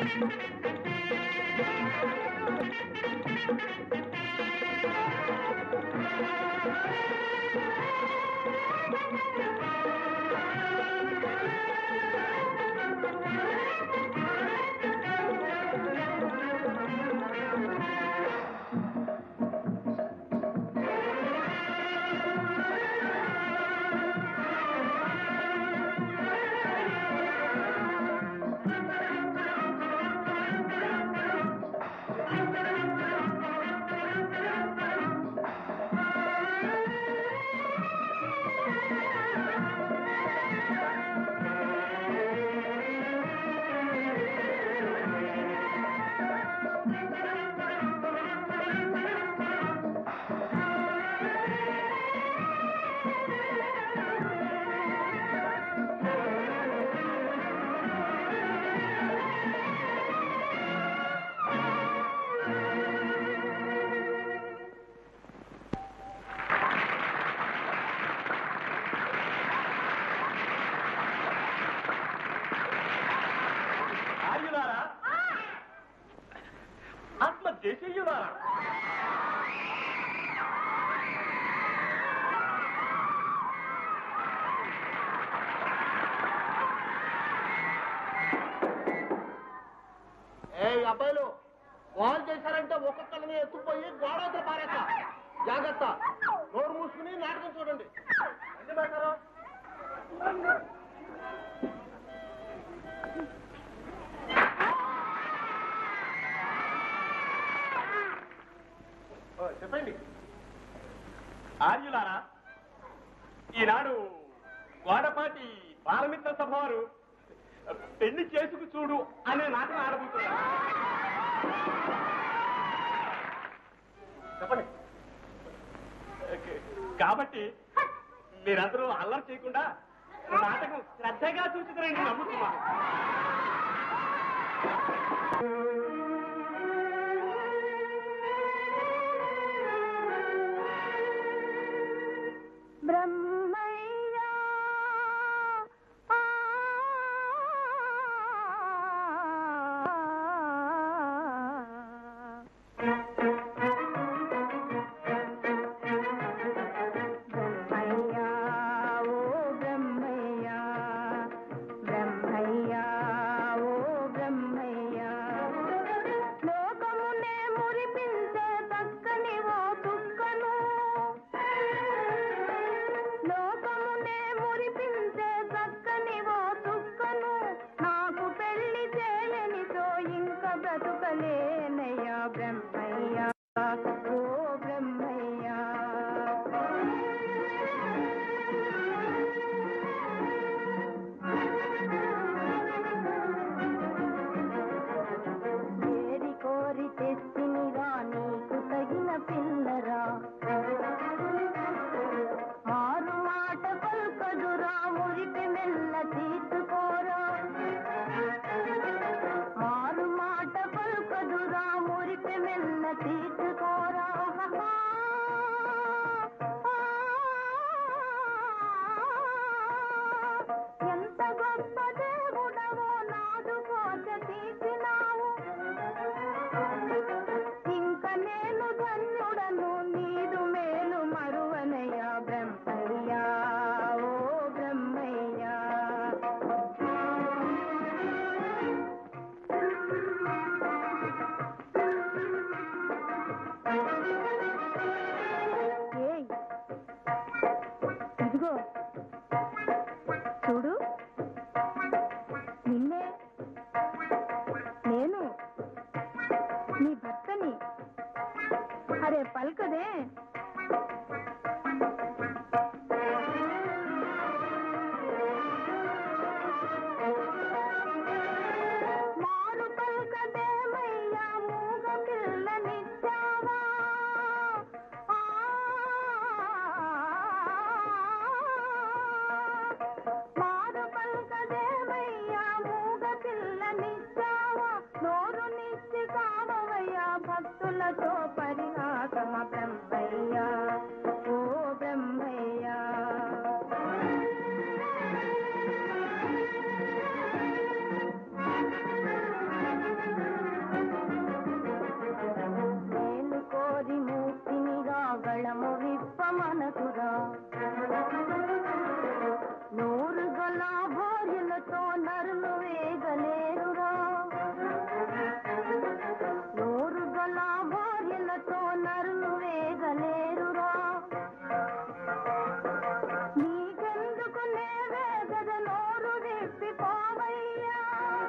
అబ్బాయిలు కాల్ చేశారంటే ఒక్కొక్కరిని ఎత్తుపోయి గోడవతల పారేస్త. జాగ్రత్త, నోరు మూసుకుని నాటకం చూడండి. ఎన్ని పెట్టారు? చెప్పండి. ఆర్యులారా, ఈనాడు గోడపాటి బాలమిత్ర సభ వారు పెళ్లి చేసుకు చూడు అనే నాటకం ఆడబోతున్నారు. చెప్పండి. కాబట్టి మీరందరూ అల్లరి చేయకుండా నాటకం శ్రద్ధగా చూసుకురండి. నమ్ముతున్నా. నూరు గల భార్యలతో నరులు వేగలేరురా నూరు గల భార్యలతో నరులు వేగలేరురా నీకెందుకు నేవే గద నోరు విప్పిపోవయ్యా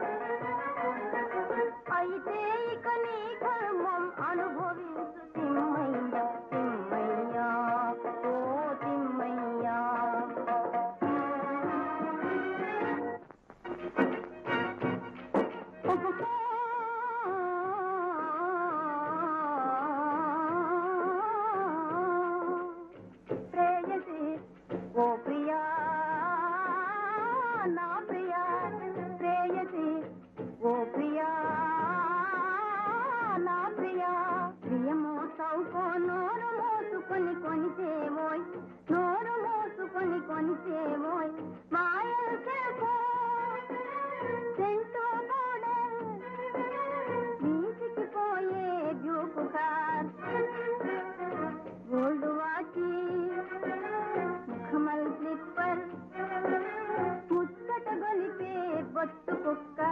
అయితే ఇక నీ కర్మం అనుభవించు తిమ్మయ్యా తిమ్మయ్యా ఓ తిమ్మయ్యా ప్రేయసి ఓ ప్రియా నా ప్రియా ప్రేయసి ఓ ప్రియా నా ప్రియా ప్రియమో చౌకో నోరు మోసుకొని కొనిచేమోయ్ నోరు మోసుకొని కొనిచేమోయ్ మాయలు చేపో సెంటు మోడల్ వీసికిపోయే బ్యూకు కార్ గోల్డ్ వాచి ముఖమల్ స్లిప్పర్ ముచ్చట గొలిపే బొట్టు కుక్క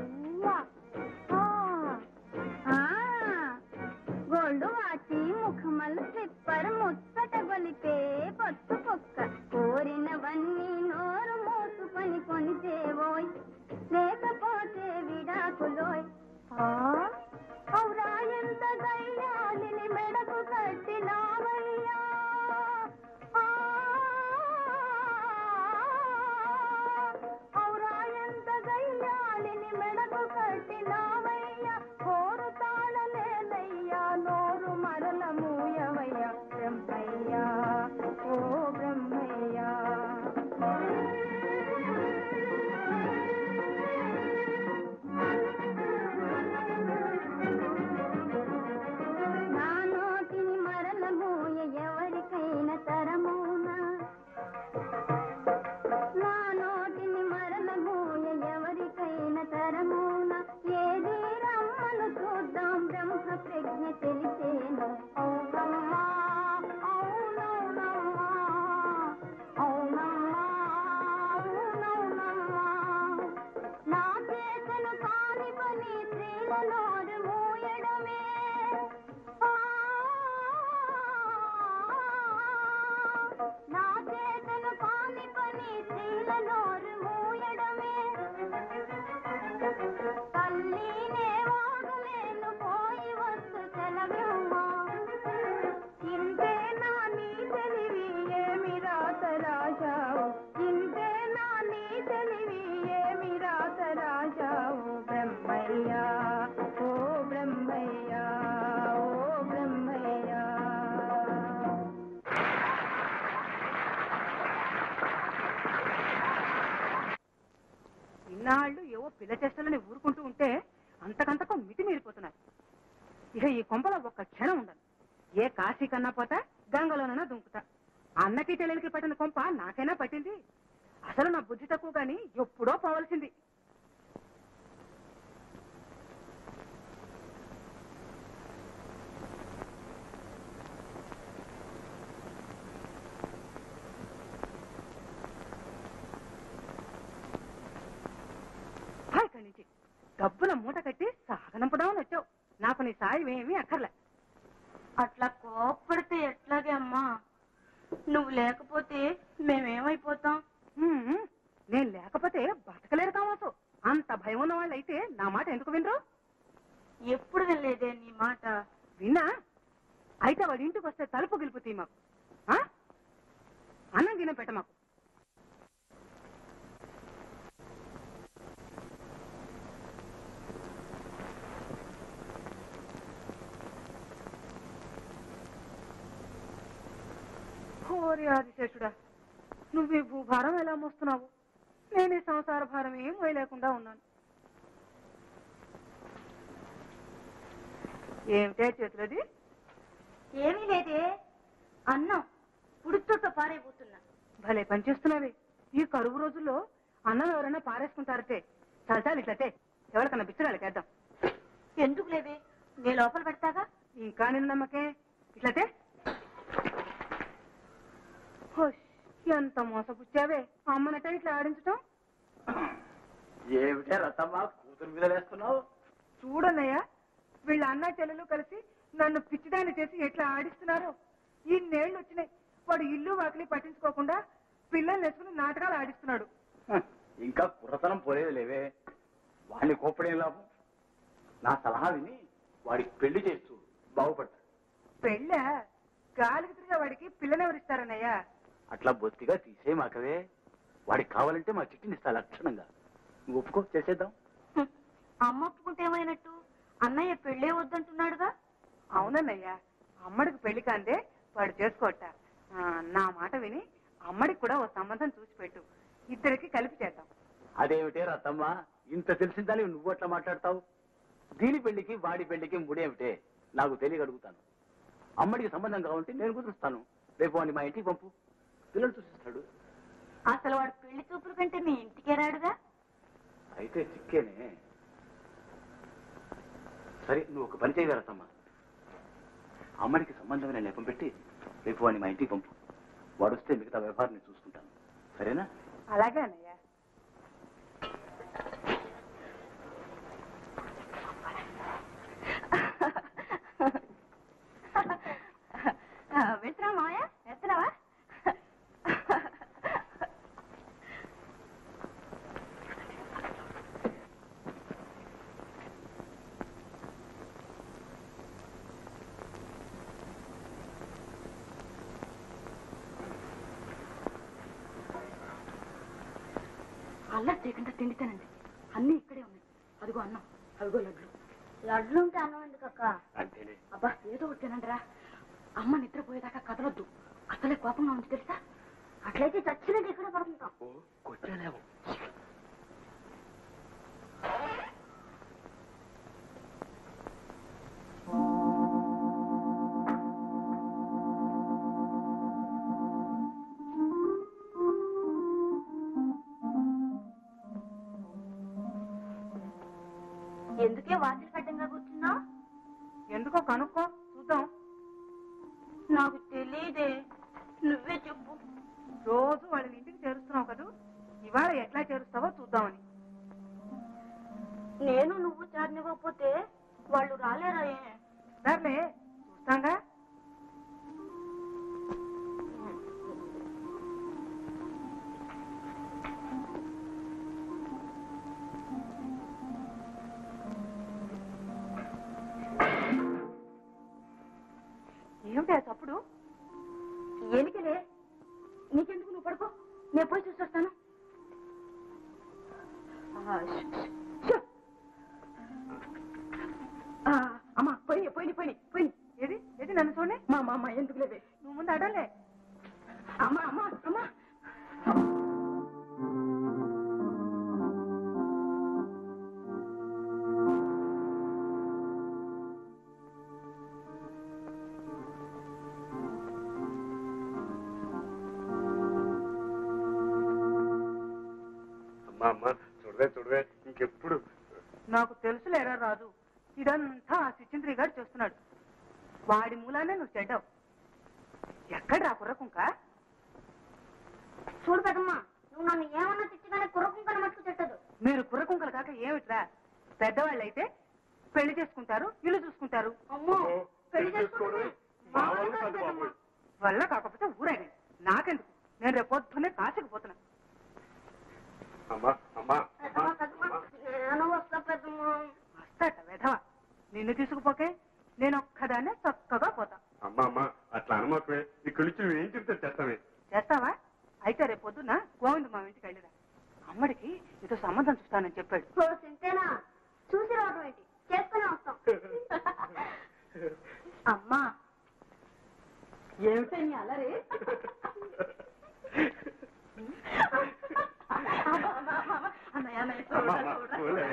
గోల్డ్ వాచి ముఖమల్ స్లిప్పర్ ముచ్చట గొలిపే బొట్టు కుక్క కోరినవన్నీ నోరు మోసుకొని కొనిచేవోయ్ లేకపోతే విడాకులోయ్ అవురా ఎంత గయ్యాలిని మెడకు కట్టినావయ్యా అవురా ఎంత గయ్యాలిని మెడకు కట్టినావయ్యా కోరు తాళలేదయ్యా నోరు మరల మూయవయ్యా బ్రహ్మయ్యా ఓ బ్రహ్మయ్యా నా నోటిని మరల మూయ ఎవరికైనా తరమునా నా నోటిని మరల మూయ ఎవరికైనా తరమునా ఏది రమ్మను చూద్దాం బ్రహ్మ ప్రజ్ఞ తెలిసేను అవునమ్మా అవునవునమ్మా అవునమ్మా అవునవునమ్మా నా చేతను కాని పని స్త్రీల నోరు మూయడమే నా చేతను కాని పని స్త్రీల నోరు మూయడమే తల్లినే వాగలేను పోయి వస్తు సెలవిమ్మా ఇంతే నా నీ తెలివి ఏమి రాత రాశావు ఇంతే నా నీ తెలివి ఏమి రాత రాశావు బ్రహ్మయ్యా ఓ బ్రహ్మయ్యా ఓ బ్రహ్మయ్యా ఇన్నాళ్ళు ఏవో పిల్ల చేష్టలని ఊరుకుంటూ ఉంటే అంతకంతకు మితిమీరిపోతున్నారు. ఇక ఈ కొంపలో ఒక్క క్షణం ఉండదు. ఏ కాశీ కన్నా పోతా గంగలోనైనా దుంకుతా. అన్నకి చెల్లెలికి పట్టిన కొంప నాకైనా పట్టింది. అసలు నా బుద్ధి తక్కువ గాని ఎప్పుడో పోవలసింది. ఇక్కడి నుంచి డబ్బుల మూట కట్టి సాగనంపదామని వచ్చావు. నాకు నీ సాయం ఏమీ అక్కర్లే. అట్లా కోప్పడితే ఎట్లాగే అమ్మా? నువ్వు లేకపోతే మేమేమైపోతాం? నేను లేకపోతే బతకలేరు కావచ్చు. అంత భయం ఉన్న వాళ్ళు అయితే నా మాట ఎందుకు వినరు? ఎప్పుడు వినలేదే నీ మాట. విన్నా? అయితే వాడి ఇంటికి వస్తే తలుపు గెలుపుతీ మాకు. అన్నం గిన్నె పెట్ట మాకు. ఓరి ఆదిశేషుడా, నువ్వు ఈ భూభారం ఎలా మోస్తున్నావు? నేను ఈ సంసార భారం ఏం వేయలేకుండా ఉన్నాను. ఏమిటే చేతులది? ఏమీ లేదే, అన్నం ఉడుచుతో పారైపోతున్నా. భలే పనిచేస్తున్నావే. ఈ కరువు రోజుల్లో అన్నం ఎవరైనా పారేసుకుంటారటే. చాలు ఇట్లతే ఎవరికన్నా బిచ్చరాలకి వేద్దాం. ఎందుకు లేవే, నీ లోపల పెడతాగా. ఇంకా నిన్న నమ్మకే. ఇట్లతే హోష్, ఎంత మోసపుచ్చావే అమ్మనట ఇట్లా ఆడించటం. ఏమిటే రతమ్మ కూతురు మీద వేస్తున్నావు? చూడన్నయ్య, వీళ్ళ అన్న చెల్లెలు కలిసి నన్ను పిచ్చిదాన్ని చేసి ఎట్లా ఆడిస్తున్నారు. ఈ నేళ్లు వచ్చినాయి, వాడు ఇల్లు వాకిలి పట్టించుకోకుండా పిల్లల్ని వేసుకుని నాటకాలు ఆడిస్తున్నాడు. ఇంకా కుర్రతనం పోలేదు లేవే, వాడిని కోప్పడేం లాభం. నా సలహా విని వాడికి పెళ్లి చేస్తూ బాగుపడతాడు. పెళ్ళ గాలికి తిరిగే వాడికి పిల్లనెవరిస్తారన్నయ్యా? అట్లా బొత్తిగా తీసే మాకవే, వాడికి కావాలంటే మా చిట్టిని ఇస్తా లక్షణంగా. నువ్వు ఒప్పుకో, చేసేద్దాం. అమ్మ ఒప్పుకుంటే ఏమైనట్టు? అన్నయ్య పెళ్ళే వద్దంటున్నాడుగా. అవునన్నయ్య, అమ్మడికి పెళ్లి కాందే వాడు చేసుకోట. నా మాట విని అమ్మడికి కూడా ఓ సంబంధం చూసి పెట్టు, ఇద్దరికి కలిపి చేద్దాం. అదేమిటే రతమ్మ, ఇంత తెలిసిందని నువ్వు అట్లా మాట్లాడతావు? దీని పెళ్లికి వాడి పెళ్లికి ముడేమిటే నాకు తెలియ అడుగుతాను. అమ్మడికి సంబంధం కావాలంటే నేను కుదురుస్తాను. రేపు వాడిని మా ఇంటికి పంపు, పిల్లలు చూసిస్తాడు. అసలు వాడు పెళ్లి చూపుల కంటే మీ ఇంటికే రాడుగా. అయితే చిక్కేనే. సరే, నువ్వు ఒక పని చేయగలతమ్మా, అమ్మడికి సంబంధమైన నెపం పెట్టి రేపు వాడిని మా ఇంటికి పంపు. వాడు వస్తే మిగతా వ్యవహారం నేను చూసుకుంటాను. సరేనా? అలాగే అన్నయ్య. వెళ్తున్నావా మావయ్య? వెళ్తున్నావా? అల్లా చేయకుండా తిండి తినండి, అన్నీ ఇక్కడే ఉన్నాయి. అదిగో అన్నం, అదిగో లడ్లు. లడ్లు ఉంటే అన్నం ఎందుకు అక్క? అంతేనే. అబ్బా ఏదో ఒకటి తినండి రా. అమ్మ నిద్రపోయేదాకా కదలొద్దు, అసలే కోపంగా ఉంది తెలుసా. అట్లయితే చచ్చినట్టు ఇక్కడ పడుకుంటాం. కొట్టలేవు. ఎందుకే వాకిలి కట్టంగా కూర్చున్నావు? ఎందుకో కనుక్కో చూద్దాం. నాకు తెలియదే, నువ్వే చెప్పు. రోజు వాళ్ళని ఇంటికి చేరుస్తున్నావు కదూ, ఇవాళ ఎట్లా చేరుస్తావో చూద్దామని. నేను నువ్వు చేరనివ్వకపోతే వాళ్ళు రాలేరా? సర్లే చూస్తాంగా. ఏమిటా తప్పుడు? ఏమిటిలే, నీకెందుకు, నువ్వు పడుకో, నేను పోయి చూసొస్తాను. అమ్మా పోయి పోయి పోయి పోయి. ఏది ఏది నన్ను చూడండి. మా అమ్మ ఎందుకు లేవే, నువ్వు ముందు అడలే. అమ్మా అమ్మా అమ్మా. అమ్మా చూడవే చూడవే, ఇంకెప్పుడు. నాకు తెలుసులేరా రాజు, ఇదంతా ఆ సిచ్చింద్రి గారు చేస్తున్నాడు. వాడి మూలానే నువ్వు చెడ్డావు. ఎక్కడ్రా కుర్రకుంక? చూడు పెద్దమ్మా, నువ్వు నన్ను ఏమన్నా తిట్టగానే కుర్రకుంకని మట్టుకు తిట్టదు. మీరు కుర్రకుంకలు కాక ఏమిట్రా? పెద్దవాళ్ళు అయితే పెళ్లి చేసుకుంటారు, ఇల్లు చూసుకుంటారు. అమ్మో పెళ్లి చేసుకోవడమే మా వల్ల కాదు పెద్దమ్మా. వల్ల కాకపోతే ఊరేగండి, నాకెందుకు? నేను రేపు పొద్దున్నే కాశీకి పోతున్నా. పెద్దమ్మా పెద్దమ్మా, నేను వస్తా పెద్దమ్మా. వస్తాట వెధవ, నిన్ను తీసుకుపోకే నేను ఒక్కదాన్నే చక్కగా పోతా. అమ్మా అట్లా అనమాకవే, ఇక్కడి నుంచి నువ్వు ఏం చెప్తే చేస్తావే. చేస్తావా? అయితే రేపు పొద్దున్న గోవింద మా ఇంటికి వెళ్ళిరా. అమ్మడికి ఇదో సంబంధం చూస్తానని చెప్పాడు. సింతేనా? చూసి రావడం ఏంటి, చేసుకుని వస్తాం. అమ్మా ఏమిటో నీ అలరి? అన్నయ్య అన్నయ్య చూడరా.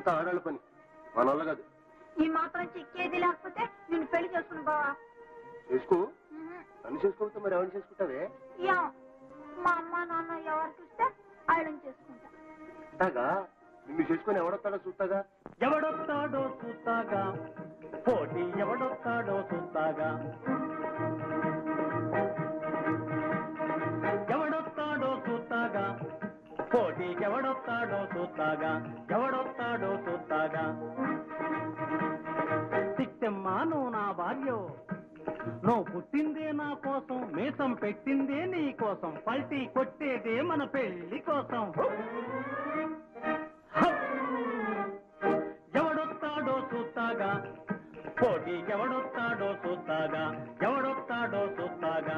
అదంతా ఆడాళ్ళ పని మన వల్ల కాదు. ఈ మాత్రం చిక్కేది లేకపోతే నేను పెళ్లి చేసుకుని బావా. చేసుకో. నన్ను చేసుకోకపోతే మరి ఎవరిని చేసుకుంటావే? మా అమ్మ నాన్న ఎవరికి ఇస్తే ఆయనని చేసుకుంటా. అంటాగా నిన్ను చేసుకొని ఎవడొస్తాడో చూస్తాగా. ఎవడొస్తాడో చూస్తాగా, పోటీ ఎవడొస్తాడో చూస్తాగా, ఎవడొస్తాడో చూస్తాగా, పోటీ ఎవడొస్తాడో చూస్తాగా, ఎవడొస్తాడో చూస్తాగా. తిట్టమ్మా నువ్వు నా భార్యో, నువ్వు పుట్టిందే నా కోసం, మీసం పెట్టిందే నీ కోసం, పల్టీ కొట్టేదే మన పెళ్లి కోసం. ఎవడొస్తాడో చూస్తాగా, పోటీ ఎవడొస్తాడో చూస్తాగా, ఎవడొస్తాడో చూస్తాగా.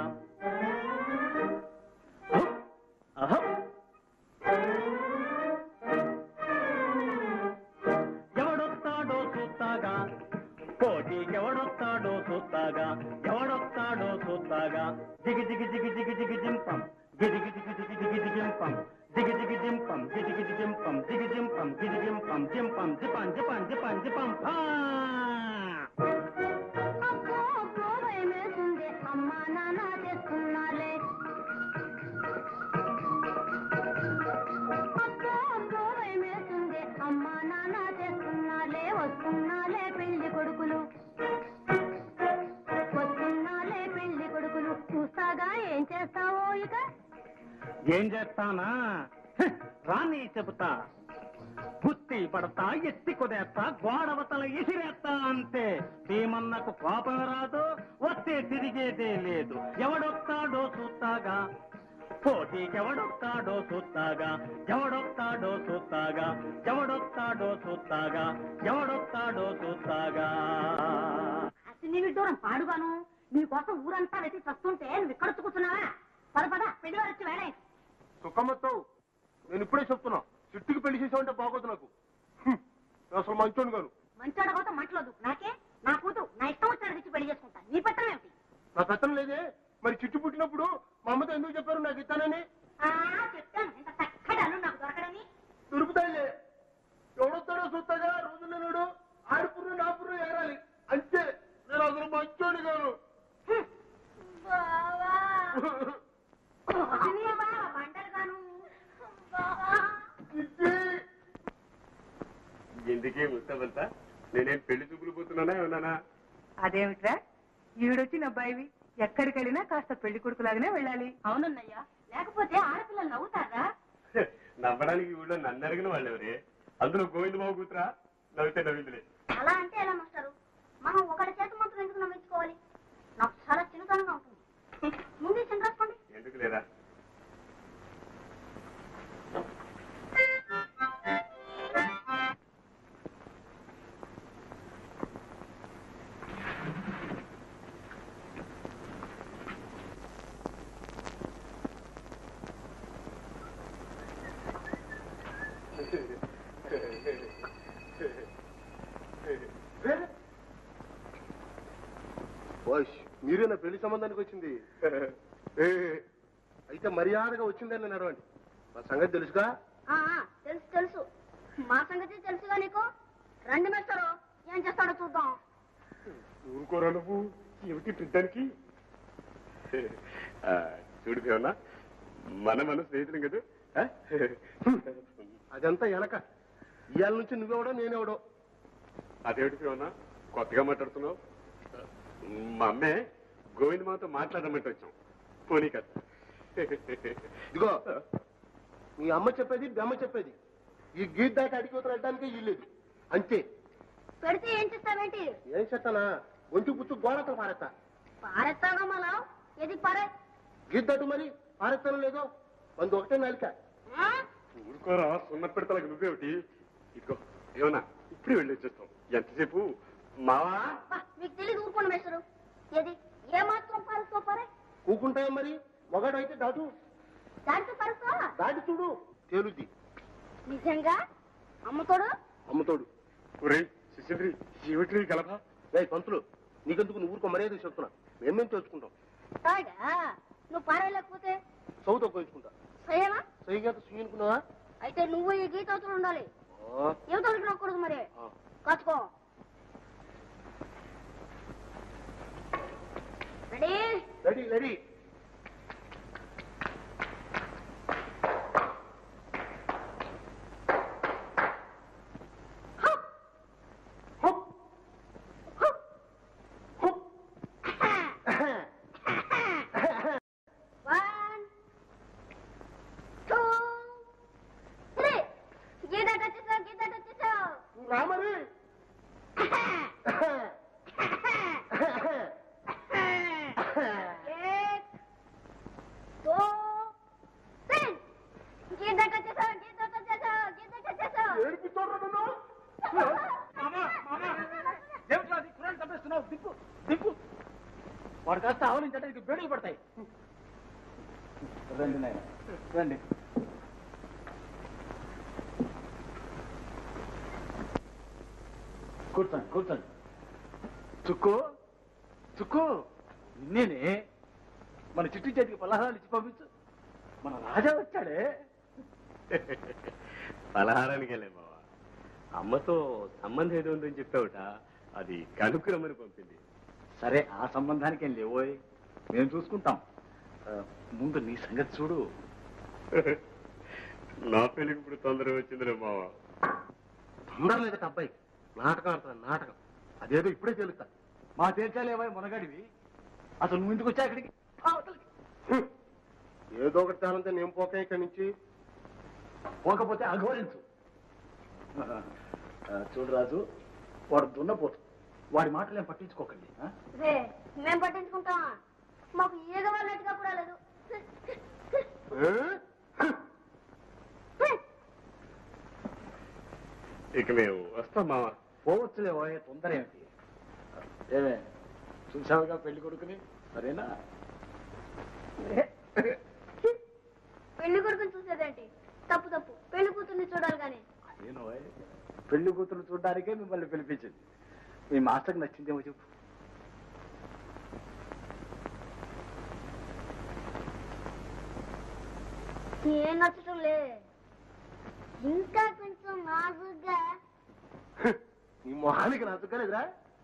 ఎవడొస్తాడో చూస్తాగా, పోటీ ఎవడొస్తాడో చూస్తాగా, ఎవడొస్తాడో చూస్తాగా. జిగి జిగి జిగి జిగి జిగి జింపం, గిగి గిగి గిగి గిగి గిగి జింపం, జిగి జిగి జింపం, గిగి గిగి జింపం, జిగి జింపం, గిగి జింపం, జింపం జిపం జిపం జిపం జిపం ఫా. అమ్మా నాన్న చేస్తున్నాలే, అమ్మా నాన్న చేస్తున్నాలే, వస్తున్నాలే పెళ్లి కొడుకులు, వస్తున్నాలే పెళ్లి కొడుకులు. చూస్తాగా ఏం చేస్తావో ఇక. ఏం చేస్తానా రాని చెబుతా. గుత్తి పడతా, ఎత్తి కుదేస్తా, గోడవతల ఎసిరేస్తా అంతే. భీమన్నకు కోపం రాదు, వస్తే తిరిగేదే లేదు. ఎవడొస్తాడో చూస్తాగా, పోటీకెవడొస్తాడో చూస్తాగా, ఎవడొస్తాడో చూస్తాగా, ఎవడొస్తాడో చూస్తాగా, ఎవడొస్తాడో చూస్తాగా. అసలు దూరం పాడుగాను నీకోసం ఊరంతా వెతి వస్తుంటే నువ్వు ఇక్కడ కూర్చున్నావా? పద పెళ్లి వారు వచ్చి వేళ. సుఖమ్మతో నేను ఇప్పుడే చెప్తున్నా, చుట్టుకి పెళ్లి చేసావంటే బాగోదు నాకు. అసలు మంచోడు గాను. మంచోడ కోసం మంటలేదు నాకే. నా కూతురు నా ఇష్టం వచ్చిన ఇచ్చి పెళ్లి చేసుకుంటా. నీ పట్టణం ఏమిటి? నా పెత్తనం లేదే. మరి చిట్టు పుట్టినప్పుడు మా అమ్మతో ఎందుకు చెప్పారు నాకు ఇస్తానని? చెప్తాను, ఇంత చక్కటి అల్లు నాకు దొరకడని. దొరుకుతాయిలే. ఎవడొస్తాడో చూస్తాగా, రోజుల్లో నాడు ఆడిపుర్రు నా పుర్రు ఎగరాలి అంతే. నేను అసలు మంచోడు గాను. ఎందుకే ముస్తాబంతా? నేనేం పెళ్లి చూపులు పోతున్నానా ఏమన్నానా? అదేమిట్రా, ఈడొచ్చిన అబ్బాయివి ఎక్కడికి వెళ్ళినా కాస్త పెళ్లి కొడుకులాగానే వెళ్ళాలి. అవునన్నయ్యా, లేకపోతే ఆడపిల్లలు నవ్వుతారా? నవ్వడానికి ఊళ్ళో నన్ను అడిగిన వాళ్ళు ఎవరే? అందులో గోవింద బాబు కూతురా? నవ్వితే నవ్విందిలే. అలా అంటే ఎలా మాస్టారు? మనం ఒకటి చేతి మాత్రం ఎందుకు నవ్వించుకోవాలి? నాకు చాలా చిన్నతనంగా ఉంటుంది. ముందే చిన్న రాసుకోండి. ఎందుకు లేదా? మీరేనా పెళ్లి సంబంధానికి వచ్చింది? అయితే మర్యాదగా వచ్చిందని నడవండి. మా సంగతి తెలుసుగా? తెలుసు తెలుసు, మా సంగతి తెలుసుగా నీకు. రండి మేస్టారు, ఏం చేస్తాడో చూద్దాం. ఊరుకోరా నువ్వు, ఏమిటి పెద్దానికి? చూడు దేవన్నా, మన స్నేహితులు కదా. అదంతా వెనక. ఇవాళ నుంచి నువ్వెవడో నేనెవడో. అదేమిటి దేవన్నా కొత్తగా మాట్లాడుతున్నావు? మా అమ్మే గోవింద మాతో మాట్లాడమంటే వచ్చాం. పోనీ కదా. ఇదిగో మీ అమ్మ చెప్పేది బెమ్మ చెప్పేది. ఈ గీత దాటి అడిగిపోతారు అడ్డానికి ఇల్లేదు అంతే. పెడితే ఏం చేస్తావేంటి? ఏం చేస్తానా? ఒంటి పుచ్చు గోడతో పారేస్తా. పారెత్తాగా మళ్ళా ఏది పారే? గీత దాటు మరి పారేస్తాను లేదో మంది ఒకటే నలిక. ఊరుకోరా, సున్న పెడతలకు నువ్వేమిటి? ఇదిగో ఏమన్నా ఇప్పుడే వెళ్ళి వచ్చేస్తాం. ఎంతసేపు మావా? మీకు తెలియదు, ఊరుకోండి మేస్టరు. ఏది ఏమాత్రం పారుస్తో పారే? ఊకుంటాయా మరి? మొగాడు అయితే దాటు. దాంతో పారుస్తా? దాటి చూడు తేలుద్ది. నిజంగా? అమ్మతోడు? అమ్మతోడు. శిశుద్రి ఏమిటి గలభా? పంతులు నీకెందుకు? నువ్వు ఊరుకో, మర్యాద చెప్తున్నా. మేమేం తెలుసుకుంటాం. నువ్వు పారేయలేకపోతే సౌతో కోయించుకుంటా. సరేనా? సరిగా సుయ్యనుకున్నావా? అయితే నువ్వు ఈ గీతవుతులు ఉండాలి. యువతలకి నొక్కూడదు మరి కాచుకో. Ready ready ready. వాడు కాస్త ఆవలించడానికి బేడులు పడతాయి. రండి నాయన రండి. కూర్చోండి కూర్చోండి. చుక్కు చుక్కు నేనే మన చిట్టి చేతికి పలహారాలు ఇచ్చి పంపించు. మన రాజా వచ్చాడే. పలహారానికి వెళ్ళే బావా, అమ్మతో సంబంధం ఏదో ఉందని చెప్పావుట, అది కనుక్కురమ్మని పంపింది. సరే ఆ సంబంధానికి ఏం లేవోయ్, మేము చూసుకుంటాం. ముందు నీ సంగతి చూడు. నా పెళ్లికి ఇప్పుడు తొందర వచ్చిందిలే బావా. తొందర లేదట అబ్బాయి. నాటకం ఆడుతున్నా నాటకం. అదేదో ఇప్పుడే తెలుస్తా. మా తేల్చాలేవా మునగాడివి. అసలు నువ్వు ఇంటికి వచ్చా అక్కడికి? ఏదో ఒకటి తానంతా నేను పోక ఇక్కడి నుంచి. పోకపోతే అఘోరించు. చూడు రాజు, వాడు దున్నపోతు. వాడి మాటలు ఏం పట్టించుకోకండి. మేము పట్టించుకుంటాం. మాకు ఏగ వాళ్ళట్టుగా కూడా లేదు. ఇక మేము వస్తాం మావా. పోవచ్చులేవో, తొందర ఏమిటి? ఏమే చూసావుగా పెళ్లి కొడుకుని, సరేనా? పెళ్లి కొడుకుని చూసేదేంటి? తప్పు తప్పు. పెళ్లి కూతుర్ని చూడాలి కానీ. అదేనో పెళ్లి కూతురు చూడడానికే మిమ్మల్ని పిలిపించింది. మీ మాస్టర్కి నచ్చిందేమో చెప్పు. ఏం నచ్చటం లే. ఇంకా కొంచెం నాజుగ్గా. నీ మొహానికి నచ్చలేదురా?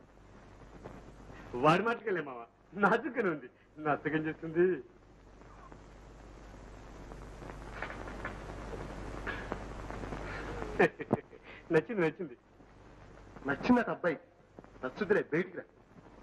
వాడి మాటకి వెళ్ళే మావా, నాజుగానే ఉంది. నచ్చకం చేస్తుంది. నచ్చింది నచ్చింది. నచ్చిందట అబ్బాయి. నచ్చుద్దిలే, బయటికి రా.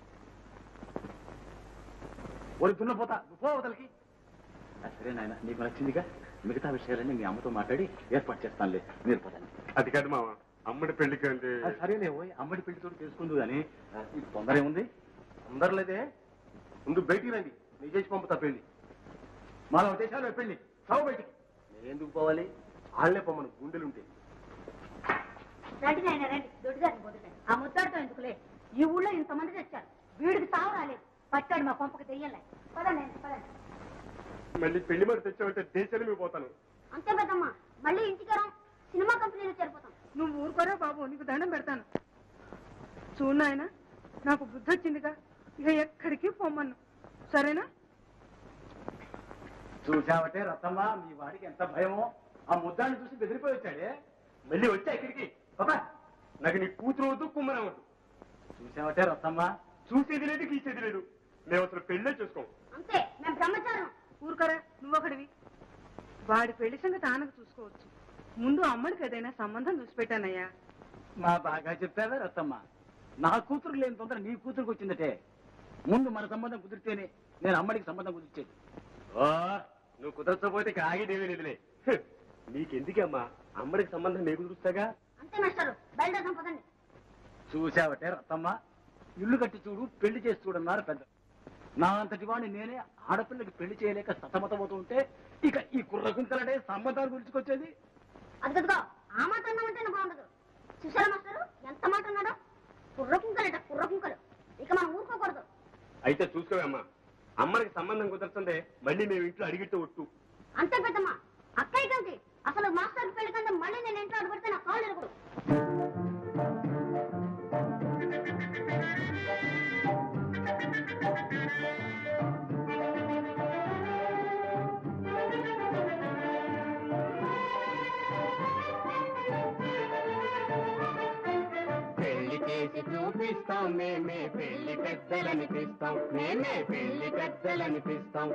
ఒరి దున్నపోతా, నువ్వు పోవతలకి. సరే నాయన, నీకు నచ్చిందిగా. మిగతా విషయాలన్నీ మీ అమ్మతో మాట్లాడి ఏర్పాటు చేస్తానులే, మీరు పదండి. అది కాదు మావా, అమ్మడి పెళ్లికి అంటే. సరేలే పోయి అమ్మడి పెళ్లితో తెలుసుకుందు కానీ తొందర ఏముంది? తొందర లేదే, ముందు బయటికి రండి. నీ చేసి పంపుతా పెళ్లి. మన ఉద్దేశాలు పెళ్లి సాగు బయటికి. నేనెందుకు పోవాలి? వాళ్ళే పొమ్మను, గుండెలుంటే. రండి నాయన రండి. దొడ్డిదాన్ని పోతుంది. ఆ ముద్దాడుతో ఎందుకులే. ఈ ఊళ్ళో ఇంతమంది తెచ్చారు, వీడికి తావు రాలేదు. పట్టాడు మా పంపకు తెయ్యలే. పదండి పదండి. మళ్ళీ పెళ్లి మరి తెచ్చామంటే దేశాలు మేము పోతాను. అంతే పెద్దమ్మ, మళ్ళీ ఇంటికి రా. సినిమా కంపెనీలో చేరిపోతాం. నువ్వు ఊరుకోరా బాబు, నీకు దండం పెడతాను. చూడు నాయన, నాకు బుద్ధి వచ్చిందిగా. ఇక ఎక్కడికి పొమ్మను, సరేనా? చూసావటే రత్తమ్మ, మీ వాడికి ఎంత భయమో. ఆ ముద్దాన్ని చూసి బెదిరిపోయి వచ్చాడే. మళ్ళీ వచ్చా ఇక్కడికి. పాపా, నాకు నీ కూతురు వద్దు, కుమ్మరం వద్దు. చూసావటే రత్తమ్మ, చూసేది లేదు, గీసేది లేదు. మేము అసలు పెళ్ళే చేసుకోం. అంతే, మేము బ్రహ్మచారం. ఊరుకోరా, నువ్వొకడివి. వాడి పెళ్లి సంగతి ఆనకు చూసుకోవచ్చు. ముందు అమ్మడికి ఏదైనా సంబంధం చూసి పెట్టానయ్యా. మా బాగా చెప్పావే రత్తమ్మ. నా కూతురు లేని తొందర నీ కూతురుకు వచ్చిందటే. ముందు మన సంబంధం కుదిరితేనే నేను అమ్మడికి సంబంధం కుదిర్చేది. ఓ, నువ్వు కుదరకపోతే ఆగిదేమీ లేదులే. నీకెందుకమ్మా, అమ్మడికి సంబంధం నేను కుదురుస్తాగా. అంతే మాస్టారు, బయలుదేరదాం పదండి. చూసావటే రత్తమ్మ, ఇల్లు కట్టి చూడు, పెళ్లి చేసి చూడన్నారు పెద్ద. నా అంతటి వాడిని నేనే ఆడపిల్లకి పెళ్లి చేయలేక సతమతమవుతూ ఉంటే ఇక ఈ కుర్రకుంకలనే సంబంధాలు గురించుకొచ్చేది. అదిగదిగో, ఆ మాట అన్నామంటేనే బాగుండదు. చూసారా మాస్టారు, ఎంత మాట అన్నాడో? కుర్రకుంకలట, కుర్రకుంకలు. ఇక మనం ఊరుకోకూడదు. అయితే చూసుకోవమ్మా, అమ్మడికి సంబంధం కుదరుతుంటే మళ్ళీ మేము ఇంట్లో అడిగితే ఒట్టు. అంతే పెద్దమ్మా. అక్కయ్య కంటే అసలు మాస్టర్ పెళ్లి కంటే మళ్ళీ నేను ఇంట్లో అడుగు పెడితే నా కాళ్ళు ఎరుగుడు. చేసి చూపిస్తాం మేమే పెళ్లి పెద్దలనిపిస్తాం మేమే పెళ్లి పెద్దలనిపిస్తాం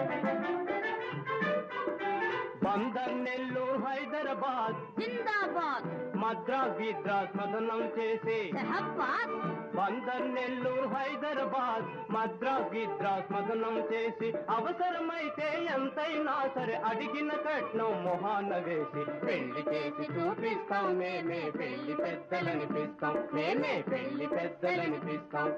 బందర్ నెల్లూరు హైదరాబాద్ జిందాబాద్ మద్రాస్ విద్రాస్ మదనం చేసి షహబాద్ బందర్ నెల్లూరు హైదరాబాద్ మద్రాస్ విద్రాస్ మదనం చేసి అవసరమైతే ఎంతైనా సరే అడిగిన కట్నం మొహాన వేసి పెళ్లి చేసి చూపిస్తాం మేమే పెళ్లి పెద్దలనిపిస్తాం మేమే పెళ్లి పెద్దలనిపిస్తాం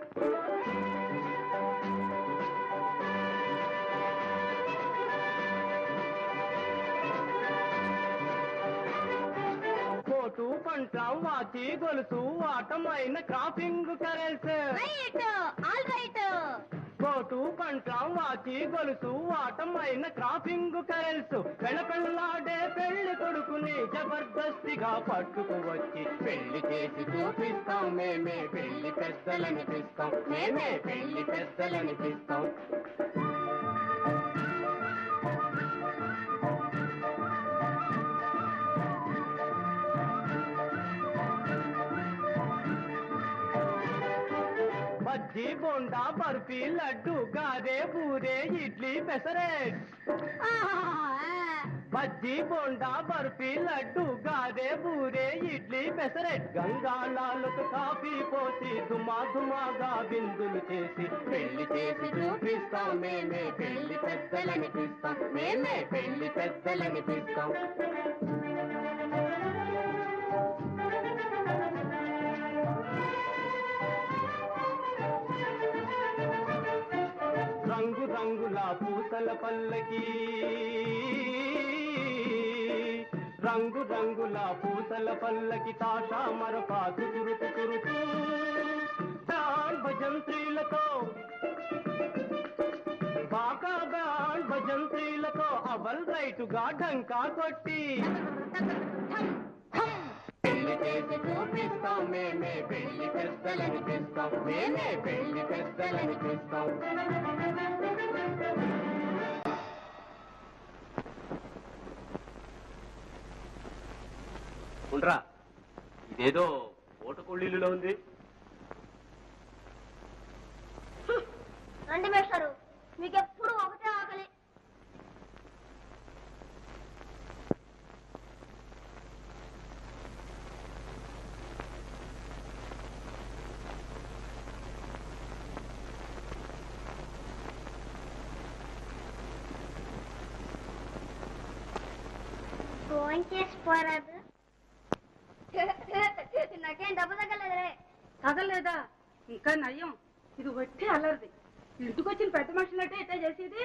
కోటు పంట వాచి గొలుసు వాటమైన cropping curls all right coat pant watch గొలుసు వాటమైన క్రాపింగ్ కరెల్స్ పెళ్ళపెళ్ళాడే పెళ్లి కొడుకుని జబర్దస్తిగా పట్టుకు వచ్చి పెళ్లి చేసి చూపిస్తాం మేమే పెళ్లి పెద్దలనిపిస్తాం మేమే పెళ్లి పెద్దలనిపిస్తాం బజ్జీ బోండా బర్ఫీ లడ్డు గారే బూరే ఇడ్లీ పెసరెట్ బజ్జీ బోండా బర్ఫీ లడ్డు గారే బూరే ఇడ్లీ పెసరెట్ గంగాళాలకు కాఫీ పోసి దుమా దుమాగా బిందులు చేసి పెళ్లి చేసి చూపిస్తాం మేమే పెళ్లి పెద్దలనిపిస్తాం మేమే పెళ్లి పెద్దలనిపిస్తాం రంగు రంగుల పూసల పల్లకి రంగు రంగుల పూసల పల్లకి తాషా మరపా తురుతు తురుతూ బ్యాండ్ భజంత్రీలతో బాగా బ్యాండ్ భజంత్రీలతో అవల్ రైటుగా ఢంకా కొట్టి పెళ్లి చేసి చూపిస్తాం మేమే పెళ్లి పెద్దలనిపిస్తాం మేమే పెళ్లి పెద్దలనిపిస్తాం ఉండరా ఇదేదో ఓటకొళ్ళిల్లులో ఉంది రండి మేస్టారు మీకు ఎప్పుడు ఒకటే ఆకలి చేసిపోరాదు నాకేం డబ్బు తగ్గలేదురే తగలేదా ఇంకా నయ్యం ఇది వచ్చి అల్లరిది ఇంటికొచ్చిన పెద్ద మనుషులంటే ఎట్లా చేసేది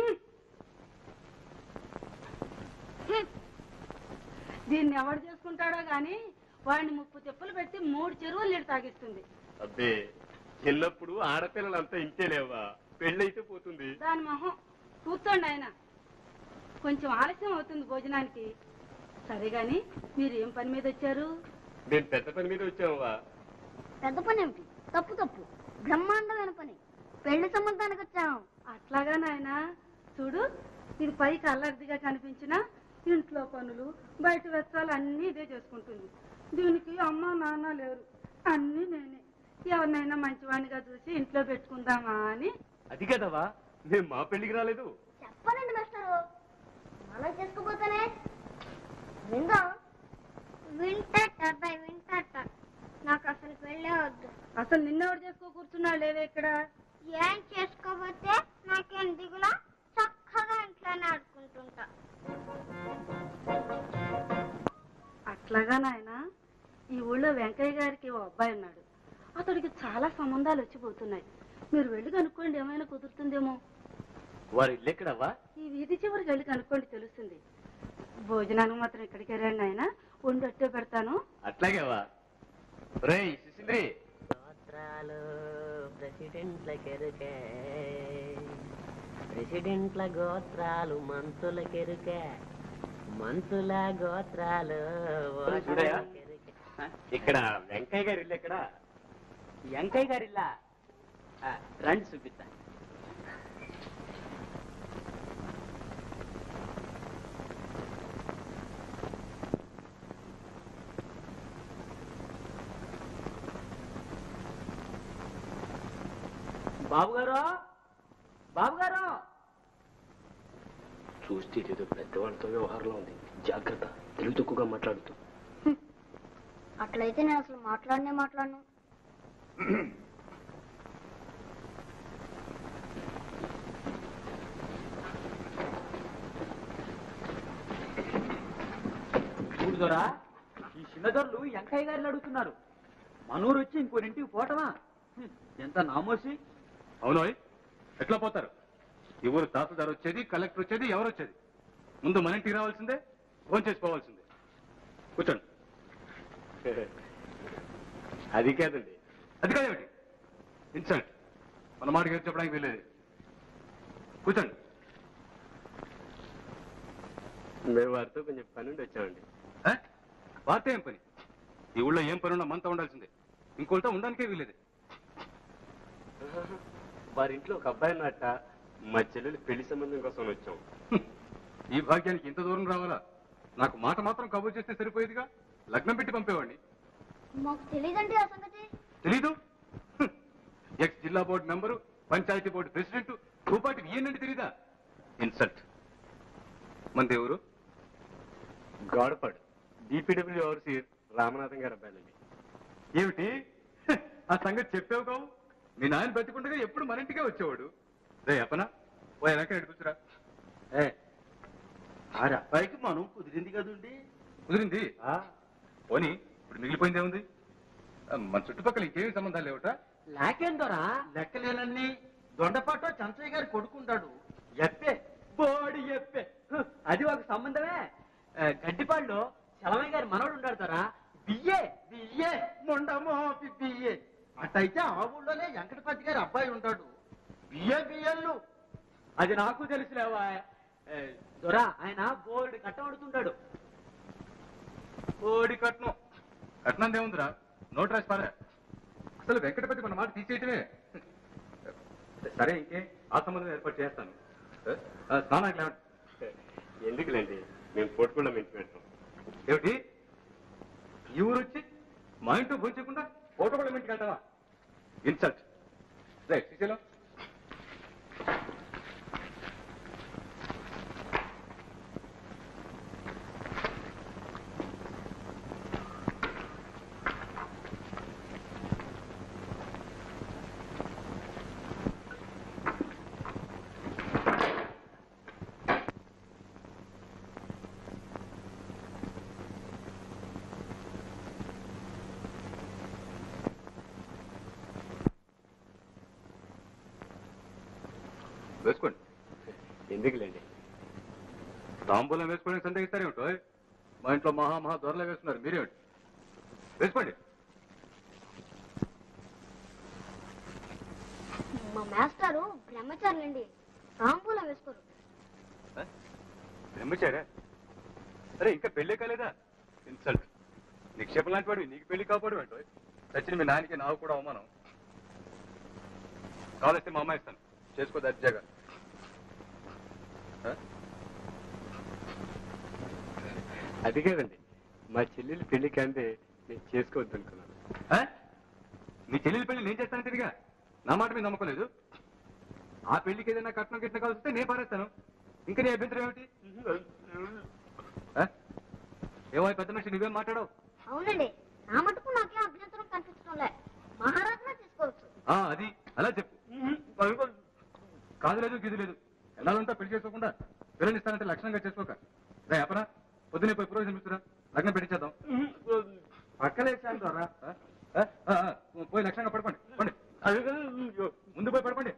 దీన్ని ఎవడు చేసుకుంటాడో గాని వాడిని 30 తిప్పలు పెట్టి 3 చెరువులు నీళ్ళు తాగిస్తుంది అబ్బే ఎల్లప్పుడు ఆడపిల్లలంతా ఇంతే లేవా పెళ్ళైతే పోతుంది దాని మొహం కూర్చోండి ఆయన కొంచెం ఆలస్యం అవుతుంది భోజనానికి సరే గాని మీరు ఏం పని మీద వచ్చారు నేను పెద్ద పని మీద వచ్చావా పెద్ద పని ఏమిటి తప్పు తప్పు బ్రహ్మాండమైన పని పెళ్లి సంబంధానికి వచ్చాం అట్లాగా నాయనా చూడు ఇది పైకి అల్లరిదిగా కనిపించినా ఇంట్లో పనులు బయట వెచ్చాలు అన్నీ ఇదే చేసుకుంటుంది దీనికి అమ్మ నాన్న లేరు అన్నీ నేనే ఎవరినైనా మంచివాణిగా చూసి ఇంట్లో పెట్టుకుందామా అని అది కదవా నేను మా పెళ్లికి రాలేదు చెప్పనండి మాస్టరు మనం చేసుకోపోతానే విందా వింటట నాకు అసలు పెళ్ళే వద్దు అసలు నిన్నెవడు చేసుకో కూర్చున్నాడు లేవే ఇక్కడ ఏం చేసుకోకపోతే నాకేం దిగులా చక్కగా ఇంట్లోనే ఆడుకుంటుంటా అట్లాగా నాయనా ఈ ఊళ్ళో వెంకయ్య గారికి ఓ అబ్బాయి ఉన్నాడు అతడికి చాలా సంబంధాలు వచ్చిపోతున్నాయి మీరు వెళ్ళి కనుక్కోండి ఏమైనా కుదురుతుందేమో వారి ఇల్లు ఎక్కడవ్వా ఈ వీధి చివరికి వెళ్ళి కనుక్కోండి తెలుస్తుంది భోజనానికి మాత్రం ఇక్కడికి రండి ఆయన వండొట్టే పెడతాను అట్లాగేవా రేయ్ సుశీంద్రి ప్రెసిడెంట్ల గోత్రాలు మంత్రులకెరుకే మంత్రుల గోత్రాలు చూడయా ఇక్కడ వెంకయ్య గారి ఇల్లు ఎక్కడ వెంకయ్య గారిల్లా రండి చూపిస్తా బాబు గారు, బాబు గారు. చూస్తే ఏదో పెద్దవాళ్ళతో వ్యవహారంలో ఉంది. జాగ్రత్త, తెలుగు తక్కువగా మాట్లాడుతూ. అట్లయితే నేను అసలు మాట్లాడను. చూడుదోరా, ఈ చిన్నదొరలు వెంకయ్య గారిని అడుగుతున్నారు. మనూరు వచ్చి ఇంకోరింటికి పోవటమా? ఎంత నామోసి. అవును, ఎట్లా పోతారు? ఈ ఊరు తహసీల్దార్ వచ్చేది, కలెక్టర్ వచ్చేది, ఎవరు వచ్చేది? ముందు మన ఇంటికి రావాల్సిందే, ఫోన్ చేసుకోవాల్సిందే. కూర్చోండి. అది కాదండి. అది కాదేమిటి? ఇన్సల్ట్. మన మాటకి ఏది చెప్పడానికి వెళ్ళేది. కూర్చోండి. మేము వారితో కొంచెం పని ఉండి వచ్చామండి. వార్త ఏం పని? ఈ ఊళ్ళో ఏం పని ఉన్నా మనతో ఉండాల్సిందే, ఇంకోళ్ళతో ఉండడానికే వీలేదు. వారింట్లో ఒక అబ్బాయి ఉన్నట్ట, మా చెల్లెలు పెళ్లి సంబంధం కోసం వచ్చాం. ఈ భాగ్యానికి ఇంత దూరం రావాలా? నాకు మాట మాత్రం కబుర్ చేస్తే సరిపోయేదిగా, లగ్నం పెట్టి పంపేవాడిని. మాకు తెలియదండి ఆ సంగతి. తెలీదు? ఎక్స్ జిల్లా board member, panchayat board president, Bhupati ఏంటంటే తెలీదా? ఇన్సల్ట్. మన దేవురు గోడపాడు డిపిడబ్ల్యూ ఓవర్సీర్ రామనాథం గారు అబ్బాయిలండి. ఏమిటి? ఆ సంగతి చెప్పావు కావు? మీ నాయన బతికుండగా ఎప్పుడు మన ఇంటికే వచ్చేవాడు. రే అప్పనా, ఓ వెనక కూర్చురా. పైకి మనం కుదిరింది కదండి. కుదిరింది పోనీ, ఇప్పుడు మిగిలిపోయిందే ఉంది. మన చుట్టుపక్కల ఇంకేమి సంబంధాలు లేవట? లేకేందోరా, లెక్కలేనన్ని. దొండపాటో చంచయ్య గారు కొడుకుంటాడు. ఎప్పే బోడి ఎప్పే, అది ఒక సంబంధమే. గడ్డిపాళ్ళు చలమయ్య గారి మనోడు ఉంటాడుతారా, బియ్యే బియ్యే మొండమో బియ్యే. అట్టయితే ఆ ఊళ్ళోనే వెంకటపతి గారి అబ్బాయి ఉంటాడు, బియ్యలు. అది నాకు తెలుసులేవా దొరా, ఆయన బోర్డు కట్టబడుతుంటాడు. ఓడి కట్నం. కట్నం ఏముందిరా, నోట్ రాసి పారా. అసలు వెంకటపతి మన మాట తీసేయటమే. సరే, ఇంకే ఆ సంబంధం ఏర్పాటు చేస్తాను. స్నానానికి లేవండి. ఎందుకులేండి, మేము పోటుకుండా ఇంటికి పెడతాం. ఏమిటి? ఈ ఊరు వచ్చి మా ఇంట్లో భోంచకుండా ఫోటో కూడా ఇంటికి వెళ్తావా? ఇన్సల్ట్. రైట్, శ్రీశైలం. వేసుకోండి. ఎందుకులేండి, తాంబూలం వేసుకోవడానికి సందేహిస్తారేమిటో? మా ఇంట్లో మహా దొరలే వేస్తున్నారు, మీరేమిటి? వేసుకోండి. మా మాస్టారు బ్రహ్మచారులండి, తాంబూలం వేసుకోరు. బ్రహ్మచారా? అరే, ఇంకా పెళ్ళే కాలేదా? ఇన్సల్ట్. నిక్షేపం లాంటి వాడు నీకు పెళ్లి కాపాడు ఏంటో? చచ్చిన మీ నాయనకి నాకు కూడా అవమానం. కావలిస్తే మా అమ్మాయి ఇస్తాను, చేసుకో దర్జాగా. అది కాదండి, మా చెల్లెలు పెళ్లి కంటే నేను చేసుకోవద్దు అనుకున్నాను. మీ చెల్లెలి పెళ్లి నేను చేస్తాను తిరిగా, నా మాట మీద నమ్మకం లేదు. ఆ పెళ్లికి ఏదైనా కట్నం గిట్నం కాల్సి వస్తే నేను పారేస్తాను. ఇంకా నీ అభ్యంతరం ఏమిటి? ఏమో పెద్ద మనిషి, నువ్వేం మాట్లాడవు? అవునండి, నా మటుకు నాకేం అభ్యంతరం కనిపించడంలే, మహారాజులా చేసుకోవచ్చు. అది అలా చెప్పు. కాదు లేదు, గిది లేదు. ఎలాగంతా పెళ్లి చేసుకోకుండా పిల్లనిస్తానంటే లక్షణంగా చేసుకోక. రే అపరా, పొద్దునే పోయి పురోహితుని పిలుచురా, లగ్నం పెట్టించేద్దాం. పక్కలేసాను ద్వారా. పోయి లక్షణంగా పడుకోండి. ముందు పోయి పడుకోండి.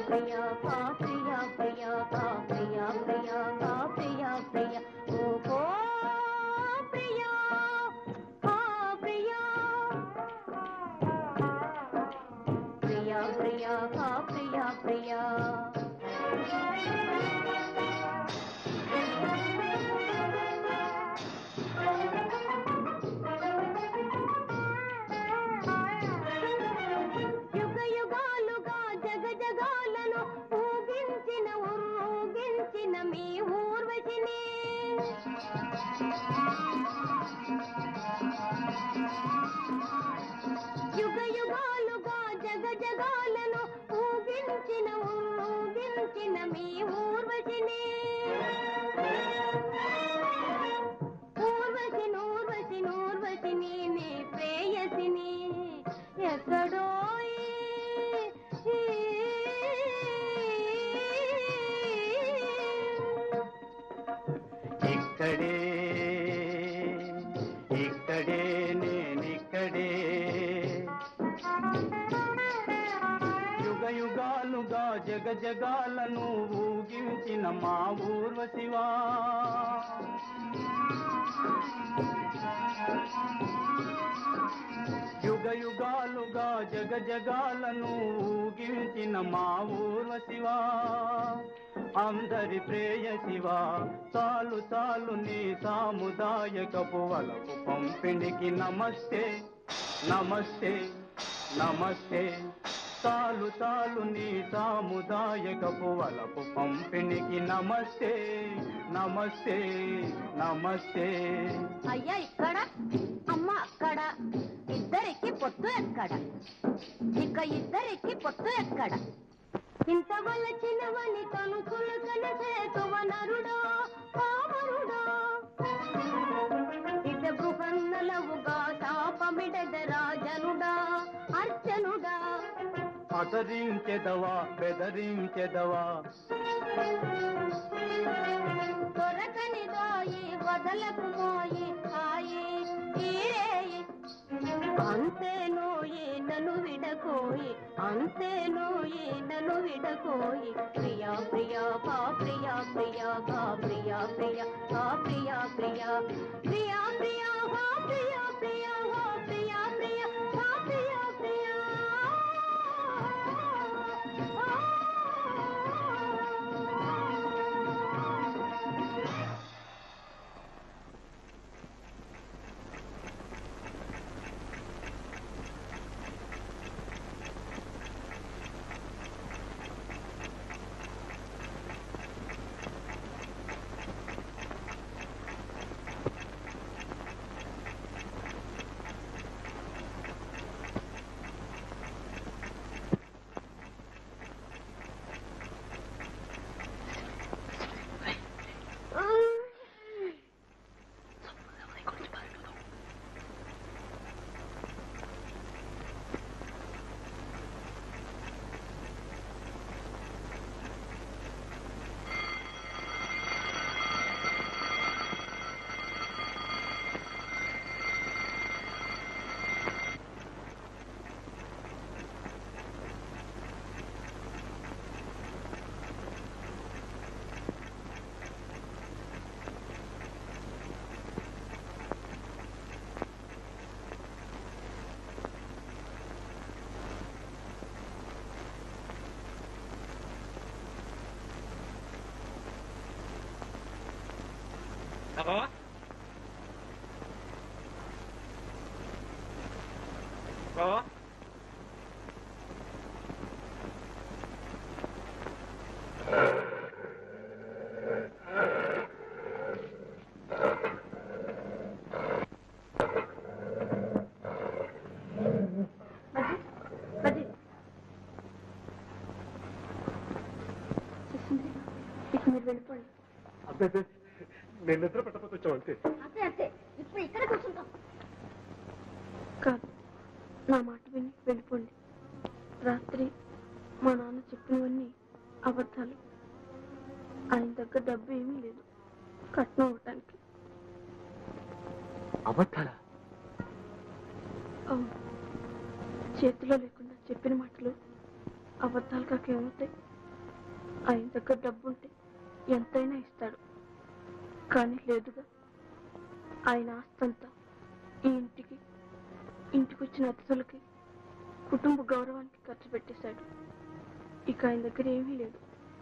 ప్రియా కా ప్రియా ప్రియా కా ప్రియా ప్రియా కా ప్రియా ప్రియా ఓ ప్రియా కా ప్రియా ప్రియా ప్రియా కా ప్రియా ప్రియా యుగయుగాలుగా జగజగాలను ఊగించిన మీ ఊర్వశిని ఊర్వశిని నీ ప్రేయసిని ఎక్కడో ఇక్కడే ఇక్కడే నేనిక్కడే యుగయుగాలుగా జగజగాలను ఊగించిన మా ఊర్వశివా యుగయుగాలుగా జగజగాలను ఊగించిన మా ఊర్వశివా అందరి ప్రేయసివా చాలు చాలు నీ సాముదాయకపు వలపు పంపిణీకి నమస్తే నమస్తే నమస్తే చాలు చాలు నీ సాముదాయకపు వలపు పంపిణీకి నమస్తే నమస్తే నమస్తే అయ్యా ఇక్కడ అమ్మ అక్కడ ఇద్దరికి పొత్తు ఎక్కడ ఇక ఇద్దరికి పొత్తు ఎక్కడ ఇంత వలచినవని తనుకులు కనసేతువ నరుడో పామరుడో ఇద బృహన్నలవుగా తాపమిడద రాజనుడా అర్చనుడా అదరించెదవా బెదరించెదవా దొరకనిదోయి వదలకు మోయి హాయి తీరేయి అంతేనోయి నన్ను విడకోయి అంతేనోయి నన్ను విడకోయి ప్రియా ప్రియా కా ప్రియా ప్రియా కా ప్రియా ప్రియా కా ప్రియా ప్రియా ప్రియా ప్రియా హా ప్రియా ప్రియా హా ప్రియా ప్రియా కా ప్రియా ప్రియా Apa? Apa? మీరు వెళ్ళిపోండి. అబ్బాయి నేను నిద్ర పట్టకపోతే వచ్చావు అంతే. అంతే అంతే ఇప్పుడు ఇక్కడ కూర్చుంటాం. కాదు, నా మాట విని వెళ్ళిపోండి. రాత్రి మా నాన్న చెప్పినవన్నీ అబద్ధాలు. ఆయన దగ్గర డబ్బు ఏమీ లేదు కట్నం అవటానికి. అబద్ధాలా? అవును, చేతిలో లేకుండా చెప్పిన మాటలు అబద్ధాలు కాకేమవుతాయి? ఆయన దగ్గర డబ్బుంటే ఎంతైనా ఇస్తాడు, కానీ లేదుగా. ఆయన ఆస్తంతా ఈ ఇంటికి వచ్చిన అతిథులకి, కుటుంబ గౌరవానికి ఖర్చు పెట్టేశాడు. ఇక ఆయన దగ్గర ఏమీ లేదు.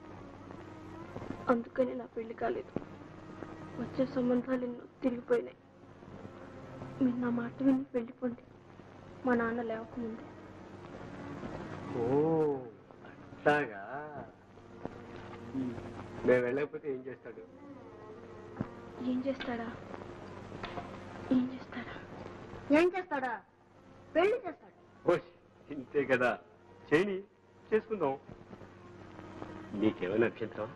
అందుకని నా పెళ్లి కాలేదు. వచ్చే సంబంధాలు ఎన్నో తిరిగిపోయినాయి. మీరు నా మాట విని వెళ్ళిపోండి, మా నాన్న లేవకముందే. ఓ అట్లాగా. మేము వెళ్ళకపోతే ఏం చేస్తాడు? ఏం చేస్తాడా? ఏం చేస్తాడా? పెళ్లి చేస్తాడు. ఓష్, ఇంతే కదా, చేయని, చేసుకుందాం. నీకేమైనా అభ్యంతరం?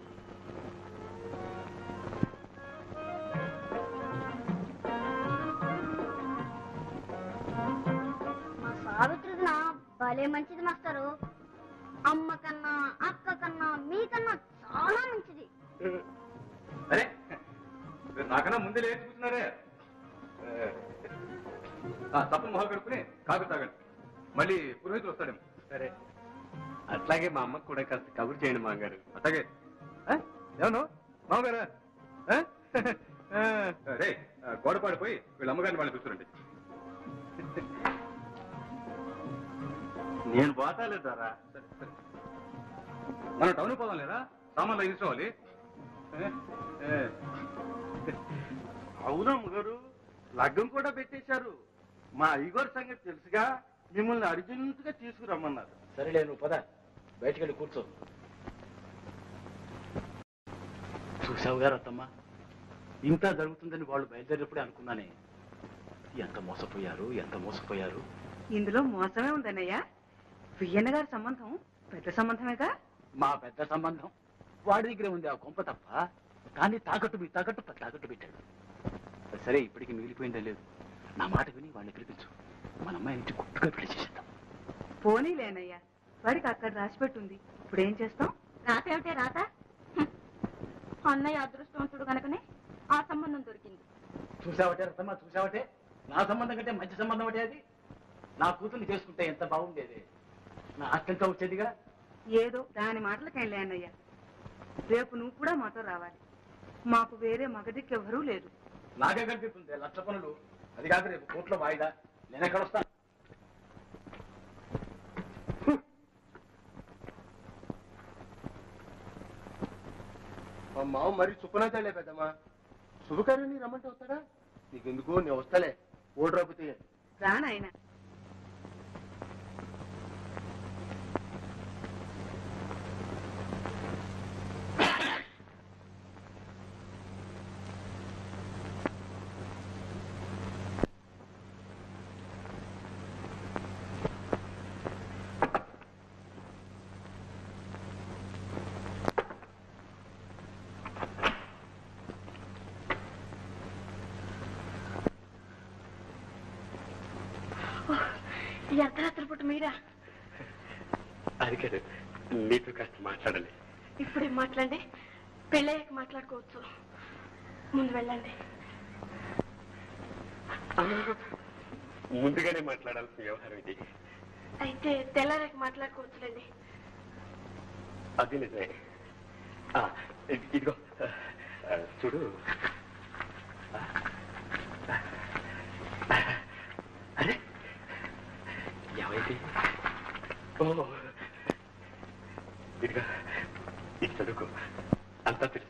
మా సావిత్రిదిన భలే మంచిది మాస్టారు. అమ్మ కన్నా, అక్క కన్నా, మీకన్నా చాలా మంచిది. అరే నాకన్నా ముందే లేచి కూర్చున్నారే. తప్పని మొహాలు కడుక్కుని కాఫీ తాగండి, మళ్ళీ పురోహితులు వస్తాడేమో. సరే, అట్లాగే మా అమ్మకు కూడా కాస్త కబురు చేయండి మామగారు. అట్లాగే. ఏమను మామగారా? రే గోడ పాడిపోయి వీళ్ళ అమ్మగారిని వాళ్ళని చూస్తురండి. నేను పోతాలే ద్వారా. మనం టౌన్ పోదాం లేదా? సామాన్లు తీసుకోవాలి. అవునమ్మ గారు, లగ్గం కూడా పెట్టేశారు. మా అయ్యగారి సంగతి తెలుసుగా, మిమ్మల్ని అర్జెంటుగా తీసుకురమ్మన్నారు. సరేలే, నువ్వు పద, బయటికి వెళ్ళి కూర్చో. చూసావు గారు అత్తమ్మ, ఇంత జరుగుతుందని వాళ్ళు బయలుదేరినప్పుడే అనుకున్నానే. ఎంత మోసపోయారు. ఇందులో మోసమే ఉందన్నయ్య. వియ్యన్న గారి సంబంధం పెద్ద సంబంధమేగా. మా పెద్ద సంబంధం వాడి దగ్గరే ఉంది ఆ కొంప తప్ప, కానీ తాకట్టు పెట్టాడు. సరే, ఇప్పటికీ మిగిలిపోయిందే లేదు. నా మాట విని వాళ్ళని పిలిపించు, మన అమ్మాయి నుంచి గుట్టుగా పెళ్లి చేసేద్దాం. పోనీలేనయ్యా, వాడికి అక్కడ రాసిపెట్టుంది. ఇప్పుడు ఏం చేస్తాం? రాత ఏమిటే రాత? అన్నయ్య అదృష్టవంతుడు కనుకనే ఆ సంబంధం దొరికింది. చూసావటే రత్తమ్మ, చూసావటే, నా సంబంధం కంటే మంచి సంబంధం అంటే అది. నా కూతుర్ని చేసుకుంటే ఎంత బాగుండేది, నా అత్యంత వచ్చేదిగా. ఏదో దాని మాటలకేంలే అన్నయ్య. రేపు నువ్వు కూడా మాతో రావాలి. మాకు వేరే మగదిక్కెవరూ లేదు. నాకే కనిపిస్తుంది 1,00,000 పనులు. అది కాక రేపు కోర్టులో వాయిదా. నేను ఎక్కడ వస్తాను? మా మావ మరి చుప్పనాచాలే పెద్దమ్మా. శుభకార్యాన్ని రమ్మంటే వస్తాడా? నీకెందుకు, నేను వస్తాలే. ఓటు రాకపోతే రానాయన. ఈ అర్ధరాత్రి పూట మీరా? అది కాదు, నీతో కాస్త మాట్లాడాలి. ఇప్పుడే మాట్లాడండి, పెళ్ళయ్యాక మాట్లాడుకోవచ్చు. ముందు వెళ్ళండి. ముందుగానే మాట్లాడాల్సిన వ్యవహారం ఇది. అయితే తెల్లారాక మాట్లాడుకోవచ్చులేండి. అది నిజమే. ఇదిగో చూడు. అరే ఏమైంది? ఓ ఇదిగా, ఇది చదువుకో, అంతా తెలుస్తుంది.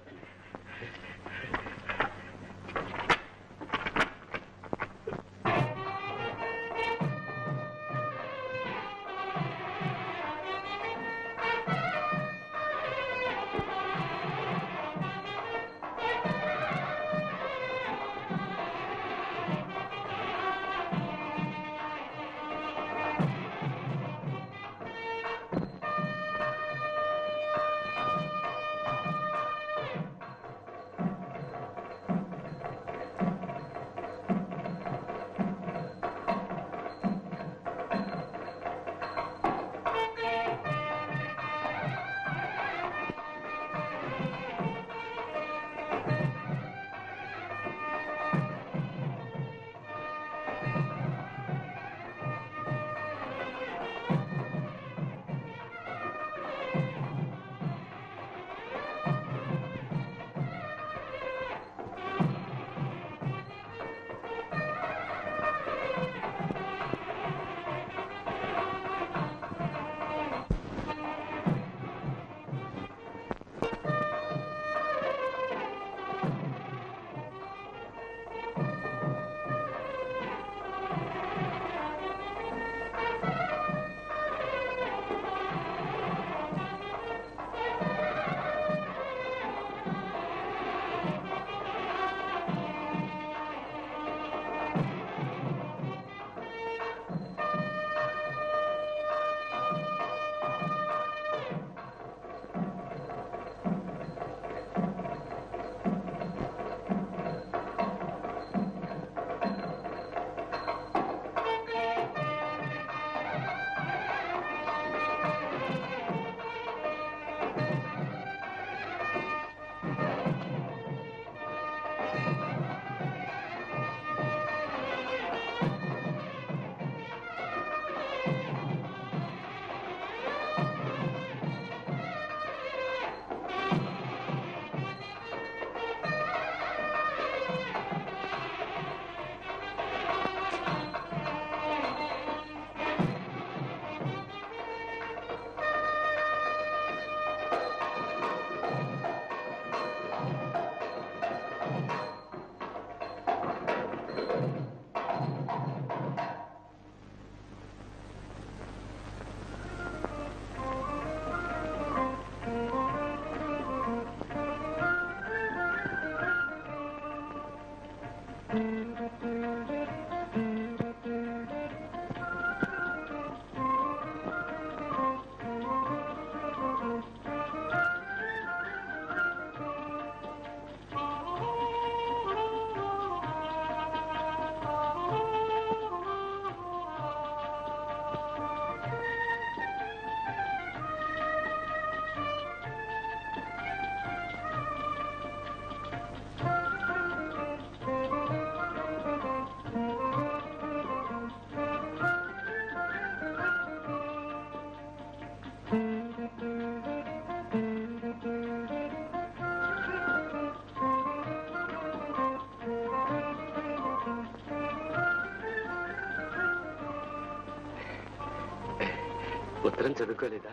ఉత్తరం చదువుకోలేదా?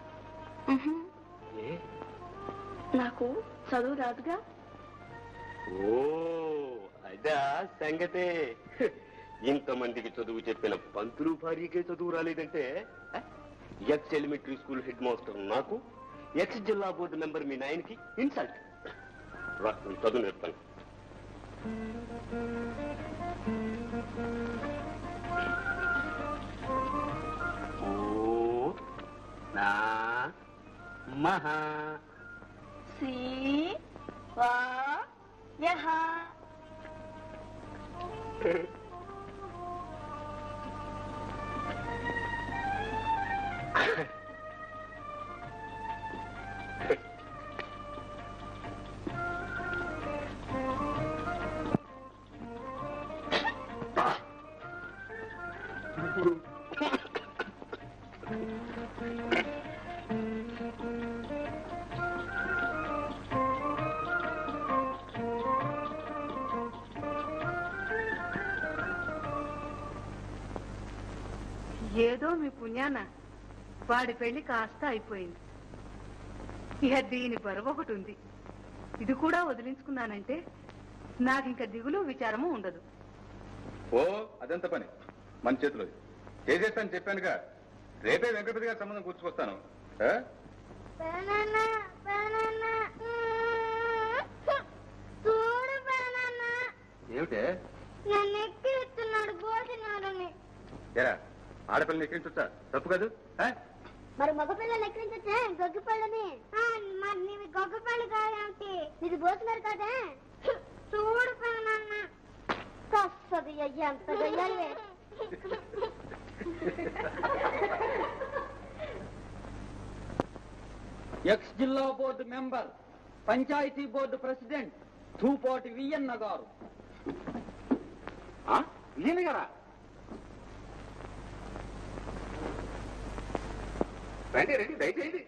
ఏ? నాకు చదువు రాదుగా. ఓ అదా సంగతే. ఇంతమందికి చదువు చెప్పిన పంతులు భార్యకే చదువు రాలేదంటే ex elementary school head master నాకు, ఎక్స్ జిల్లా బోర్డు మెంబర్ మీ నాయనకి ఇన్సల్ట్. చదువు నేర్పాను. ఓ నా మహా సి వా యహ. ఏదో మీ పుణ్యాన వాడి పెళ్లి కాస్త అయిపోయింది. ఇక దీని బరువు ఒకటి ఉంది. ఇది కూడా వదిలించుకున్నానంటే నాకింక దిగులు విచారము ఉండదు. ఓ అదంత పని మన చేతిలో. చేసేస్తాను చెప్పానుగా. రేపే వెంకటపతి గారి సంబంధం కూర్చుకొస్తాను. ఏమిటే నన్ను ఎక్కిస్తున్నాడు భోజనాలని. ఎరా ఆడపిల్లని ఎక్కించొచ్చా? తప్పు కాదు. మరి మగపిల్లలు ఎక్కించొచ్చే గొగ్గిపళ్ళని. మరి నీవి గొగ్గిపళ్ళు కాదేమిటి? నీది భోజనాలు కాదే. చూడు నాన్న కస్తది ఎంత గయ్యాలి. ఎక్స్ జిల్లా board member, panchayat board president Dhupati Viyyanna గారు. వియ్యన్న గారా? రండి రండి, దయచేయండి.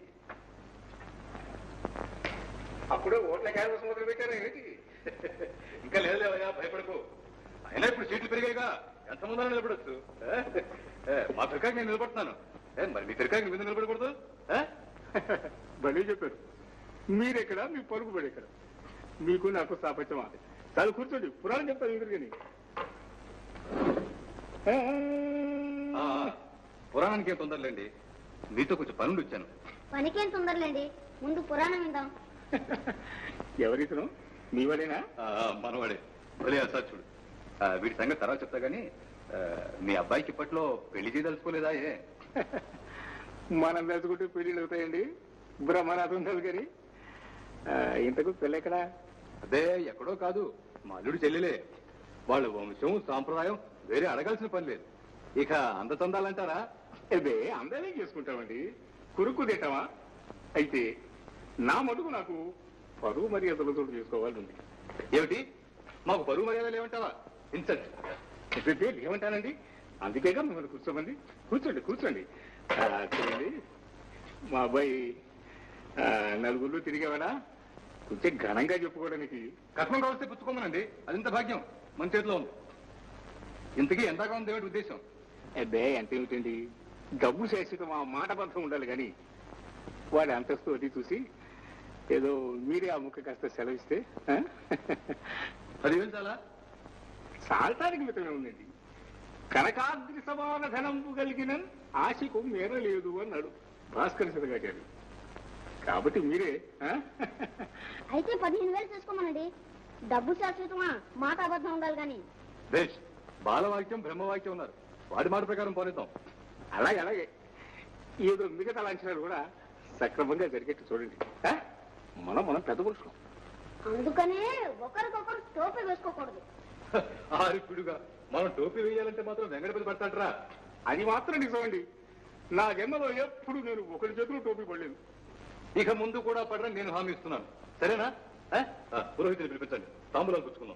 అప్పుడే ఓట్ల క్యాన్వస్ మొదలు పెట్టారు ఏమిటి? ఇంకా లేదులేవయ్యా, భయపడకు. అయినా ఇప్పుడు సీట్లు పెరిగాయిగా, ఎంతమంది నిలబడచ్చు. మా తిరకాకి నేను నిలబడుతున్నాను. మరి మీ తిరకాకి మీద నిలబడకూడదు? భలే చెప్పారు. మీరెక్కడ, మీ పరుగు పడి ఎక్కడ? మీకు నాకు సాపత్యం అది. చాలు కూర్చోండి, పురాణం చెప్తాను ఎదురుగాని. పురాణానికి ఏం తొందరలేండి, మీతో కొంచెం పనుండి వచ్చాను. పనికేం తొందరలేండి, ముందు పురాణం విందాం. ఎవరితను? మీ వాడేనా? మనవాడే, భలే అసాధ్యుడు. వీడి సంగతి తర్వాత చెప్తా గానీ, మీ అబ్బాయికి ఇప్పట్లో పెళ్లి చేయదలుచుకోలేదా? ఏ మనం తెలుసుకుంటే పెళ్లిళ్ళు అవుతాయండి, బ్రహ్మనాథం తెలుసు కానీ. ఇంతకు పెళ్ళెక్కడా? అదే ఎక్కడో కాదు, మా అల్లుడు చెల్లెలే. వాళ్ళ వంశం సాంప్రదాయం వేరే అడగాల్సిన పని లేదు. ఇక అందచందాలంటారా? అదే అందరే చేసుకుంటామండి, కురుక్కు తింటామా? అయితే నా మటుకు నాకు పరువు మర్యాదలతో చేసుకోవాలి ఉంది. ఏమిటి, మాకు పరువు మర్యాదలు ఏమంటావా? ఇన్సల్ట్. ఏమంటానండి, అందుకేగా మిమ్మల్ని కూర్చోమండి. కూర్చోండి కూర్చోండి. చూడండి, మా అబ్బాయి నలుగురు తిరిగేవాడా? కొంచెం ఘనంగా చెప్పుకోవడానికి. కట్నం కావస్తే పుచ్చుకోమనండి, అదింత భాగ్యం మన చేతిలో ఉంది. ఇంతకీ ఎంతగా ఉంది ఏమిటి ఉద్దేశం? అబ్బే ఎంతేమిటండి, డబ్బు శాశ్వతం, ఆ మాట బంధం ఉండాలి కానీ వాడి అంతస్తు అది చూసి ఏదో మీరే ఆ ముక్క కాస్త సెలవిస్తే. 10,000 చాలా? సాల్తానికి మితమే ఉందండి. కనకాద్రి సమాన ధనంపు కలిగిన ఆశకు మేర లేదు అన్నాడు భాస్కర్ శతకాచార్యుడు. కాబట్టి మీరే. అయితే 15,000 చేసుకోమనండి. డబ్బు శాశ్వతమా, మాట అబద్ధం ఉండాలి కానీ. బేష్, బాలవాక్యం బ్రహ్మవాక్యం ఉన్నారు, వాడి మాట ప్రకారం పోనిద్దాం. అలాగే అలాగే. ఏదో మిగతా లాంఛనాలు కూడా సక్రమంగా జరిగేట్టు చూడండి. మనం పెద్ద పురుషులు, అందుకనే ఒకరికొకరు టోపీ వేసుకోకూడదు. ఆరిప్పుడుగా మనం టోపీ వేయాలంటే మాత్రం వెంకటపతి పడతాడరా? అది మాత్రం నిజమండి. నా జన్మలో ఎప్పుడు నేను ఒకరి చేతిలో టోపీ పడలేదు. ఇక ముందు కూడా పడరని నేను హామీ ఇస్తున్నాను. సరేనా? పురోహితుని పిలిపించండి, తాంబూలాలు పుచ్చుకుందాం.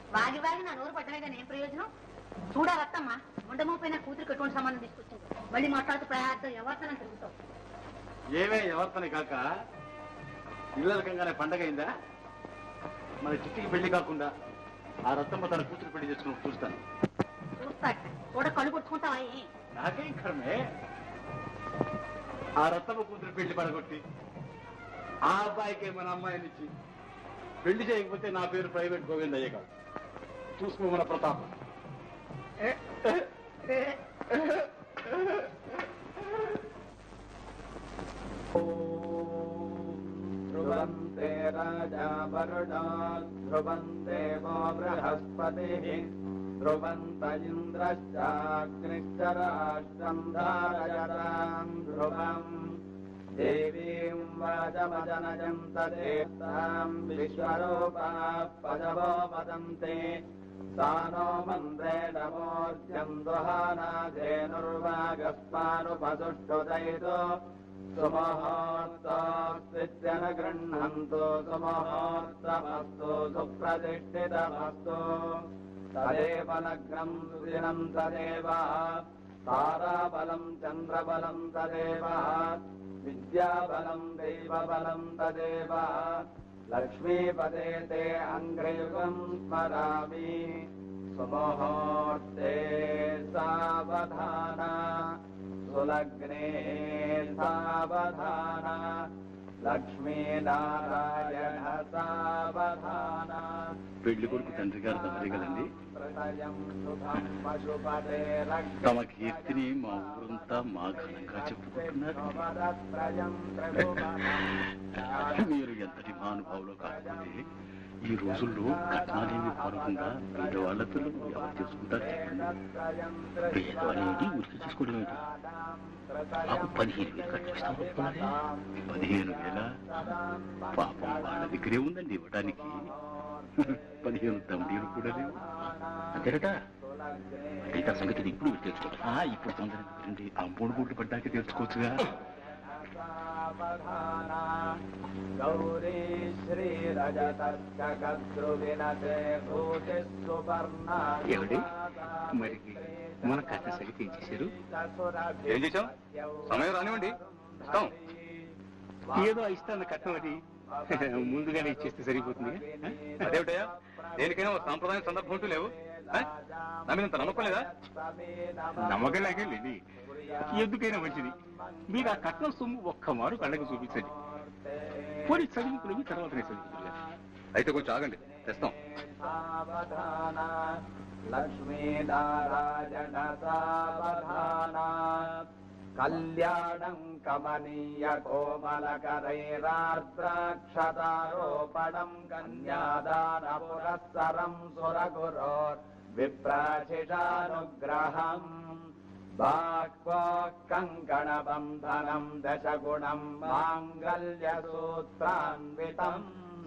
వాగి వాగి నా నోరు పట్టమే కానీ ఏం ప్రయోజనం? చూడాలత్తమ్మా, ముండమోపైన కూతురికి ఎటువంటి సంబంధం తీసుకొచ్చింది. మళ్ళీ మాట్లాడుతూ ప్రయాసం ఎవరితనం తిరుగుతావు. ఏమే ఎవరితోనే కాక ఇళ్ళకంగానే పండగ అయిందా? మన చిట్టికి పెళ్లి కాకుండా ఆ రత్తమ్మ తన కూతురు పెళ్లి చేసుకుని చూస్తాను. చూస్తాట కూడా కళ్ళు కొట్టుకుంటావా? నాకేం కర్మే, ఆ రత్తమ్మ కూతురు పెళ్లి పడగొట్టి ఆ అబ్బాయికి మన అమ్మాయినిచ్చి పెళ్లి చేయకపోతే నా పేరు ప్రైవేట్ గోవిందయ్య కాదు. చూసుకో మన ప్రతాపం. ధ్రువంతే రాజా వరుణా ధ్రువం దేవో బృహస్పతిః ధ్రువంత ఇంద్రశ్చాగ్నిశ్చ రాష్ట్రం ధారయతాం ధ్రువం దేవీం వాచమజనజం తదేతాం విశ్వరూపాః పదవో వదంతే సానో మంత్రేణ మోర్జం దుహానాధేనుర్వాగస్మానుపసుష్టుదైతో సుమహోర్తోస్తిత్యన గృహ్ణంతు సుమహోర్తమస్తు సుప్రతిష్ఠితమస్తు తదేవ లగ్నం సుదినం తదేవ తారాబలం చంద్రబలం తదేవ విద్యాబలం దైవబలం తదేవ లక్ష్మీపదే తే అంగ్రయుగం స్మరామి సుముహూర్తే సావధాన సులగ్నే సావధాన లక్ష్మీనారాయణ సావధాన. పెళ్లి కొడుకు తండ్రి గారు తప్పగలండి. తమ కీర్తిని మా ఊరంతా మా ఘనంగా చెప్పుకుంటున్నారు. మీరు ఎంతటి మహానుభావులో కాకపోతే ఈ రోజుల్లో కట్నాలేమి కోరకుండా పేదవాళ్ల పిల్లలు ఎవరు చేసుకుంటారు చెప్పండి. పేదవాళ్ళు ఏంటి, ఉరికి చేసుకోవడం ఏంటి? మాకు 15,000 కట్టిస్తాం. 15,000 పాపం వాళ్ళ దగ్గరే ఉందండి ఇవ్వడానికి. 15 తమిళీలు కూడా లేవు అంతేనట. అయితే సంగతి ఇప్పుడు తెలుసుకో. ఇప్పుడు తొందరగా ఆ 3 కోట్లు పడ్డాక తెలుసుకోవచ్చుగా. గౌరీ శ్రీ ఏమిటి మరి మన కథ సరిగ్గా ఏం చేశారు? ఏం చేశాం? సమయం రానివ్వండి, ఇస్తాం. ఏదో ఇస్తాను కట్నం, అది ముందుగానే ఇచ్చేస్తే సరిపోతుంది. అదేమిటయ్యా, దేనికైనా ఒక సాంప్రదాయం సందర్భం అంటూ లేవు? నా మీద నమ్మకం లేదా? నమ్మకం లాగే లేదు, ఎందుకైనా మంచిది. మీరు ఆ కట్నం సొమ్ము ఒక్క మారు కళ్ళకి చూపించండి. పోనీ చదివింపులవి తర్వాతనే చదివించాలి. అయితే కొంచెం ఆగండి, తెస్తాం. లక్ష్మీనారాయణ సావధాన కళ్యాణం కమనీయ కోమలకరైరార్ద్రాక్షతారోపణం కన్యాదాన పురస్సరం సురగురోర్ విప్రాశిషానుగ్రహం కంకణబంధనం దశగుణం మాంగళ్యసూత్రాన్వితం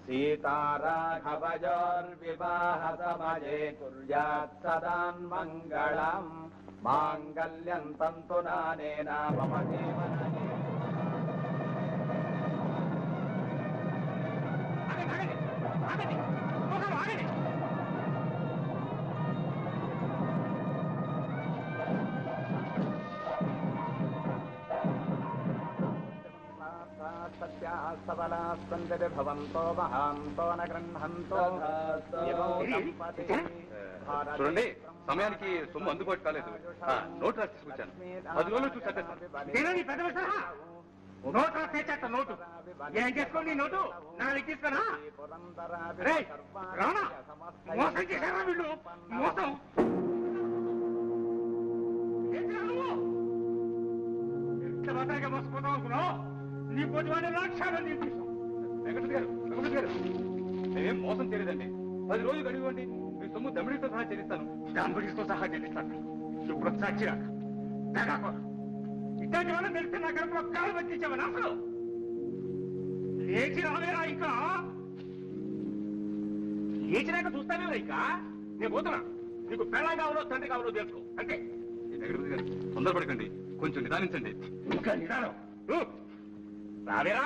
సీతారాఘవయోర్వివాహ సమయే కుర్యాత్ సదాన్మంగళం మాంగళ్యం తంతునానేన మమ జీవనే. భవంతో మహాంతో న గృహంతో. చూడండి, సమయానికి సొమ్ము అందుబాటు కాలేదు. నోటు రాసి తీసుకొచ్చాను. 10 రోజులు చూసి నోటు రాసేట నోటు ఏం చేసుకోండి. నోటు నాలుగు తీసుకున్నా మోసం చేశారా వీళ్ళు? మోసం ఎంత మాత్రంగా మోసపోతాం అనుకున్నావు? నీ పోటీ వాడిని లక్షాలను తీసుకుంటాం. వెంకటేశ్వర గారు, నేనేం మోసం చేయలేదండి. 10 రోజులు గడివ్వండి, మీ సొమ్ము దమ్మిడితో సహా చెల్లిస్తాను. దమ్మిడితో సహా చెల్లిస్తాను. ఇప్పుడు సాక్షిరాక ఇట్లాంటి వాళ్ళని తెలిస్తే నా కడుపులో కాలు పెట్టించావని అసలు లేచి రావేరా? ఇంకా లేచినాక చూస్తావేరా? ఇంకా నేను పోతున్నా. నీకు పెళ్ళం కావాలో తండ్రి కావాలో తెలుసుకో అంతే. వెంకటేశ్వర గారు, తొందరపడకండి, కొంచెం నిదానించండి. ఇంకా నిదానం రావేరా?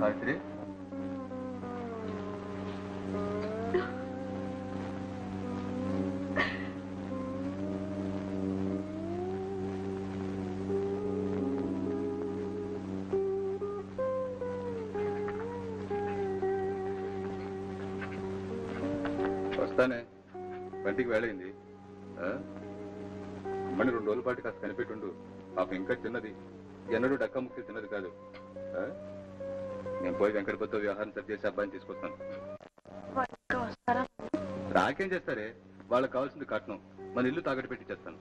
సావిత్రి వస్తానే బంటికి వేళయింది మళ్ళీ 2 రోజుల పాటు కాస్త కనిపెట్టుండు పాప ఇంకా చిన్నది ఎన్నడూ డక్క ముక్కి తిన్నది కాదు నేను పోయి వెంకటపతితో వ్యవహారం సరి చేసి అబ్బాయిని తీసుకొస్తాను రాకేం చేస్తారే వాళ్ళకి కావాల్సింది కట్నం మన ఇల్లు తాగట్టు పెట్టి చేస్తాను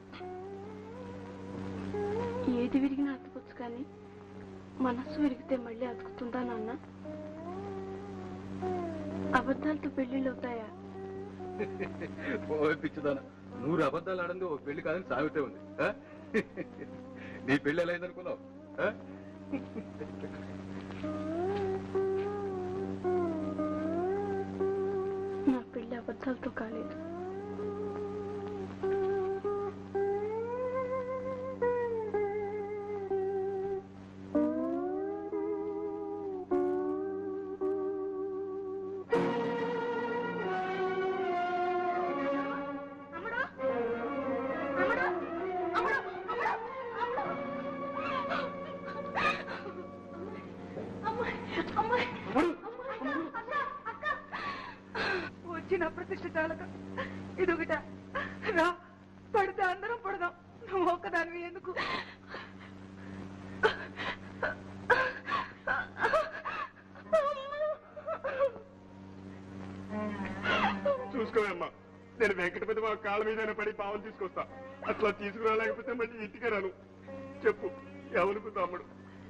ఏది విరిగినా అతుకొచ్చు కానీ మనస్సు విరిగితే మళ్ళీ అతుకుతుందా నాన్న? అబద్ధాలతో పెళ్లిళ్ళు అవుతాయా? పిచ్చిదానా 100 అబద్ధాలు ఆడంది ఒక పెళ్లి కాదని సాగుతే ఉంది నీ పెళ్లి ఎలా అయిందనుకున్నావు నా పెళ్లి అబద్ధాలతో కాలేదు. వచ్చిన ప్రతిష్ట చాలక ఇదొకట రా పడితే అందరం పడదాం. నువ్వు ఒక్కదానివి ఎందుకు? చూసుకోవమ్మా నేను వెంకటపతి మా కాళ్ళ మీద పడి పావులు తీసుకొస్తా. అట్లా తీసుకురాలేకపోతే మళ్ళీ ఇంటికి రాను. చెప్పు ఎవరికి తమ్ముడు?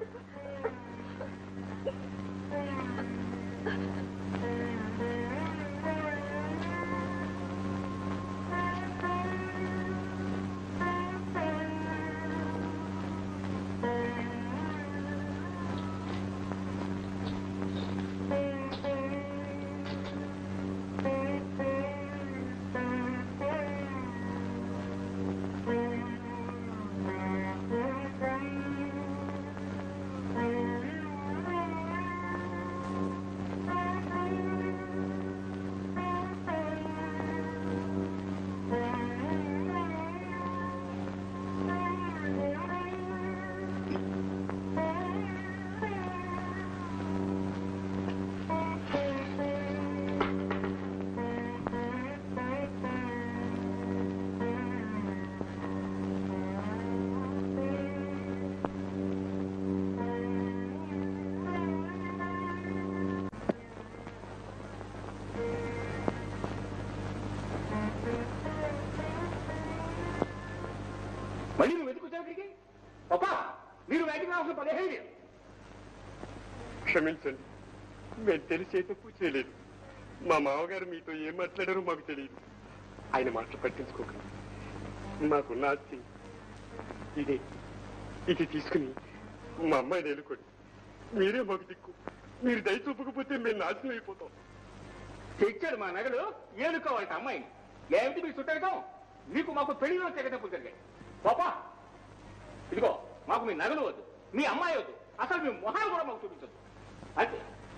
మళ్ళీ నువ్వు ఎందుకు వచ్చావు ఇక్కడికి? పాపా మీరు బయటికి రావాల్సిన 15. క్షమించండి, మేము తెలిసే తప్పు చేయలేదు. మా మామగారు మీతో ఏం మాట్లాడారో మాకు తెలియదు. ఆయన మాటలు పట్టించుకోకండి. మాకున్న ఆస్తి ఇదే. ఇది తీసుకుని మా అమ్మాయిని ఎన్నుకోండి. మీరే మాకు దిక్కు. మీరు దయ చూపకపోతే మేము నాశనం అయిపోతాం. తెచ్చాడు మా నగలు ఏనుకోవాలంట అమ్మాయిని. ఏమిటి మీరు చుట్టాడుతాం? మీకు మాకు పెళ్లిలో తెగతప్పులు జరిగాయి. పాపా ఇదిగో మాకు మీ నగలు వద్దు, మీ అమ్మాయి వద్దు, అసలు మీ మొహాలు కూడా మాకు చూపించద్దు. అంతే.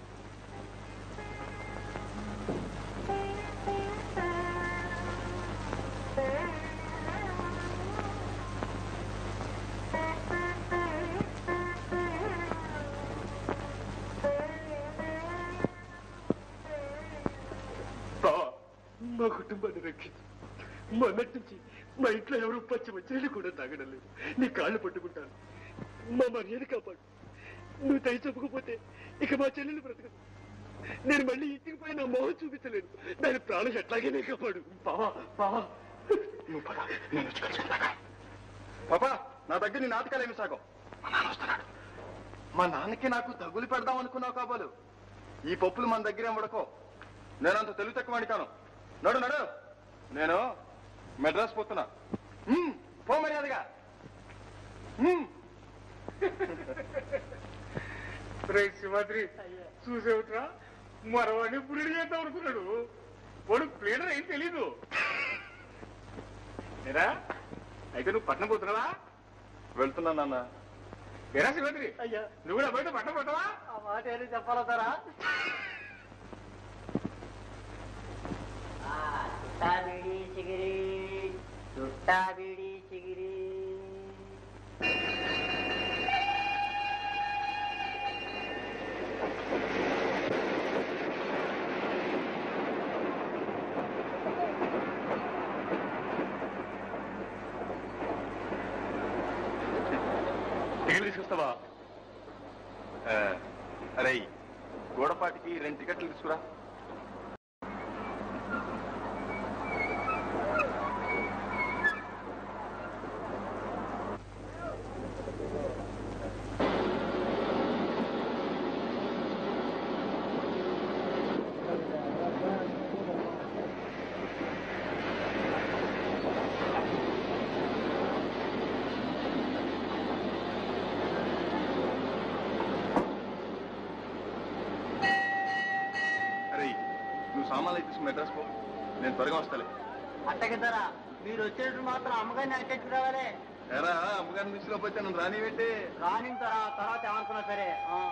మా కుటుంబాన్ని రక్షించు. మొన్నటి నుంచి మా ఇంట్లో ఎవరు పచ్చి మంచినీళ్ళు కూడా తాగడం లేదు. నీ కాళ్ళు పట్టుకుంటాను. మా మర్యాద కాపాడు. నువ్వు దయ చెప్పకపోతే ఇక మా చెల్లెలు బ్రతకదు. నేను మళ్ళీ ఇంటికి పోయి నా మొహం చూపించలేను. దాని ప్రాణం ఎట్లాగైనా కాపాడు. బావా బావా నువ్వు పద, నేను వచ్చి కలిసి పాపా నా దగ్గర నీ నాటకాలేమి సాగం. మా నాన్న వస్తున్నాడు. మా నాన్నకి నాకు తగులు పెడదాం అనుకున్నావు కాబోలు. ఈ పప్పులు మన దగ్గరే ఉడకో. నేనంత తెలుగు తక్కువ కాను. నడు నడు, నేను మెడ్రాస్ పోతున్నా. పో మర్యాదగా. శివాద్రి చూసేవుట్రా, మరవాడిని పురుడు చేద్దాం అనుకున్నాడు. వాడు ప్లేడర్ ఏం తెలీదు. అయితే నువ్వు పట్నం పోతున్నావా? వెళ్తున్నా నాన్న. ఎరా శివంత్రి, అయ్యా నువ్వు కూడా బయట పట్ట పట్టవా? ఆ మాట ఏదో చెప్పాలతారా? చుట్టా బీడి చిగిరి, చుట్టా బీడి చిగిరి. టికెట్లు తీసుకొస్తావా? అరే గోడపాటికి 2 టికెట్లు తీసుకురా. నువ్వు సామాన్లు తీసుకుని మెడ్రాస్ పో, నేను త్వరగా వస్తాలే. అట్టగిద్దరా, మీరు వచ్చేటప్పుడు మాత్రం అమ్మగారిని అట్టెట్టు రావాలే. ఎరా అమ్మగారిని తీసుకుపోతే నన్ను రానివేంటి? రానింతరా, తర్వాత ఏమనుకున్నా సరే.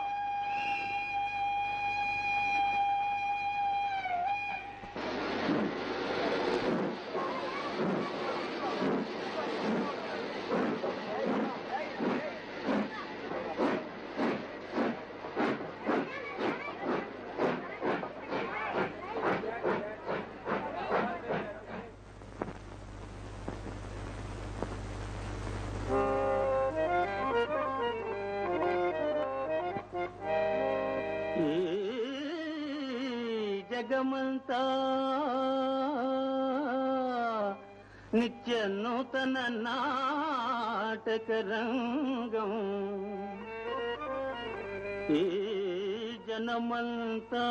జగమంతా నిత్య నూతన నాటక రంగం, ఈ జనమంతా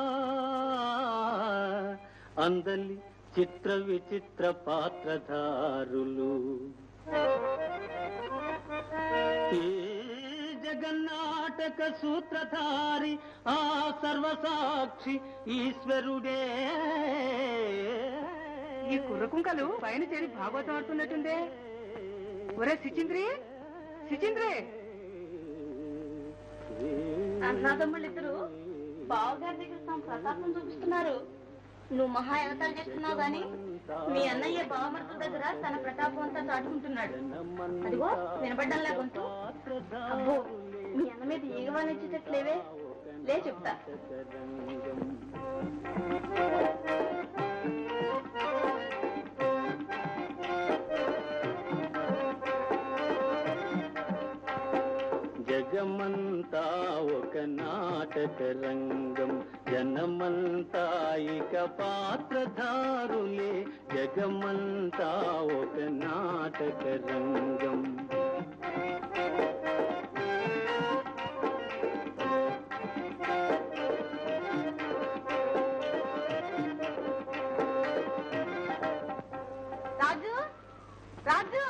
అందలి చిత్ర విచిత్ర పాత్రధారులు. ఈ జగన్నాటక సూత్రధారి ఆ సర్వసాక్షి ఈశ్వరుడే. ఈ కుర్రకుంకలు పైన చేరి భాగవతం ఆడుతున్నట్టుందే. ఒరే సిచింద్రి, సిచింద్రి! అన్నాదమ్ముళ్ళిద్దరు బావగారి దగ్గర తమ ప్రతాపం చూపిస్తున్నారు. నువ్వు మహా ఎగతాలు చేస్తున్నావు గాని మీ అన్నయ్య బావమరుతుల దగ్గర తన ప్రతాపం అంతా చాటుకుంటున్నాడు. అదిగో వినపడ్డంలా గొంతు. అబ్బో, మీ అన్న మీద ఈగవానిచ్చేటట్లేవే. లే చెప్తా. జగమంతా ఒక నాటక రంగం, జనమంతా ఇక పాత్రధారులే. జగమంతా ఒక నాటక రంగం. రాజు, రాజు!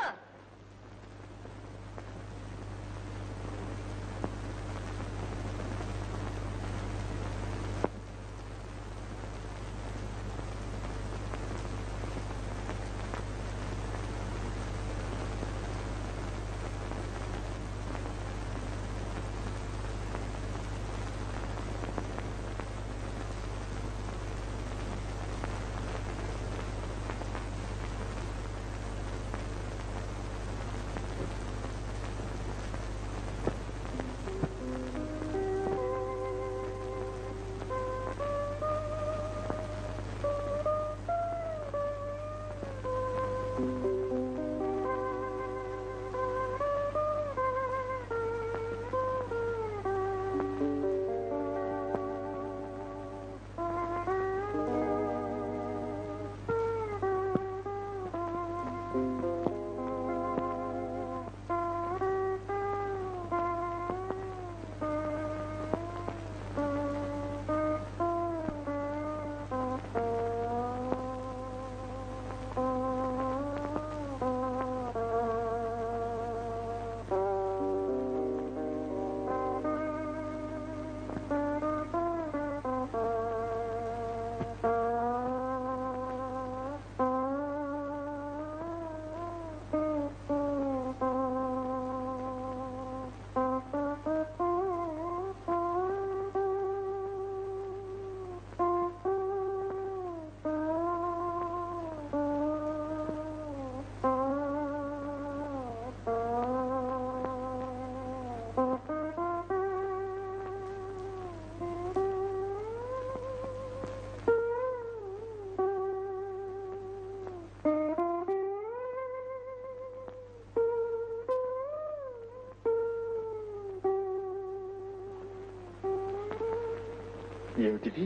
ఏమిటిది?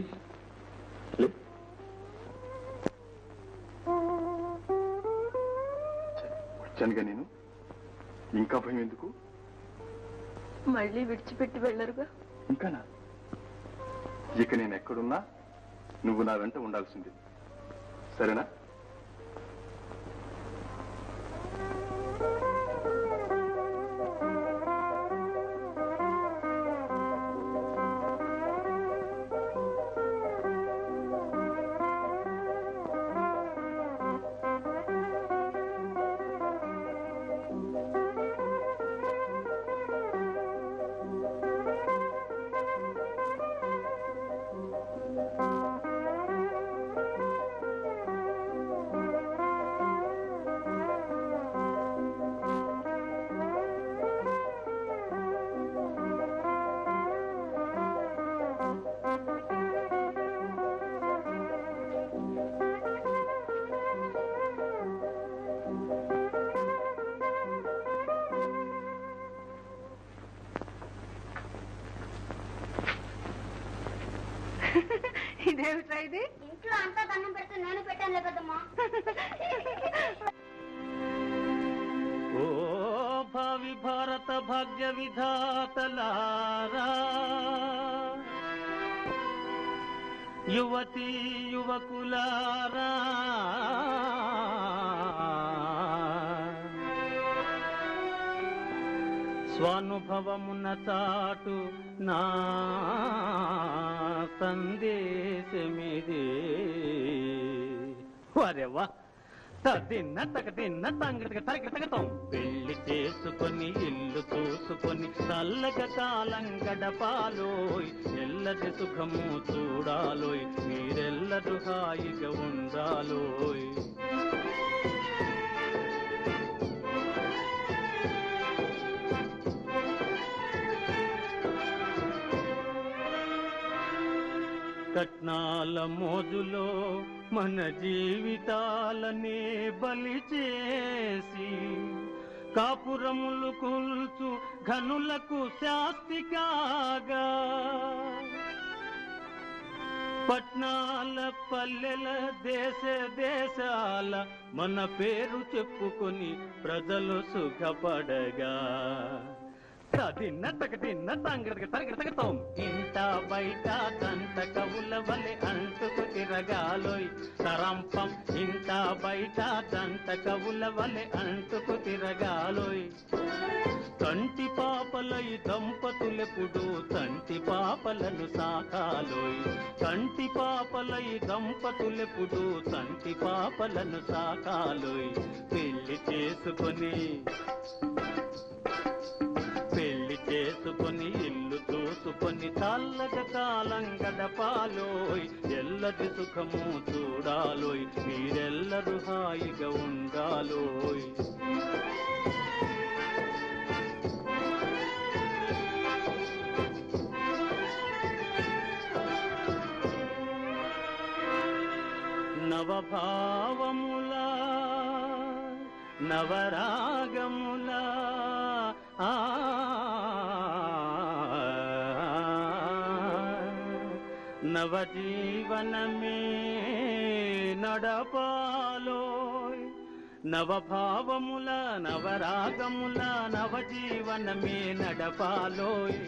వచ్చానుగా నేను, ఇంకా భయం ఎందుకు? మళ్ళీ విడిచిపెట్టి వెళ్ళరుగా? ఇంకానా? ఇక నేను ఎక్కడున్నా నువ్వు నా వెంట ఉండాల్సింది, సరేనా? ఇదేమిట్రా ఇది? ఇంట్లో అంతా దండం పెడితే నేను పెట్టాను పెద్దమ్మా. ఓ భావి భారత భాగ్య విధాతలారా, యువతీ యువకులారా, స్వానుభవమున చాటు నా సందేశమిదే. వరేవా తిన్న తగ తిన్న తంగ తగతం. పెళ్లి చేసుకొని ఇల్లు చూసుకొని చల్లగా కాలం గడపాలోయ్, ఎల్లది సుఖము చూడాలోయ్, మీరెల్లరూ హాయిగా ఉండాలోయ్. కట్నాల మోజులో మన జీవితాలనే బలి చేసి, కాపురములు కూల్చు ఘనులకు శాస్తి కాగా, పట్నాల పల్లెల దేశ దేశాల మన పేరు చెప్పుకొని ప్రజలు సుఖపడగా, తిన్న తగ తిన్న తంగ తరగతం. ఇంట బయట దంత కవుల వలె అంటుకు తిరగాలోయ్ తరంపం. ఇంట బయట దంత కవుల వలె అంటుకు తిరగాలోయ్. కంటి పాపలై దంపతులెప్పుడు తంటి పాపలను సాకాలోయ్. కంటి పాపలై దంపతులెప్పుడు తంటి పాపలను సాకాలోయ్. పెళ్లి చేసుకొని ఇల్లు చూసుకొని చల్లగా కాలం గడపాలోయ్, ఎల్లది సుఖము చూడాలోయ్, మీరెల్లరూ హాయిగా ఉండాలోయ్. నవభావములా నవరాగములా నవజీవనమే నడపాలోయ్. నవభావముల నవరాగముల నవజీవనమే నడపాలోయ్.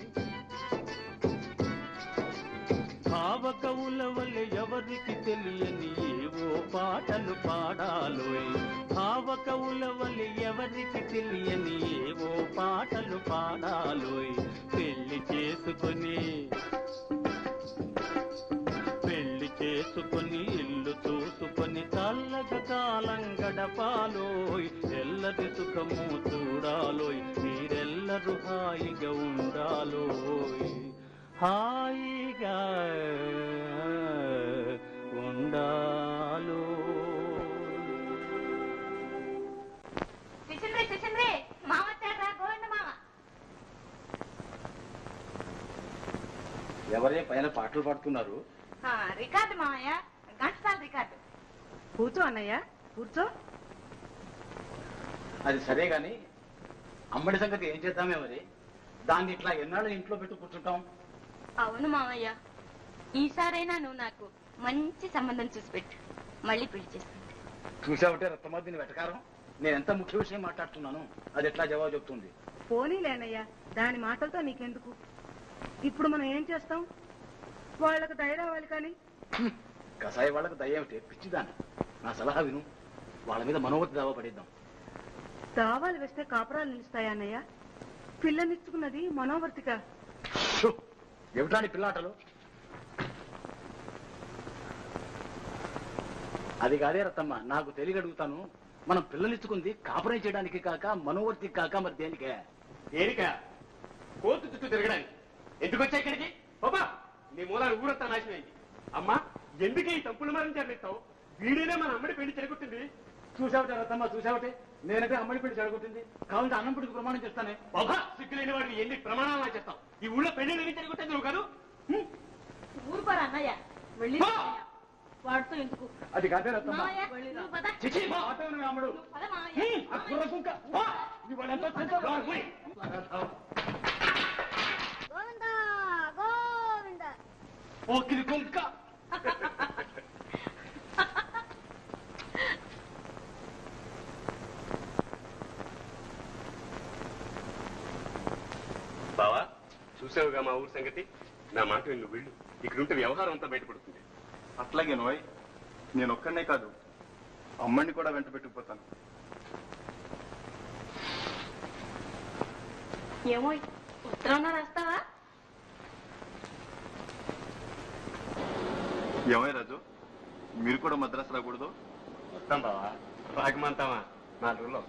భావకవుల వలె ఎవరికి తెలియని ఏవో పాటలు పాడాలోయ్. భావకవుల వలె ఎవరికి తెలియని ఏవో పాటలు పాడాలోయ్. పెళ్లి చేసుకొని ఇల్లు చూసుకొని చల్లగా కాలం గడపాలోయ్, ఎల్లది సుఖము చూడాలోయ్, మీరెల్లరూ హాయిగా ఉండాలోయ్. హాయిగా ఉండాలో. ఎవరే పైన పాటలు పాడుతున్నారు? రికార్డు మామయ్య, ఘంటసాల రికార్డు. కూర్చో అన్నయ్య, కూర్చో. అది సరే గాని అమ్మడి సంగతి ఏం చేద్దామే మరి? దాన్ని ఇట్లా ఎన్నాళ్ళు ఇంట్లో పెట్టు కూర్చుంటాం? అవును మామయ్య, ఈసారైనా నువ్వు నాకు మంచి సంబంధం చూసి పెట్టు, మళ్ళీ పెళ్లి చేసుకుంటా. చూసావుటే రత్తమ్మ దీని వెటకారం. నేను ఎంత ముఖ్య విషయం మాట్లాడుతున్నాను, అది ఎట్లా జవాబు చెప్తుంది? పోనీలేనయ్యా, దాని మాటలతో నీకెందుకు. ఇప్పుడు మనం ఏం చేస్తాం? వాళ్ళకు దయ రావాలి కానీ. కసాయి వాళ్ళకి దయ్యేమిటి, పిచ్చిదాన్ని. నా సలహా విను, వాళ్ళ మీద మనోవతి దావా పడిద్దాం. దావాలు వేస్తే కాపురాలు నిలుస్తాయా అన్నయ్య? పిల్లనిచ్చుకున్నది మనోవర్తిగా. ఏమిటాని పిల్లాటలు? అది కాదే రత్తమ్మ, నాకు తెలియగడుగుతాను. మనం పిల్లనిచ్చుకుంది కాపురం చేయడానికి కాక, మనోవర్తికి కాక, మరి దేనికే? దేనికా? కోర్టు చుట్టూ తిరగడానికి. ఎందుకు వచ్చా ఇక్కడికి? బాబా, నీ మూలాలు ఊరంతా నాశనమైంది. అమ్మా, ఎందుకే ఈ తప్పులు మరణించారు? వీడినే మన అమ్మడి పెళ్లి చెడగొట్టింది. చూసావటే రత్తమ్మ, చూసావటే నేనంటే అమ్మడి పెళ్లి చెడగొట్టింది. కావాలంటే అన్నం పెళ్లికి ప్రమాణం చేస్తానే. బాబా, సిగ్గులేని వాడిని ఎన్ని ప్రమాణాలు చేస్తావు? ఈ ఊళ్ళో పెళ్లి చెడగొట్టేది నువ్వు కాదు. ఊరుకోరా అన్నయ్య, వెళ్ళి వాడుతూ ఎందుకు? అది కాదే రత్తమ్మ. నువ్వు పద. చిచి, మా ఆటో నువ్వు అమ్మడు. పద మావయ్య. ఆ కుర్ర కుంక. ఇవాళెంతో తెలుసా? గోవిందా గోవిందా. పోకిరి కుంక. బావా, చూసావుగా మా ఊరు సంగతి. నా మాట నువ్వు వెళ్ళు, ఇక్కడుంటే వ్యవహారం అంతా బయటపడుతుంది. అట్లాగే నోయ్, నేను ఒక్కనే కాదు, అమ్మని కూడా వెంట పెట్టుకుపోతాను. ఏమో ఉత్తరం రాస్తావా? ఏమై రాజు, మీరు కూడా మద్రాసు రాకూడదు? వస్తాం బావా, రాకమంటావా? 4 రోజులు.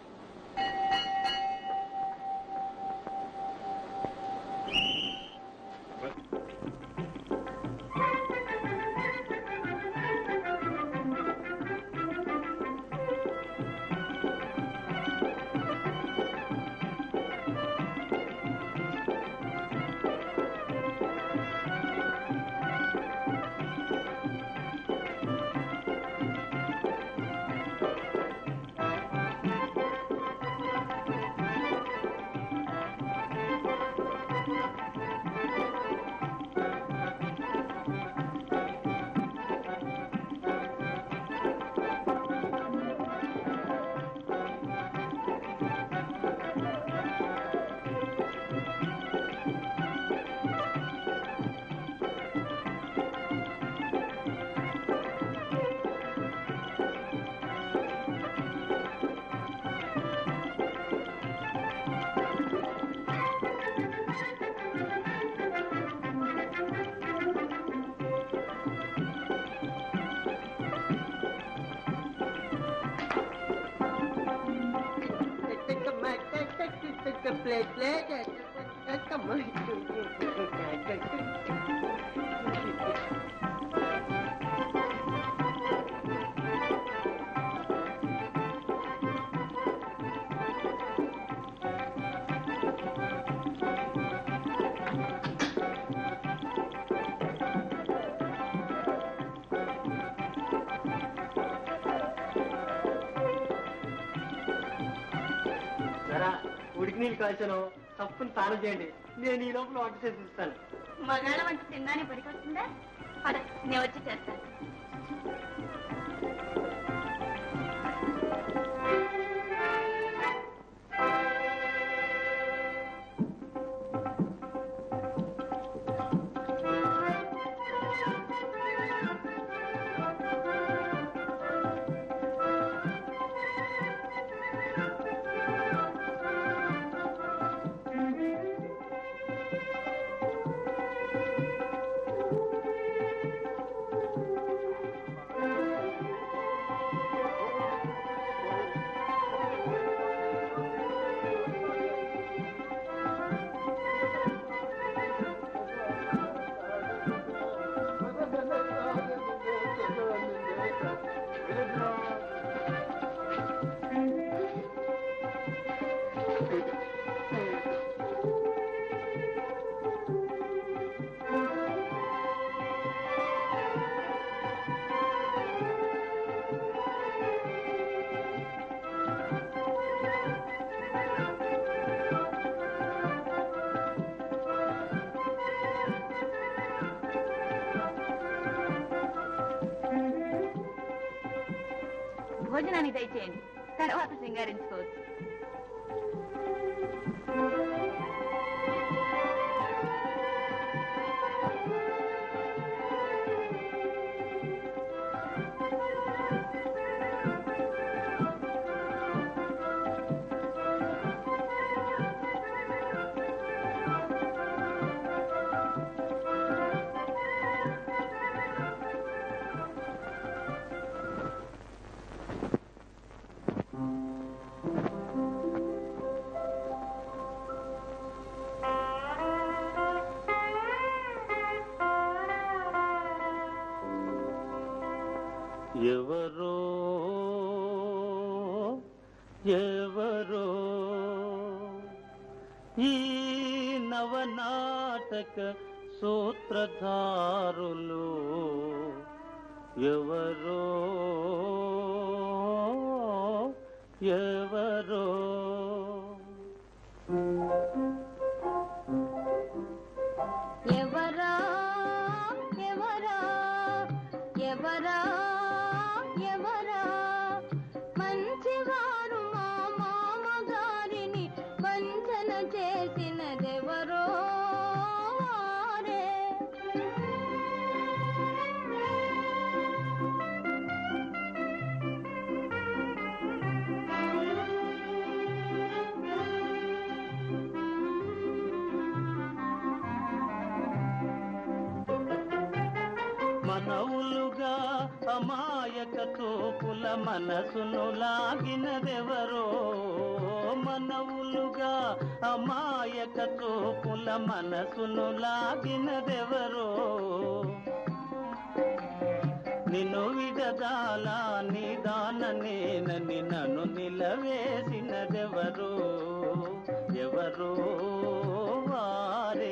ఉడికి నీళ్ళు కాల్చాను, తప్పుని స్నానం చేయండి. నేను ఈ లోపల వంట చేసి ఇస్తాను. మగాళ్ళ వంట తినడానికి పనికొస్తుందా? పద, నేను వచ్చి చేస్తాను. భోజనానికి దయచేయండి, తర్వాత సింగారించుకోవచ్చు. ఎవరో ఎవరో ఈ నవనాటక సూత్రధారులు, ఎవరో ఎవరో ఎవరా ఎవరా ఎవరా ఎవరా మంచివారు మా మామగారిని వంచన చేసినదెవరో వారే. మనవులుగా అమాయక తోపుల మనసును లాగినదెవరో, మనవులుగా అమాయక తోపుల మనసును లాగినదెవరో, నిన్ను విడదాలా నిదాననేనని నన్ను నిలవేసినదెవరో, ఎవరో వారే.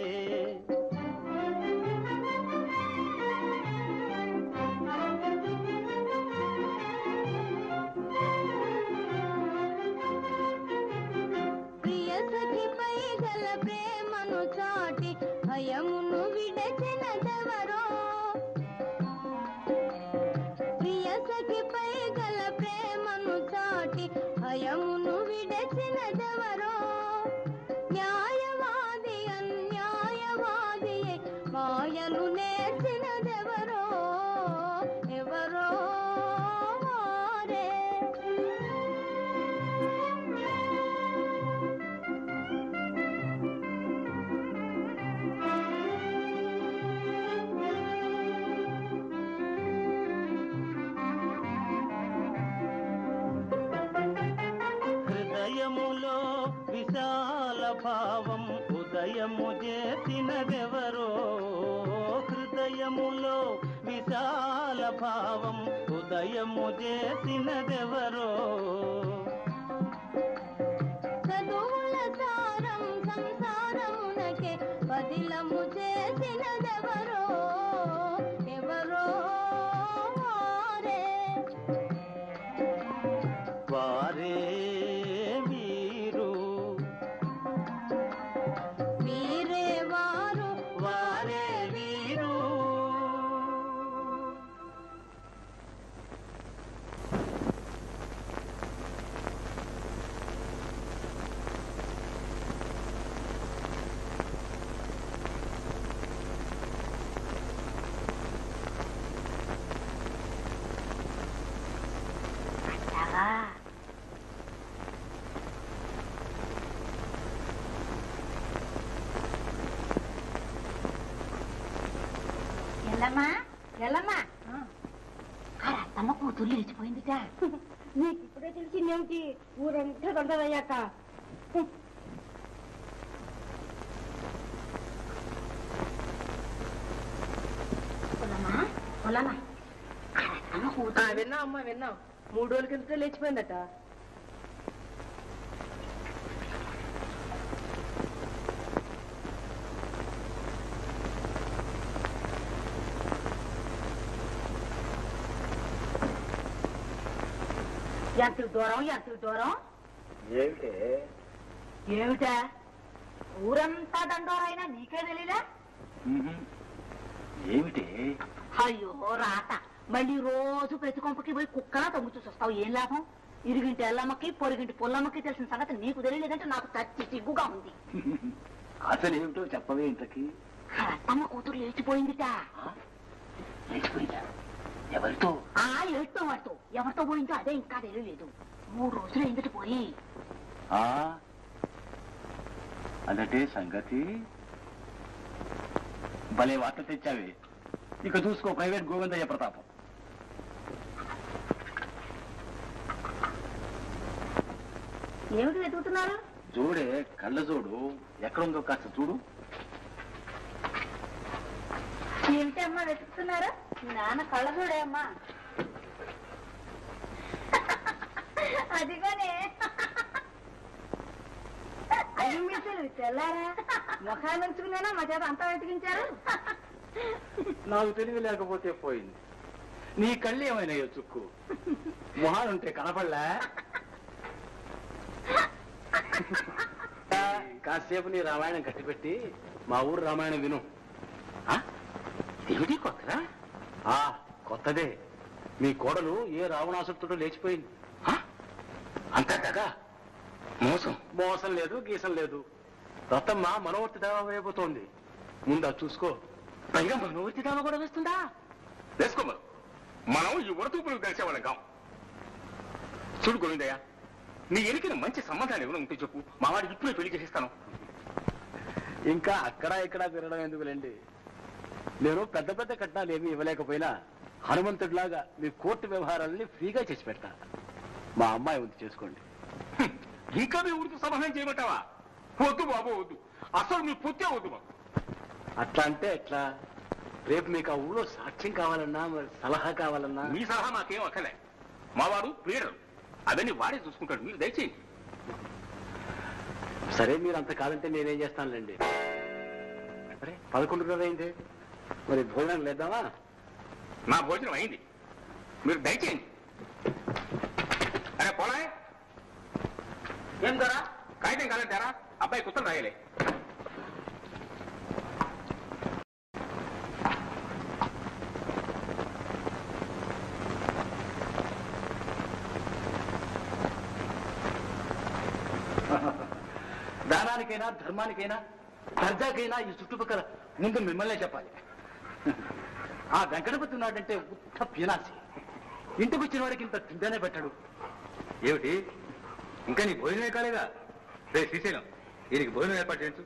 ప్రియసఖిపై గల ప్రేమను చాటి భయమును విడచినదెవరో, ప్రియసఖిపై గల ప్రేమను చాటి భయమును విడచినదెవరో, న్యాయవాది అన్యాయవాది మాయలు నేర్చినదెవరో, ఎవరో వారే. హృదయములో విశాల భావం ఉదయము చేసినదెవరో, హృదయములో విశాల భావం ఉదయము చేసినదెవరో, చదువుల సారం సంసారమునకే బదిలము చేసినదెవరో, ఎవరో వారే. వారే వీరు వీరే వారు వారే వీరు. ఎల్లమ్మా ఎల్లమ్మా, అత్తమ్మ కూతురు లేచిపోయిందిట. నీకు ఇప్పుడే తెలిసిందేమిటి? ఊరంతా దొండదయ్యాక విన్నావు అమ్మా, విన్నావు. 3 రోజుల కిందటే లేచిపోయిందట. ఎంత దూరం ఎంత దూరం? ఏమిటే ఏమిటా? ఊరంతా దండోరైనా నీకే తెలీదా? ఏమిటి? అయ్యో రాత, మళ్ళీ రోజు ప్రతి కొంపకి పోయి కుక్కలా తొంగు చూసి వస్తావు. ఏం లాభం? ఇరుగింటి ఎల్లమ్మకి పొరుగింటి పొల్లమ్మకి తెలిసిన సంగతి నీకు తెలియలేదంటే నాకు తచ్చి సిగ్గుగా ఉంది. అసలు ఏమిటో చెప్పవే ఇంతకి. అత్తమ్మ కూతురు లేచిపోయిందిట. లేచిపోయిందా? ఎవరితో? ఏడుతో వాడితో. ఎవరితో పోయిందో అదే ఇంకా తెలియలేదు. 3 రోజులు అయిందట పోయి. అదటే సంగతి. భలే వార్త తెచ్చావే. ఇక చూసుకో ప్రైవేట్ గోవిందయ్య ప్రతాపం. ఏమిటి వెతుకుతున్నారు? చూడే, కళ్ళ చూడు ఎక్కడుందో కాస్త చూడు. ఏమిటి అమ్మా వెతుకుతున్నారు? నాన్న కళ్ళ చూడే అమ్మా. అదిగోనే. అయ్యి మీసలు తెల్లారా ముఖాలు ఉంచుకునేనా మా చేత అంతా వెతికించారు. నాకు తెలివి లేకపోతే పోయింది. నీ కళ్ళు ఏమైనాయో చుక్కు. మొహాలుంటే కనపడలే. కాసేపు నీ రామాయణం కట్టిపెట్టి మా ఊరు రామాయణం విను. ఏమిటి కొత్తదా? కొత్తదే. మీ కోడలు ఏ రావణాసురుడితో లేచిపోయింది. అంతా కదా? మోసం లేదు, గీసం లేదు. రత్తమ్మ మనోవర్తి దావా వేయబోతోంది. ముందా చూసుకో. పైగా మనోవర్తి దావా కూడా వేస్తుందా? వేసుకో. మనం ఈ వరతూపులకు కలిసేవాళ్ళం కాం. చూడు గోవిందయ్య, నీ ఎరికిన మంచి సంబంధాలు ఎవరు ఉంటే చెప్పు. మా వాడికి ఇప్పుడే పెళ్లి చేసేస్తాను. ఇంకా అక్కడ ఇక్కడ తిరగడం ఎందుకులేండి. నేను పెద్ద పెద్ద కట్నాలు ఏమీ ఇవ్వలేకపోయినా హనుమంతుడిలాగా మీ కోర్టు వ్యవహారాలని ఫ్రీగా చేసి పెడతా. మా అమ్మాయి ఉంది, చేసుకోండి. ఇంకా మీ ఊరికి సమాధానం చేయమంటావా? వద్దు బాబు, వద్దు. అసలు మీ పొత్తే వద్దు బాబు. అట్లా అంటే ఎట్లా? రేపు మీకు ఆ ఊళ్ళో సాక్ష్యం కావాలన్నా, మరి సలహా కావాలన్నా. మీ సలహా మాకేం అక్కలే. మావాడు ప్లేడరు, అవన్నీ వాడే చూసుకుంటాడు. మీరు దయచేయండి. సరే, మీరు అంత కాదంటే నేనేం చేస్తానులేండి. అరే 11 అయింది. మరి భోజనం లేద్దామా? నా భోజనం అయింది, మీరు దయచేయండి. అరే పోలా, ఏం కదా కాగితం కాదంటారా? అబ్బాయి కుత్తలు రాయలే. దానానికైనా ధర్మానికైనా దర్జాకైనా ఈ చుట్టుపక్కల ముందు మిమ్మల్నే చెప్పాలి. ఆ వెంకటపతి ఉన్నాడంటే ఉత్త పీనాసి. ఇంటికి వచ్చిన వాడికి ఇంత తిండానే పెట్టాడు. ఏమిటి ఇంకా నీ భోజనమే కాలేదా? రే శ్రీశైలం, దీనికి భోజనం ఏర్పాటు చేయొచ్చు.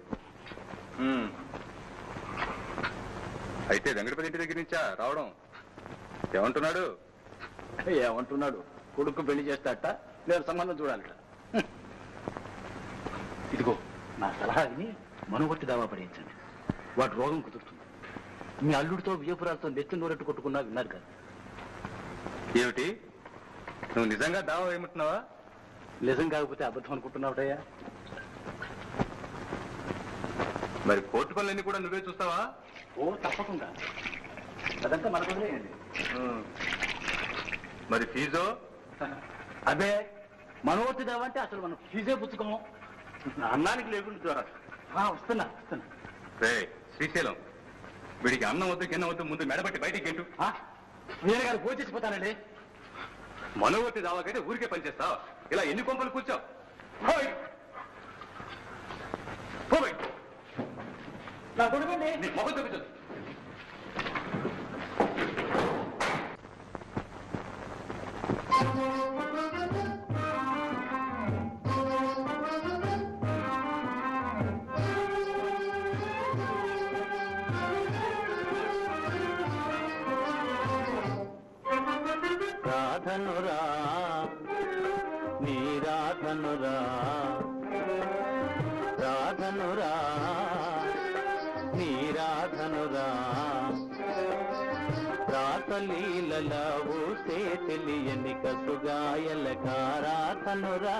అయితే వెంకటపతి ఇంటి దగ్గర నుంచా రావడం? ఏమంటున్నాడు? ఏమంటున్నాడు? కొడుకు పెళ్లి చేస్తాట, నేను సంబంధం చూడాలట. ఇదిగో నా సలహా విని మనగొట్టి దావా పడించండి. వాడు రోగం కుదురుతుంది. మీ అల్లుడితో విజయపురాలతో నెత్తి నూరెట్టు కొట్టుకున్నా విన్నారు కదా. ఏమిటి నువ్వు నిజంగా దావా ఏమంటున్నావా? నిజం కాకపోతే అబద్ధం అనుకుంటున్నావుటయ్యా. మరి కోర్టు పనులన్నీ కూడా నువ్వే చూస్తావా? ఓ తప్పకుండా, అదంతా మనకు వదిలేయండి. మరి ఫీజు? అదే మనోవర్తి దావా అంటే అసలు మనం ఫీజే పుచ్చుకోము. అన్నానికి లేకుండా ద్వారా వస్తున్నా. రే శ్రీశైలం, వీడికి అన్నం వద్దు గిన్నె వద్దు, ముందు మెడబట్టి బయటికి గెంటు. నేను గారు భోజేసిపోతానండి. మనోవర్తి దావాకైతే ఊరికే పనిచేస్తావు. ఇలా ఎన్ని కొంపలు కూర్చోవు? నా కొడుకోండి, నీ మొహం చూపించదు. రాధనురా నీ రాధనురా, రాధనురా నీ రాధనురా, రాతలీలల ఊసే తెలియని కసుగాయల కారాధనురా,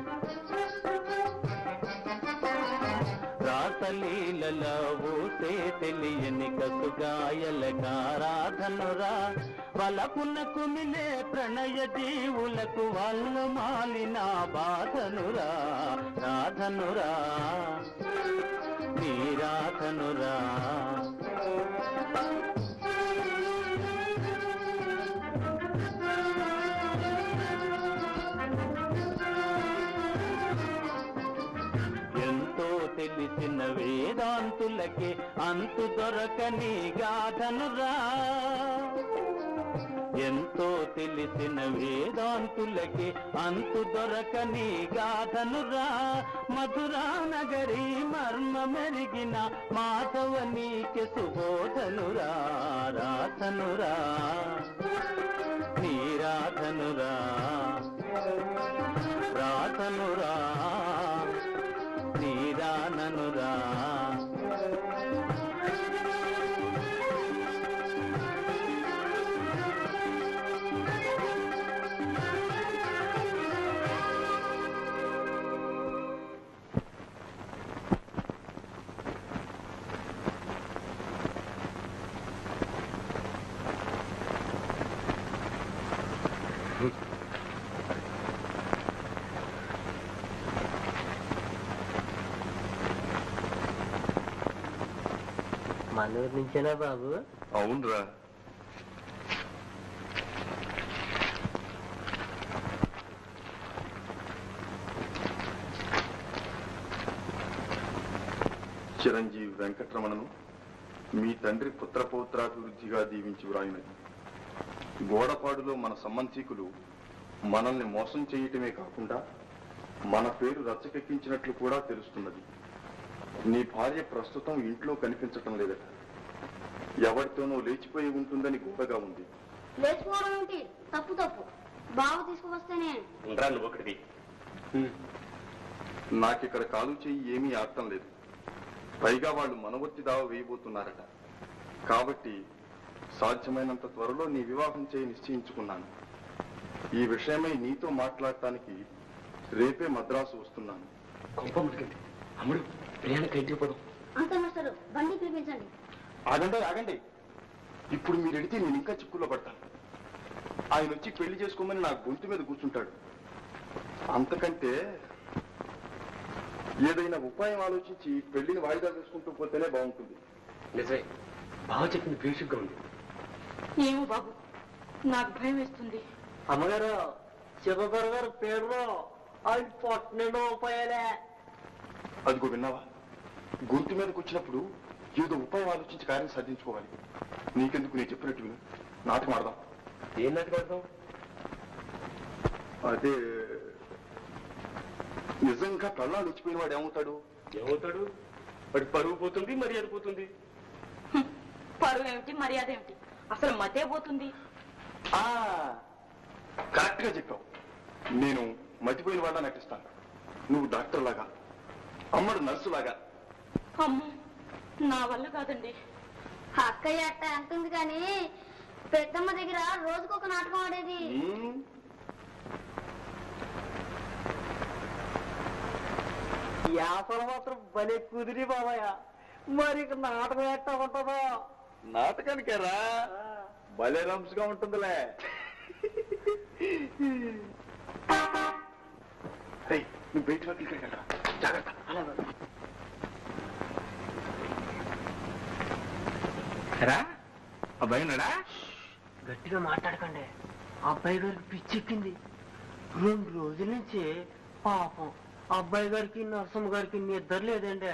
రాతలీలల ఊసే తెలియని కసుగాయల కారాధనురా, వలపునకు మిలే ప్రణయ జీవులకు వల్ల మాలిన బాధనురా, రాధనురా నీ రాధనురా. తెలిసిన వేదాంతులకే అంతు దొరకని గాథనురా. ఎంతో తెలిసిన వేదాంతులకే అంతు దొరకని గాథనురా. మధురా నగరి మర్మ మెరిగిన మాధవ నీకే సుబోధనురా. రాధనురా నీ రాధనురా, రాధనురా నీ రాననురా. మనూరు నుంచేనా బాబు? అవునరా. చిరంజీవి వెంకటరమణను మీ తండ్రి పుత్రపౌత్రాభివృద్ధిగా దీవించి వ్రాయినది. గోడపాడులో మన సంబంధీకులు మనల్ని మోసం చేయటమే కాకుండా మన పేరు రచ్చకెక్కించినట్లు కూడా తెలుస్తున్నది. నీ భార్య ప్రస్తుతం ఇంట్లో కనిపించటం లేదట. ఎవరితోనో లేచిపోయి ఉంటుందని గోడగా ఉంది. లేచిపోవడం ఏంటి? తప్పు తప్పు. బావ తీసుకువస్తేనే నువ్వు ఒకటిది. నాకిక్కడ కాలు చెయ్యి ఏమీ అర్థం లేదు. పైగా వాళ్ళు మనవొత్తి దావ వేయబోతున్నారట. కాబట్టి సాధ్యమైనంత త్వరలో నీ వివాహం చేయి నిశ్చయించుకున్నాను. ఈ విషయమై నీతో మాట్లాడటానికి రేపే మద్రాసు వస్తున్నాను. అమ్ముడు ప్రయాణం ఇంటికి పోదాం. అంతే మాస్టర్, బండి పిలిపించండి. ఆగండి ఆగండి. ఇప్పుడు మీరు ఎడితే నేను ఇంకా చిక్కుల్లో పడతాను. ఆయన వచ్చి పెళ్లి చేసుకోమని నా గొంతు మీద కూర్చుంటాడు. అంతకంటే ఏదైనా ఉపాయం ఆలోచించి పెళ్లిని వాయిదా వేసుకుంటూ పోతేనే బాగుంటుంది. నిజమే, బాగా చెప్పింది బేసిక్గా ఉంది. ఏమో బాబు, నాకు భయం వేస్తుంది. అమ్మగారు శివగారు గారు పేరులో ఆయన పొట్టనిండో ఉపాయాలే. అదిగో విన్నావా? గొంతు మీదకి వచ్చినప్పుడు ఏదో ఉపాయం ఆలోచించి కార్యం సాధించుకోవాలి. నీకెందుకు నేను చెప్పినట్టు విను. నాటకం ఆడదాం. ఏం నాటకం ఆడదాం? అదే, నిజంగా కళ్ళాలు వచ్చిపోయిన వాడు ఏమవుతాడు? వాడి పరువు పోతుంది, మర్యాద పోతుంది. పరువు ఏమిటి, మర్యాద ఏమిటి? అసలు మతే పోతుంది. కరెక్ట్ గా చెప్పావు. నేను మతిపోయిన వాళ్ళ నటిస్తాను. నువ్వు డాక్టర్ లాగా, అమ్మడు నర్సు లాగా. అమ్మో, నా వల్ల కాదండి. అక్కయ్య అట్ట అంటుంది కానీ పెద్దమ్మ దగ్గర రోజుకొక నాటకం ఆడేది. వ్యాపారం మాత్రం భలే కుదిరి బాబాయ్. మరి నాటకం ఎట్టా ఉంటుందో? నాటకానికే రా, భలే రంప్స్ గా ఉంటుందిలే. నువ్వు బయట వాకిలికి వెళ్ళరా, జాగ్రత్త. అబ్బాయి ఉన్నాడా? గట్టిగా మాట్లాడకండి. అబ్బాయి గారికి పిచ్చెక్కింది. 2 రోజుల నుంచి పాపం అబ్బాయి గారికి నరసమ్మ గారికి నిద్ర లేదండి.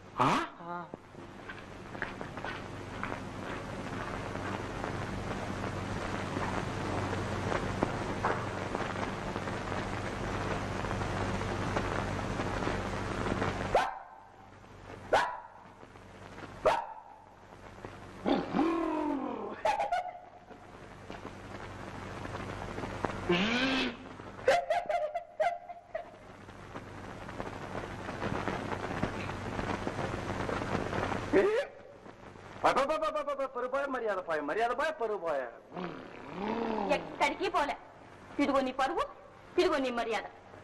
పరుపోయా ఎక్కడికి పోలే. ఇదిగో నీ పరువు, ఇదిగో నీ మర్యాద.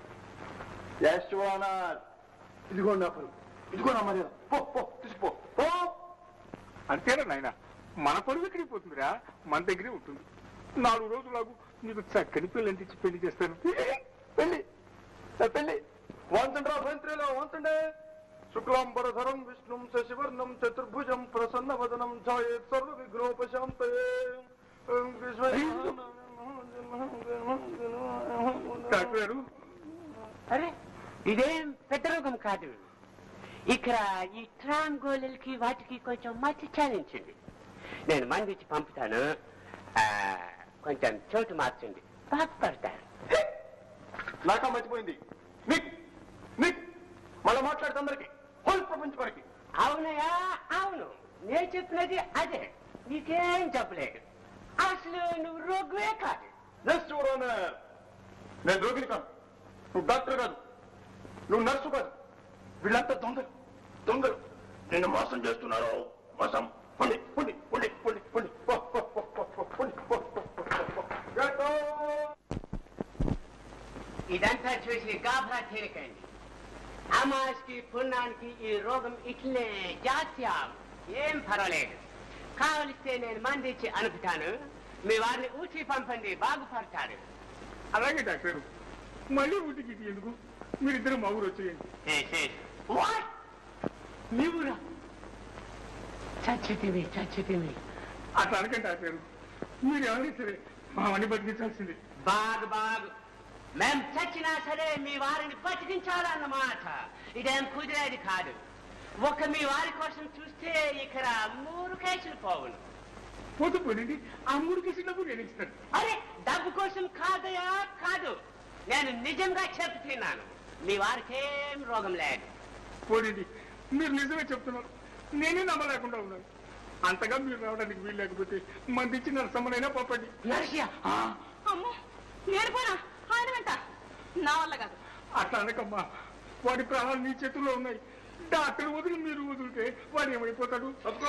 ఇదిగో నా పరువు, ఇదిగో నా మర్యాద. పో పో తీసిపో. అంతేనా నాయన, మన పరువు ఎక్కడికి పోతుందిరా, మన దగ్గరే ఉంటుంది. 4 రోజులకు నీకు చక్కని పెళ్ళంటించి పెళ్లి చేస్తాను. పెళ్లి పెళ్లి వాంతండ్రా భయంత్రిలో వాంతండే. శుక్లాంబరధరం విష్ణుం శశివర్ణం చతుర్భుజం ప్రసన్న వదనం ఛాయేత్ సర్వ విఘ్నోపశాంతయే. అరే ఇదేం పెద్ద రోగం కాదు. ఇక్కడ ఈ ట్రామ్ గోళీలకి వాటికి కొంచెం మట్టి చాలించండి. నేను మంది ఇచ్చి పంపుతాను. కొంచెం చోటు మార్చండి, బాగుపడతారు. నాకా మర్చిపోయింది. మళ్ళీ మాట్లాడుతూ అందరికి హోల్ ప్రపంచపడికి. అవునయా, అవును, నేను చెప్పినది అదే. నీకేం చెప్పలేదు. అసలు నువ్వు రోగువే కాదు. నేను రోగిని కాదు, నువ్వు డాక్టర్ కాదు, నువ్వు నర్సు కాదు. వీళ్ళంతా దొంగలు దొంగలు. నిన్ను మోసం చేస్తున్నారు. మోసం. పొండి పొండి పొండి పొండి పొండి. ఇదంతా చూసి గాభరా తీరకండి. అమాస్కి పుణ్యానికి ఈ రోగం ఇట్లే జాస్తి ఏం పర్వాలేదు. కావలిస్తే నేను మంది ఇచ్చి అనుపుతాను. మీ వారిని ఊచి పంపండి, బాగుపడతారు. అలాగే డాక్టర్, మళ్ళీ ఊటికి ఎందుకు? మీరిద్దరు మా ఊరు వచ్చేయండి. మీ ఊరా? చచ్చితివి చచ్చితివి. అట్లా అనకండి డాక్టర్, మీరు ఎవరైనా సరే మా వాడిని బతికించాల్సింది. బాగు బాగు. మేం చచ్చినా సరే మీ వారిని బతికించాలన్నమాట. ఇదేం కుదిరేది కాదు. ఒక మీ వారి కోసం చూస్తే ఇక్కడ 3 కేసులు పోవును. పోతుండి ఆ 3 కేసులు డబ్బు నేను ఇస్తాను. అరే, డబ్బు కోసం కాదయా, కాదు. నేను నిజంగా చెప్తున్నాను. మీ వారికేం రోగం లేదు. పోనండి, మీరు నిజమే చెప్తున్నారు. నేనే నమ్మలేకుండా ఉన్నాను. అంతగా మీరు రావడానికి వీలు లేకపోతే మంది ఇచ్చి నరసమ్మనైనా పంపండి. అమ్మో, నేను పోనా ఆయన వెంట? నా వల్ల కాదు. అట్లా అనకమ్మా, వాడి ప్రాణాలు మీ చేతుల్లో ఉన్నాయి. డాక్టర్ వదిలి మీరు వదిలితే వాడు ఏమైపోతాడు?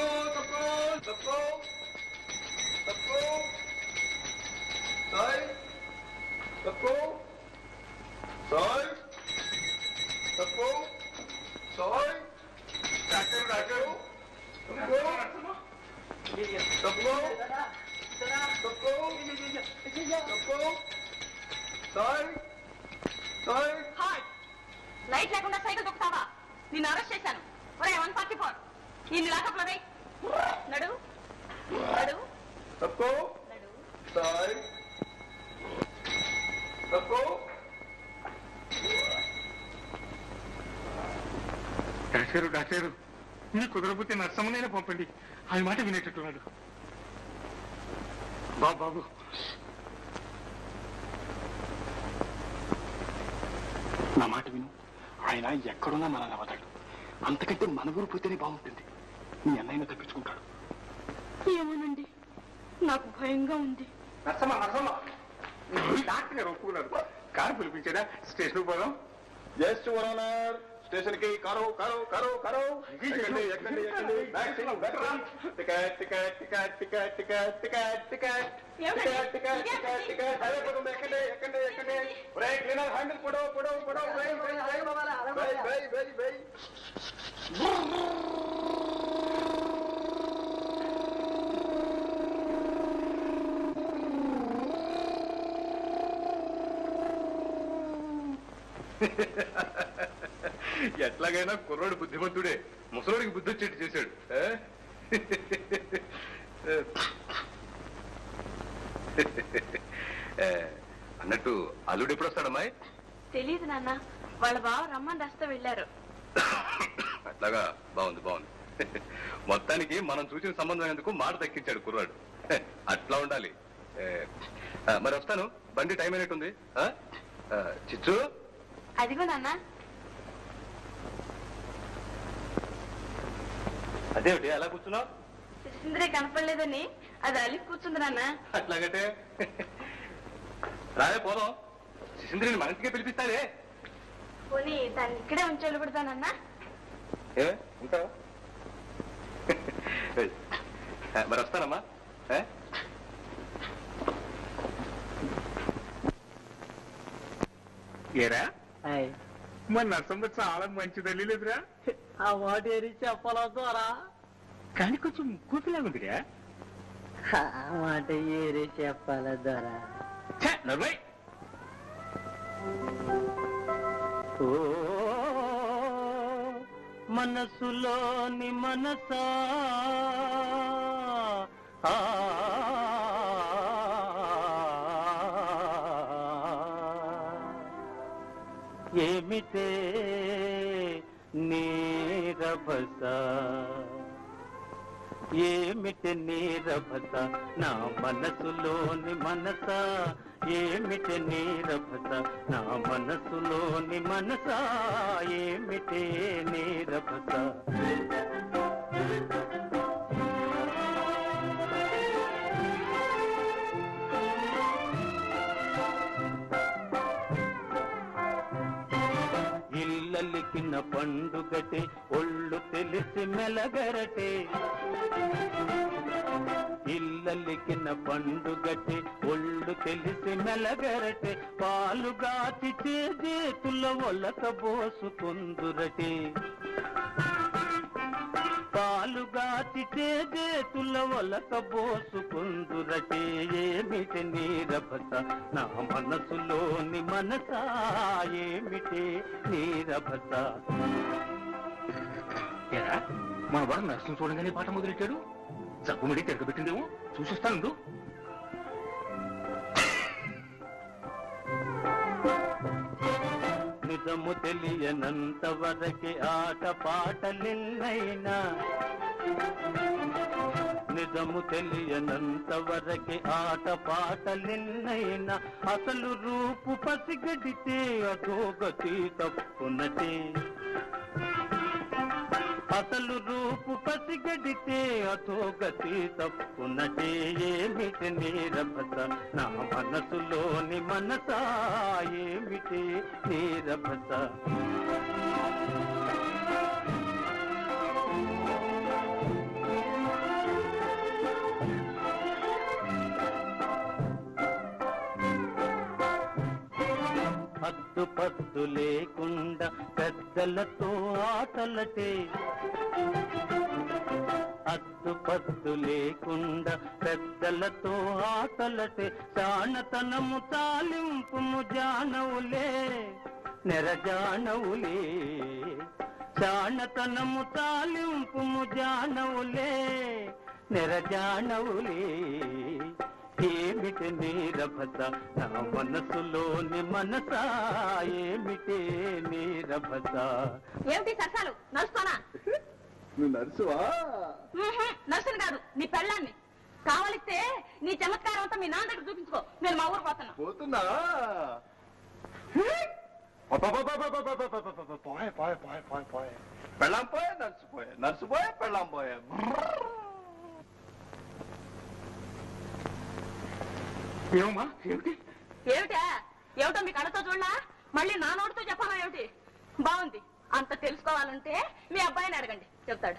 లైట్ లేకుండా సైకిల్ దొక్కుతావా? నిన్ను అరెస్ట్ చేశాను. 144 ఇన్ని లాకప్లో రై. నడు నడు డాక్టరు డాక్టరు, మీ కుదరపోతే నర్సమ్మనైనా పంపండి. ఆయన మాట వినేటట్టున్నాడు. బాబు నా మాట విను. ఆయన ఎక్కడున్నా మనల్ని వదలడు. అంతకంటే మన ఊరు పోతేనే బాగుంటుంది. మీ అన్నయ్యను తప్పించుకుంటాడు. ఏమోనండి, నాకు భయంగా ఉంది. నర్సమ్మ నర్సమ్మ, డాక్టర్ గారు ఒప్పుకున్నారు. కారు పిలిపించారా? స్టేషన్ పోదాం. జస్ట్ ఓనర్, స్టేషన్ కి కారు కారు కారు కారు. ఎక్కండి ఎక్కండి ఎక్కండి. Ticket ticket ticket ticket ticket ticket ticket ticket ticket ticket ticket. ఎక్కండి ఎక్కండి ఎక్కండి. బ్రేక్ క్లీనర్ హ్యాండిల్ పొడవు పొడవు పొడవు. ఎట్లాగైనా కుర్రోడు బుద్ధిమంతుడే. ముసలోడికి బుద్ధి వచ్చేట్టు చేశాడు. అన్నట్టు అల్లుడు ఎప్పుడు వస్తాడమ్మాయి? తెలియదు నాన్న, వాళ్ళ బావ రమ్మని రాస్తే వెళ్ళారు. అట్లాగా, బాగుంది బాగుంది. మొత్తానికి మనం చూసిన సంబంధం ఎందుకు మాట దక్కించాడు కుర్రాడు. అట్లా ఉండాలి. మరి వస్తాను, బండి టైం అయినట్టుంది. చిచ్చు, అదిగో నాన్న. అదేమిటి అలా కూర్చున్నావు? సుందరే కనపడలేదని అది అలిగి కూర్చుంది నాన్న. అట్లాగటే రాలే పోదాం. శిశుంద్రిని మన ఇంటికే పిలిపిస్తారే. పోనీ దాన్ని ఇక్కడే ఉంచి పెడతానన్నా. ఏ ఉంటావా? మరి వస్తానమ్మా. ఏరా, మన నర్సమ్మ చాలా మంచి తల్లి లేదురా. ఆ మాట ఏరి చెప్పాలా ద్వారా? కానీ కొంచెం కూతులాగుందిరా. ఆ మాట ఏరి చెప్పాలా ద్వారా? ఓ మనసులోని మనసా, ఏమిటే నీరభస ఏమిటి నీరభస నా మనసులోని మనస ఏమిటి నీరభస నా మనసులోని మనస ఏమిటి నీరభస ఇల్లలికిన పండుగటే ఒళ్ళు తెలిసి మెలగరటే ఇల్లలికిన పండుగటే ఒళ్ళు తెలిసి మెలగరటే పాలుగాచి చేతుల ఒలక బోసుకుందురటే పాలుగాచి చేతుల ఒలక బోసుకుందురటే ఏమిటి నీరభస నా మనసులోని మనస ఏమిటి నీరభస మన వాడు నర్సును చూడగానే పాట మొదలెట్టాడు జబ్బు మిడి తిరగబెట్టిందేమో చూసిస్తాను నిజము తెలియనంత వరకే ఆట పాటలెన్నైనా నిజము తెలియనంత వరకే ఆట పాటలెన్నైనా అసలు రూపు పసిగడితే అధోగతి తప్పునటే అసలు రూపు పసిగడితే అధోగతి తప్పునటే ఏమిటి నీరభస నా మనసులోని మనస ఏమిటి నీరభస హద్దుపద్దు లేకుండా పెద్దలతో ఆటలటే హద్దుపద్దు లేకుండా పెద్దలతో ఆటలటే చాణతనము తాలింపుము జానవులే నెరజానవులే చాణతనము తాలింపుము జానవులే నెరజానవులే ఏమిటి నీరభస నా మనసులోని మనస ఏమిటి నీరభస ఏమిటి సరసాలు నడుస్తానా నువ్వు నర్సువా నర్సుని కాదు నీ పెళ్ళాన్ని కావలిస్తే నీ చమత్కారం అంతా మీ నాన్న దగ్గర చూపించుకో నేను మా ఊరు పోతున్నా పోతున్నా పోయే పోయే పోయే పోయే పోయే పెళ్ళాం పోయే నర్సు పోయే పెళ్ళాం పోయే ఏమమ్మా ఏమిటి ఏమిటా ఏమిటో మీ కళ్ళతో చూడలా మళ్ళీ నా నోటితో చెప్పాలా ఏమిటి బాగుంది అంత తెలుసుకోవాలంటే మీ అబ్బాయిని అడగండి చెప్తాడు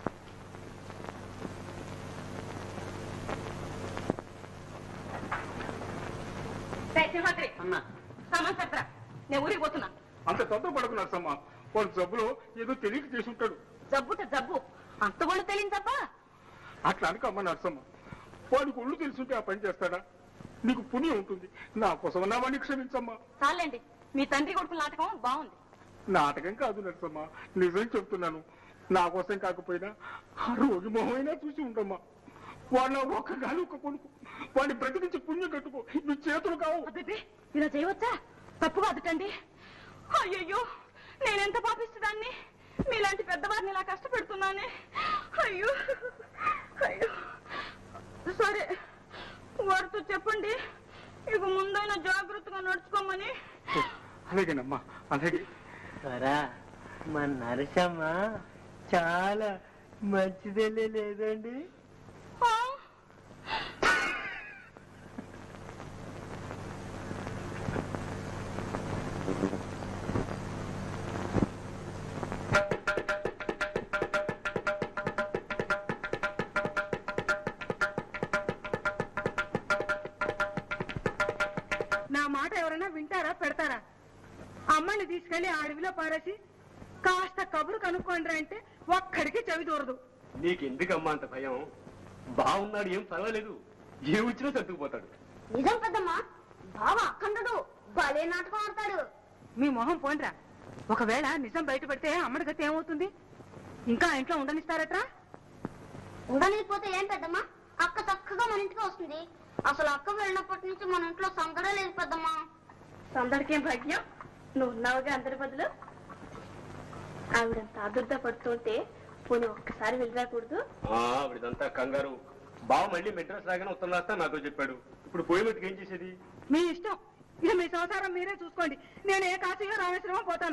సింహాద్రి సామాన్ చెప్పరా నేను ఊరికి పోతున్నా అంత తొందర పడకు నర్సమ్మ వాడు జబ్బులో ఏదో తెలియక చేసుంటాడు జబ్బుట జబ్బు అంత కూడా తెలియదు తప్ప అట్లా అనుకమ్మ నర్సమ్మ వాడికి ఒళ్ళు తెలుసుంటే ఆ పని చేస్తాడా నీకు పుణ్యం ఉంటుంది నా కోసం నా వాడిని క్షమించమ్మా చాలండి మీ తండ్రి కొడుకుల నాటకం బాగుంది నాటకం కాదు నర్సమ్మ నిజం చెప్తున్నాను నా కోసం కాకపోయినా ఆ రోగి మొహమైనా చూసి ఉండమ్మా వాడు నా ఒక్క గాలి ఒక్క కొనుక్కు వాడిని బ్రతికించి పుణ్యం కట్టుకో నీ చేతులు కావు ఇలా చేయవచ్చా తప్పు కాదుటండి అయ్యయ్యో నేనెంత పాపిస్తుందాన్ని మీలాంటి పెద్దవారిని ఇలా కష్టపెడుతున్నానే అయ్యో అయ్యో సరే వారితో చెప్పండి ఇక ముందైనా జాగ్రత్తగా నడుచుకోమని అలాగేనమ్మా అలాగే సరా మా నరసమ్మ చాలా మంచిదే లేదండి నా మాట ఎవరైనా వింటారా పెడతారా అమ్మని తీసుకెళ్లి అడవిలో పారేసి కాస్త కబురు కనుక్కోండి అంటే ఒక్కడికి చెవి దూరదు నీకెందుకమ్మా అంత భయం బాగున్నాడు ఏం పర్వాలేదు ఏ వచ్చినా సర్దుకుపోతాడు నిజం పెద్దమ్మా బావ అఖండడు భలే నాటకం ఆడతాడు మీ మొహం పోండ్రా ఒకవేళ నిజం బయటపడితే అమ్మడి గతి ఏమవుతుంది ఇంకా ఇంట్లో ఉండనిస్తారట్రా ఉండనిపోతే ఏం పెద్దమ్మా అక్క చక్కగా మన ఇంటికి వస్తుంది అసలు అక్క వెళ్ళినప్పటి నుంచి మన ఇంట్లో సందడే లేదు పెద్దమ్మా సందడికి ఏం భాగ్యం నువ్వు ఉన్నావుగా అందరి బదులు ఆవిడంత ఆదుర్దా పడుతుంటే పోనీ ఒక్కసారి వెళ్ళరాకూడదు? ఆవిడంతా కంగారు. బావ మళ్ళీ మెడ్రాస్ రాగానే ఉత్తరం రాస్తా నాతో చెప్పాడు. ఇప్పుడు పోయేమట్టుకు ఏం చేసేది? మీ ఇష్టం. ఇక మీ సంసారం మీరే చూసుకోండి. నేను ఏ కాశీగా రామేశ్వరం పోతాను.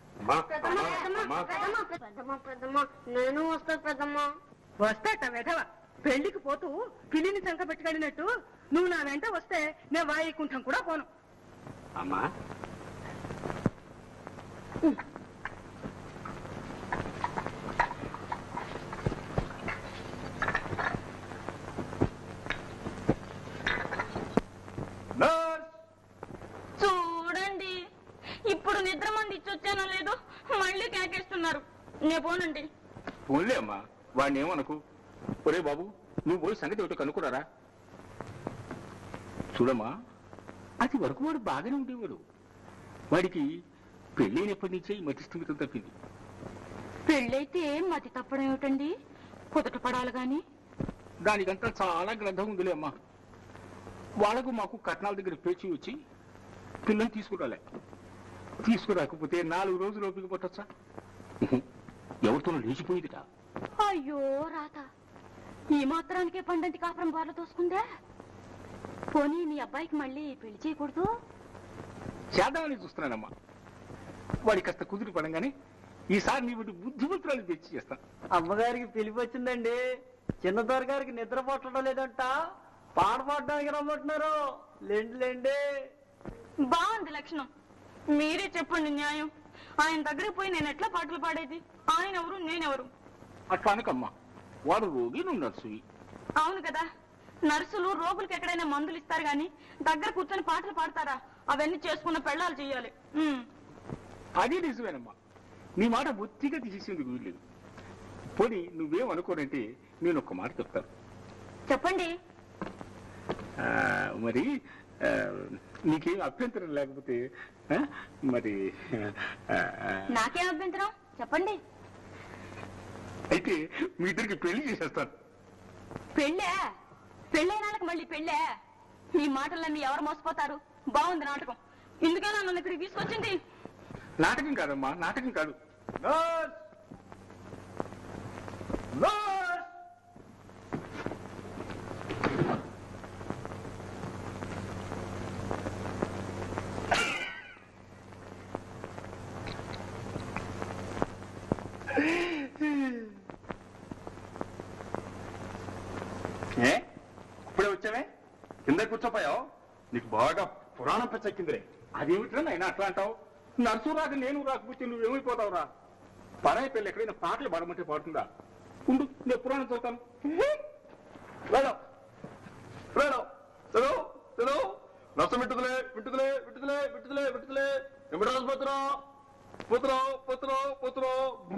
నేను వస్తా పెద్దమ్మా. వస్తాట వెధవ. పెళ్లికి పోతూ పిల్లిని సంక పెట్టుకెళ్ళినట్టు నువ్వు నా వెంట వస్తే నేను వాయికుంఠం కూడా పోను. అమ్మా చూడండి, ఇప్పుడు నిద్ర మంది ఇచ్చొచ్చానో లేదో మళ్ళీ కేకేస్తున్నారు. నేను పోనండి. పోన్లే అమ్మా, వాడిని ఏమనుకు. ఒరే బాబు, నువ్వు పోయి సంగతి ఒకటి కనుక్కున్నారా? చూడమ్మా, అది వరకు వాడు బాగానే ఉండేవాడు. వాడికి పెళ్ళైనప్పటి నుంచే ఈ మతి స్థిమితం తప్పింది. పెళ్ళైతే మతి తప్పడం ఏమిటండి? కుదట పడాలి గాని. దానికంతా చాలా గ్రంథం ఉందిలే అమ్మా. వాళ్ళకు మాకు కట్నాల దగ్గర పేచి వచ్చి పిల్లల్ని తీసుకురాలే. తీసుకురాకపోతే 4 రోజులు ఓపిక పట్టొచ్చా? ఎవరితోనూ లేచిపోయిందిట. అయ్యో రాత, ఈ మాత్రానికే పండంటి కాపురం బార్లు తోసుకుందా? పోనీ నీ అబ్బాయికి మళ్ళీ పెళ్లి చేయకూడదు? చేద్దామని చూస్తున్నానమ్మా. వాడి కాస్త కుదిరి పడంగానే ఈసారి నీ బట్టి బుద్ధిమంతురాలు తెచ్చి చేస్తా. అమ్మగారికి పిలిపి వచ్చిందండి. చిన్నదొర గారికి నిద్ర పట్టడం లేదంట, పాట పాడడానికి రమ్మంటున్నారు. లేండి. బాగుంది లక్షణం. మీరే చెప్పండి న్యాయం. ఆయన దగ్గరికి పోయి నేను ఎట్లా పాటలు పాడేది? ఆయన ఎవరు, నేనెవరు? అట్లా అనకమ్మా, వాడు రోగి, నువ్వు నర్సువి. అవును కదా, నర్సులు రోగులకు ఎక్కడైనా మందులు ఇస్తారు గాని దగ్గర కూర్చొని పాటలు పాడతారా? అవన్నీ చేసుకున్న పెళ్ళాలు చెయ్యాలి. అది నిజమేనమ్మా. నీ మాట బొత్తిగా తీసేసేందుకు వీల్లేదు. పోనీ నువ్వేమనుకోనంటే నేను ఒక్క మాట చెప్తాను. చెప్పండి. మరి నీకేం అభ్యంతరం లేకపోతే మరి నాకేం అభ్యంతరం చెప్పండి. అయితే మీ ఇద్దరికి పెళ్లి చేసేస్తాను. పెళ్ళే? పెళ్ళైన వాళ్ళకి మళ్ళీ పెళ్ళే? ఈ మాటలన్నీ ఎవరు మోసపోతారు? బాగుంది నాటకం. ఇందుకేనా నన్ను ఇక్కడికి తీసుకొచ్చింది? నాటకం కాదమ్మా, నాటకం కాదు. ఇప్పుడే వచ్చావే? కింద కూర్చోపోయావు? నీకు బాగా పురాణం పెచ్చెక్కిందిరే. అదేమిట్రా నాయన అట్లా అంటావు? నర్సు రాక నేను రాకపోతే నువ్వేమైపోతావురా? పరాయి పెళ్ళి ఎక్కడైనా పాటలు పాడమంటే పాడుతుందా? ఉండు, నేను పురాణం చదువుతాను. నష్టం విట్టుదలే ఎమ్మడాల్సి పోతురా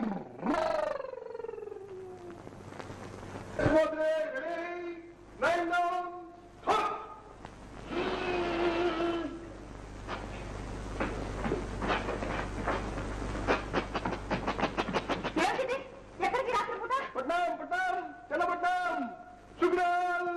ఎక్కడికి రాత్రిపూట? చల్లపట్నం శుక్రాల్.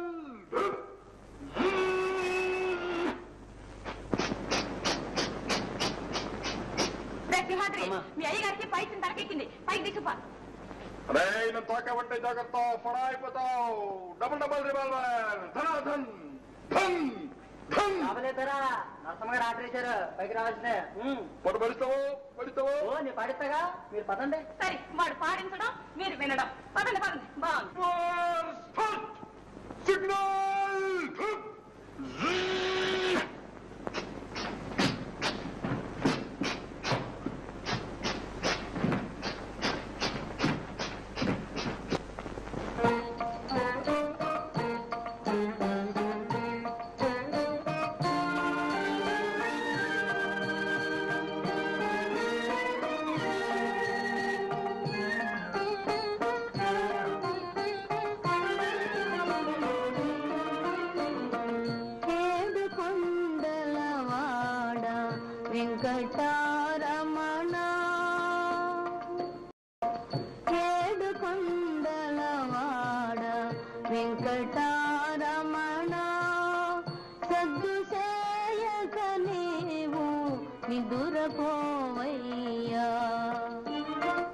సింహాద్రి, మీ అయ్యగారికి పైకి తలకెక్కింది. పైకి తీసుకుపా. అరే నన్ను తోకబట్టే జాగ్రత్త, ఫడా అయిపోతావు. Double revolver. ధనాధన్ ధన్ ధన్. రావలేదరా, నరసమ్మగారు ఆర్డర్ ఇచ్చారు పైకి రావాల్సిందే. పొట్టు పడిస్తావు. నేను పాడిస్తాగా, మీరు పదండి. సరే, వాడు పాడించడం మీరు వినడం. పదండి బాగుంది. సిగ్నల్. వెంకటారమణ ఏడుకొండలవాడ వెంకటారమణ సద్దు చేయక నీవు నిదురపోవయ్యా.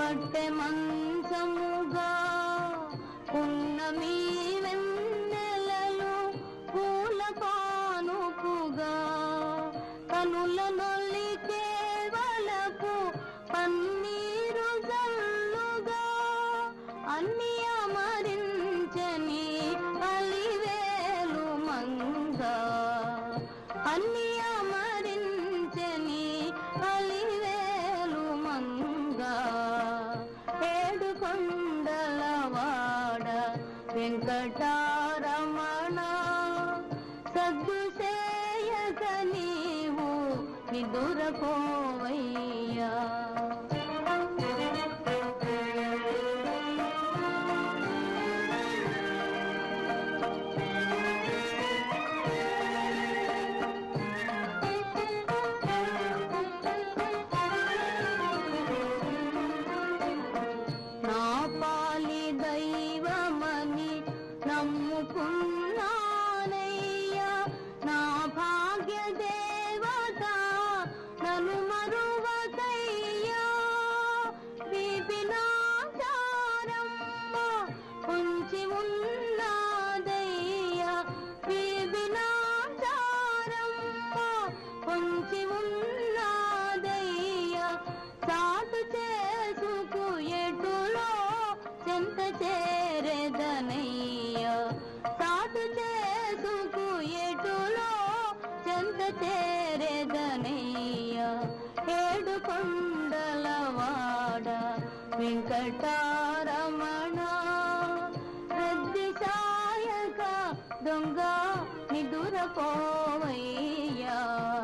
కట్టె మంచముగా పున్నమి వెన్నెలలు పూల పానుపుగా కనుల నొల్లికే వలపు పన్నీరు జల్లుగా అన్ని అమరించని అలివేలు మంగ అన్ని అమరించని అలివేలు మంగ ఏడు కొండలవాడ వెంకటారమణ సద్దు చేయక నీవు నిదురపోవయ్యా నా పాలి దైవమని నమ్ముకున్నానయ్యా నా భాగ్య దేవత నన్ను మరువకయ్యా విపినాచారమ్మ ఉంచి ఉన్నదయ్యా విపినాచారమ్మ ఉంచి ఉన్నదయ్యా సాటు చేసుకు ఎటులో చెంత చేరేదనయ్యా సాటు చేసుకు ఎటులో చెంత చేరేదనయ్యా ఏడు కొండలవాడ వెంకటారమణ రద్ది సాయక దొంగ నిదురపోవయ్యా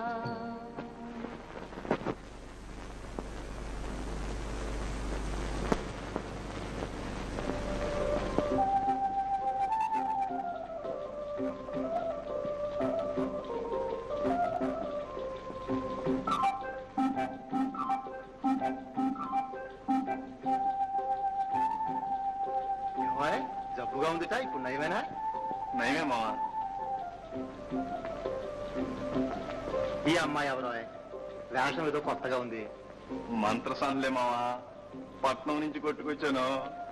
జబ్బుగా ఉందిట ఇప్పుడు నయమేనా? నయమే మావా. ఈ అమ్మాయి ఎవరో వేషం ఏదో కొత్తగా ఉంది. మంత్రసానులే మావా, పట్నం నుంచి కొట్టుకొచ్చాను.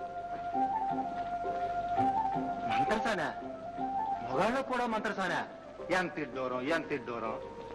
మంత్రసానా? మొగాళ్ళకు కూడా మంత్రసానా? ఎంత దూరం ఎంత దూరం.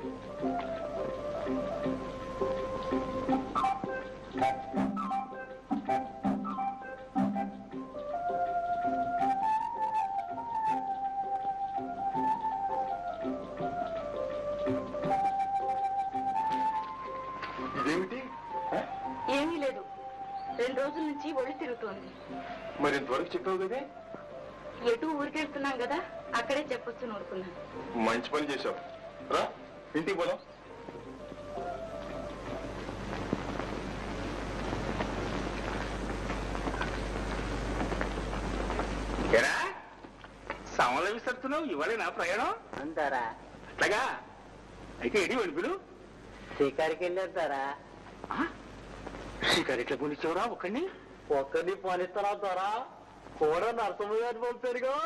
ఇదేమిటి? ఏమీ లేదు, 2 రోజుల నుంచి ఒళ్ళు తిరుగుతోంది. మరి ఇంతవరకు చెప్పావు కదే? ఎటు ఊరికెళ్తున్నాం కదా, అక్కడే చెప్పొచ్చు అనుకున్నాను. మంచి పని చేశావు. రా ఇంటికి పోదాం. సమల విసరుతున్నావు, ఇవాళే నా ప్రయాణం అంటారా? అట్లాగా అయితే ఎడి వెడుపులు షికారికి వెళ్ళేస్తారా? షికారు ఎట్లా పోనిచ్చావురా ఒక్కడిని పోనిస్తారా ద్వారా కూడా నరసింహ గారిని పంపారుగా.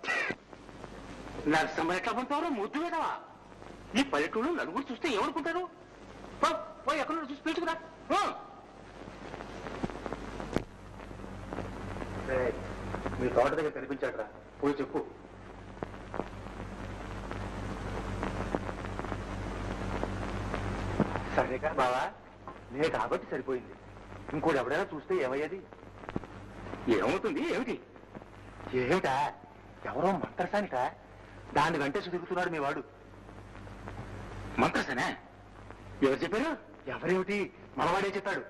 నరసింహ ఎట్లా పంపావురా ముద్దు వేదవా? ఈ పల్లెటూళ్ళు నలుగురు చూస్తే ఏమనుకుంటారు? పోయి ఎక్కడ చూసి పెట్టుకురా. మీ తోట దగ్గర కనిపించాడరా, పోయి చెప్పు. సరేగా బావా, నే కాబట్టి సరిపోయింది. ఇంకోటి ఎవడైనా చూస్తే ఏమయ్యేది? ఏమవుతుంది? ఏమిటి? ఏమిటా? ఎవరో మంత్రసానిట, దాన్ని వెంటేసి తిరుగుతున్నాడు మీ వాడు. మంత్రసేనా? ఎవరు చెప్పారు? ఎవరేమిటి, మనవాడే చెప్పాడు.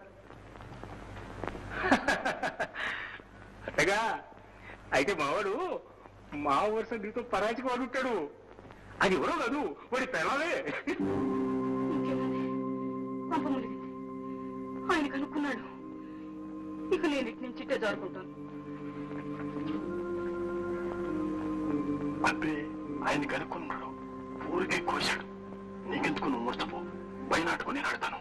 అట్టగా అయితే మావాడు మా వరుస నీతో పరాచికి వాడు ఉంటాడు. అది ఎవరో కాదు, వాడి పిల్లలే. పంప ములిగింది, ఆయన కనుక్కున్నాడు. ఇక నేను ఇటు నుంచి ఇట్టే జారుకుంటాను. అబ్బే, ఆయన కనుక్కున్నాడు, ఊరికే కోశాడు. నీకెందుకు, నువ్వు మోసపో, బయనాటుకు నేను ఆడతాను.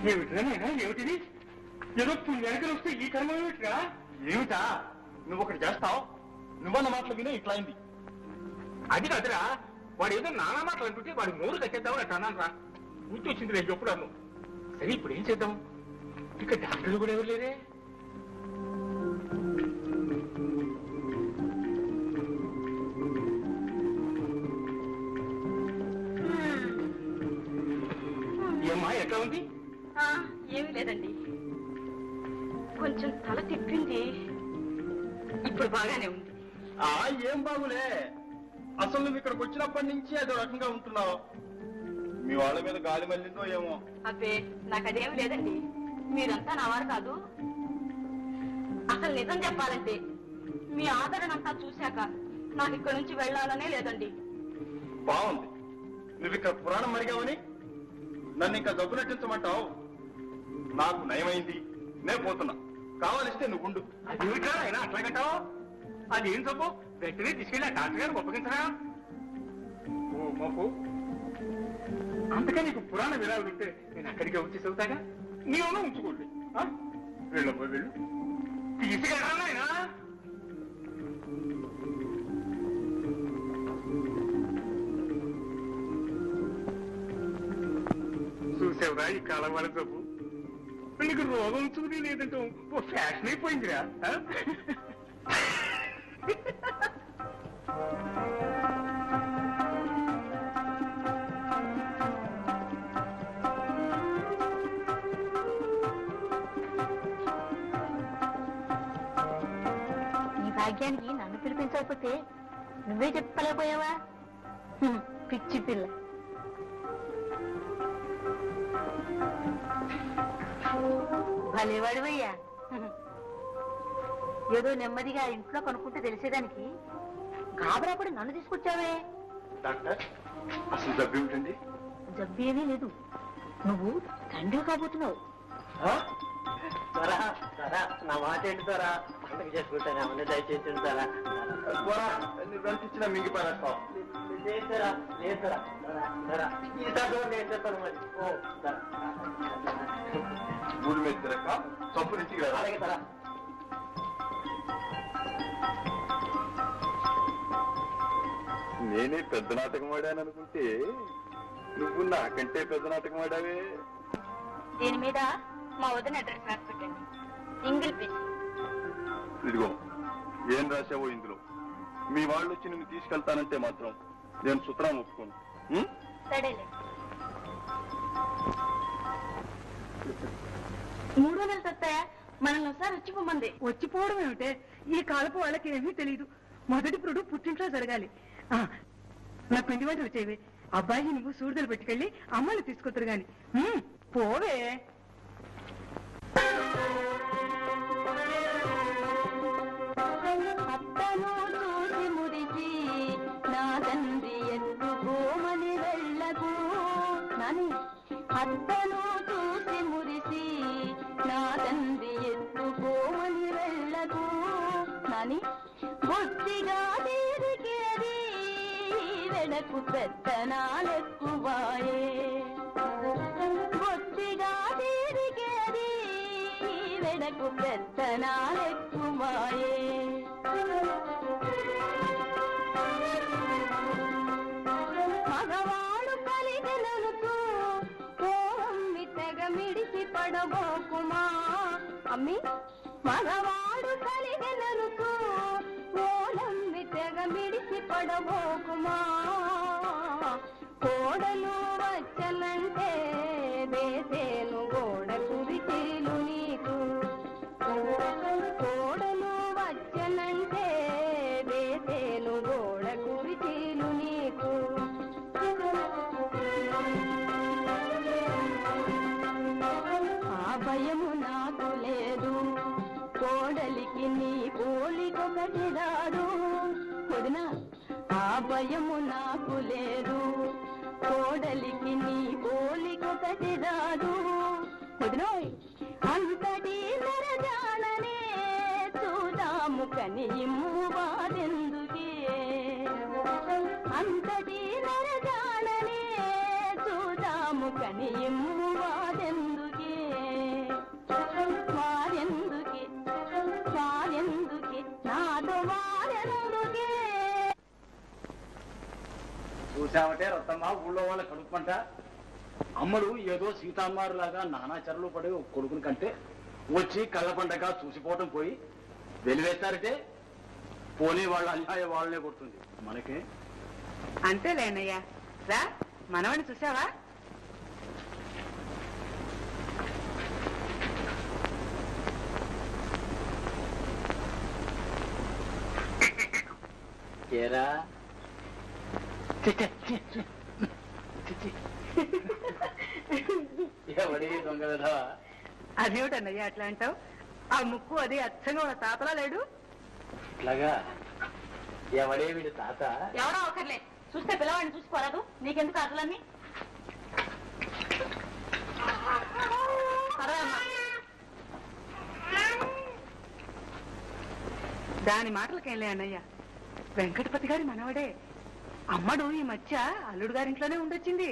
ఏమిట్రా ఏమిటిది? ఏదో పుణ్యానికి వస్తే ఈ కర్మ ఏమిట్రా? ఏమిటా నువ్వు ఒకటి చేస్తావు? నువ్వన్న మాటలు వినే ఇట్లా అయింది. అది కాదురా, వాడు ఏదో నానా మాటలు అంటుంటే వాడు నోరు కట్టేద్దామని అట్లా అన్నాను రా. గుర్తు వచ్చింది నేను ఎప్పుడు అన్ను. సరే ఇప్పుడు ఏం చేద్దాం? ఇక డాక్టర్లు కూడా ఎవరు లేరే. ఏమ్మా ఎట్లా ఉంది? ఏమీ లేదండి, కొంచెం తల తిప్పింది, ఇప్పుడు బాగానే ఉంది. ఏం బాగులే, అసలు నువ్వు ఇక్కడికి వచ్చినప్పటి నుంచి అదో రకంగా ఉంటున్నావు. మీ వాళ్ళ మీద గాలి మళ్ళిందో ఏమో. అబ్బే నాకు అదేమి లేదండి, మీరంతా నా వారు కాదు. అసలు నిజం చెప్పాలంటే మీ ఆదరణ అంతా చూశాక నాకు ఇక్కడ నుంచి వెళ్ళాలనే లేదండి. బాగుంది, నువ్వు ఇక్కడ పురాణం మరిగావని నన్ను ఇంకా జబ్బు నటించమంటావు. నాకు నయమైంది, నేను పోతున్నా. కావాలిస్తే నువ్వు ఉండు. అది ఏమిట్రా అయినా అట్లాగంటావు? అది ఏం జబ్బు? వెంటనే తీసుకెళ్ళి ఆ డాక్టర్ గారు ఒప్పగించరా? ఓ మాపు, అంతగా నీకు పురాణ విరాలు ఉంటే నేను అక్కడికే వచ్చి చదువుతాగా. నీవున్నా ఉంచుకోండి. వెళ్ళమ్మా వెళ్ళు, తీసుకెళ్ళరా నాయనా. చూసావురా ఈ కాలం వాళ్ళ జబ్బు. నీకు రోగం చూది లేదంటే ఓ ఫ్యాషన్ అయిపోయిందిరా. ఈ భాగ్యానికి నన్ను పిలిపించకపోతే నువ్వే చెప్పలేకపోయావా? పిచ్చి పిల్ల. భలేవాడివయ్యా, ఏదో నెమ్మదిగా ఇంట్లో కనుక్కుంటే తెలిసేదానికి గాబరాపడి నన్ను తీసుకొచ్చావే. డాక్టర్, అసలు జబ్బు ఏమిటండి? జబ్బు ఏమీ లేదు, నువ్వు తండ్రి కాబోతున్నావు. త్వరా త్వరా నా మాట ఏంటి త్వరా? పండుగ చేసుకుంటాను ఏమన్నా దయచేసి త్వరా. నువ్వు వెంటిచ్చిన మింగి పారేస్తావు. లేదురా లేదురా త్వరా ఈసారి నేను చెప్తాను మరి. ఓ త్వరా ఊరి మీద తిరక్క చంపు నుంచి అలాగే త్వరా. నేనే పెద్ద నాటకం వాడాను అనుకుంటే నువ్వు నాకంటే పెద్ద నాటకం వాడావే. దీని మీద మా వదిన అడ్రస్ రాసి పెట్టండి, సింగిల్ పీస్. ఇదిగో ఏం రాసావో ఇందులో. మీ వాళ్ళు వచ్చి నిన్ను తీసుకెళ్తానంటే మాత్రం నేను సుతరాం ఒప్పుకోను. సరేలే. 3 నెలలు తత్తాయా మనల్ని ఒకసారి వచ్చిపోమంది. వచ్చిపోవడం ఏమిటే, ఈ కాలపు వాళ్ళకి ఏమీ తెలియదు. మొదటి పురుడు పుట్టింట్లో జరగాలి. నా పిండి వంటలు వచ్చేవి. అబ్బాయి నువ్వు సూర్యులు పెట్టుకెళ్ళి అమ్మని తీసుకొత్తురు గాని. పోవే. అత్తను చూసి మురిసి నా తండ్రి ఎత్తుకోమని వెళ్ళకు నాని. అత్తను చూసి మురిసి నా తండ్రి ఎత్తుకోమని వెళ్ళకు నాని. బొత్తిగా తీరికేది వెనకు పెత్తనాలెక్కువాయే. బొత్తిగా తీరికేది వెనకు పెత్తనాలెక్కువాయే. మగవాడు కలిగిననుకో ఓమ్మి తెగ మిడిసి పడబోకుమా అమ్మి. మగవాడు కలిగిననుకో ఓలమ్మి తెగ మిడిసి పడబోకుమా. కోడలు వచ్చనంటే వేసేను గోడ కురిచీలు నీకు. కోడలు వచ్చనంటే వేసేను గోడ కురిచీలు నీకు. ఆ భయము నాకు లేదు, కోడలికి నీ పోలికొకటి రాదు వదినా. ఆ భయము నాకు లేదు, కోడలికి నీ పోలికొకటి రాదు వదినోయ్. అంతటి నరజాలనే చూదాము కని ఇమ్ము బాదెందుకే. అంతటి నరజాలనే చూదాము కని ఇమ్ము బాదెందుకే. చూసావటే రత్తమ్మ ఊళ్ళో వాళ్ళ కడుపుమంట. అమ్మలు ఏదో సీతామ్మారులాగా నానాచరలు పడి కొడుకుని కంటే వచ్చి కళ్ళ పండగ చూసిపోవటం పోయి వెలివేస్తారంటే పోనీ వాళ్ళ అన్యాయ వాళ్ళనే కొడుతుంది మనకే. అంతేలేనయ్యా. రా మనవని చూసావా? ఏరా ఎవడి దొంగ విధవా? అదేమిటన్నయ్యా అట్లా అంటావు? ఆ ముక్కు అది అచ్చంగా ఉన్న తాతలా లేడు? ఇట్లాగా ఎవడే వీడి తాత? ఎవరో ఒకర్లే, చూస్తే పిల్లవాడిని చూసుకోరాదు. నీకెందుకు అట్లన్నీ? దాని మాటలకేంలే అన్నయ్య. వెంకటపతి గారి మనవడే. అమ్మడు ఈ మధ్య అల్లుడు గారింట్లోనే ఉండొచ్చింది.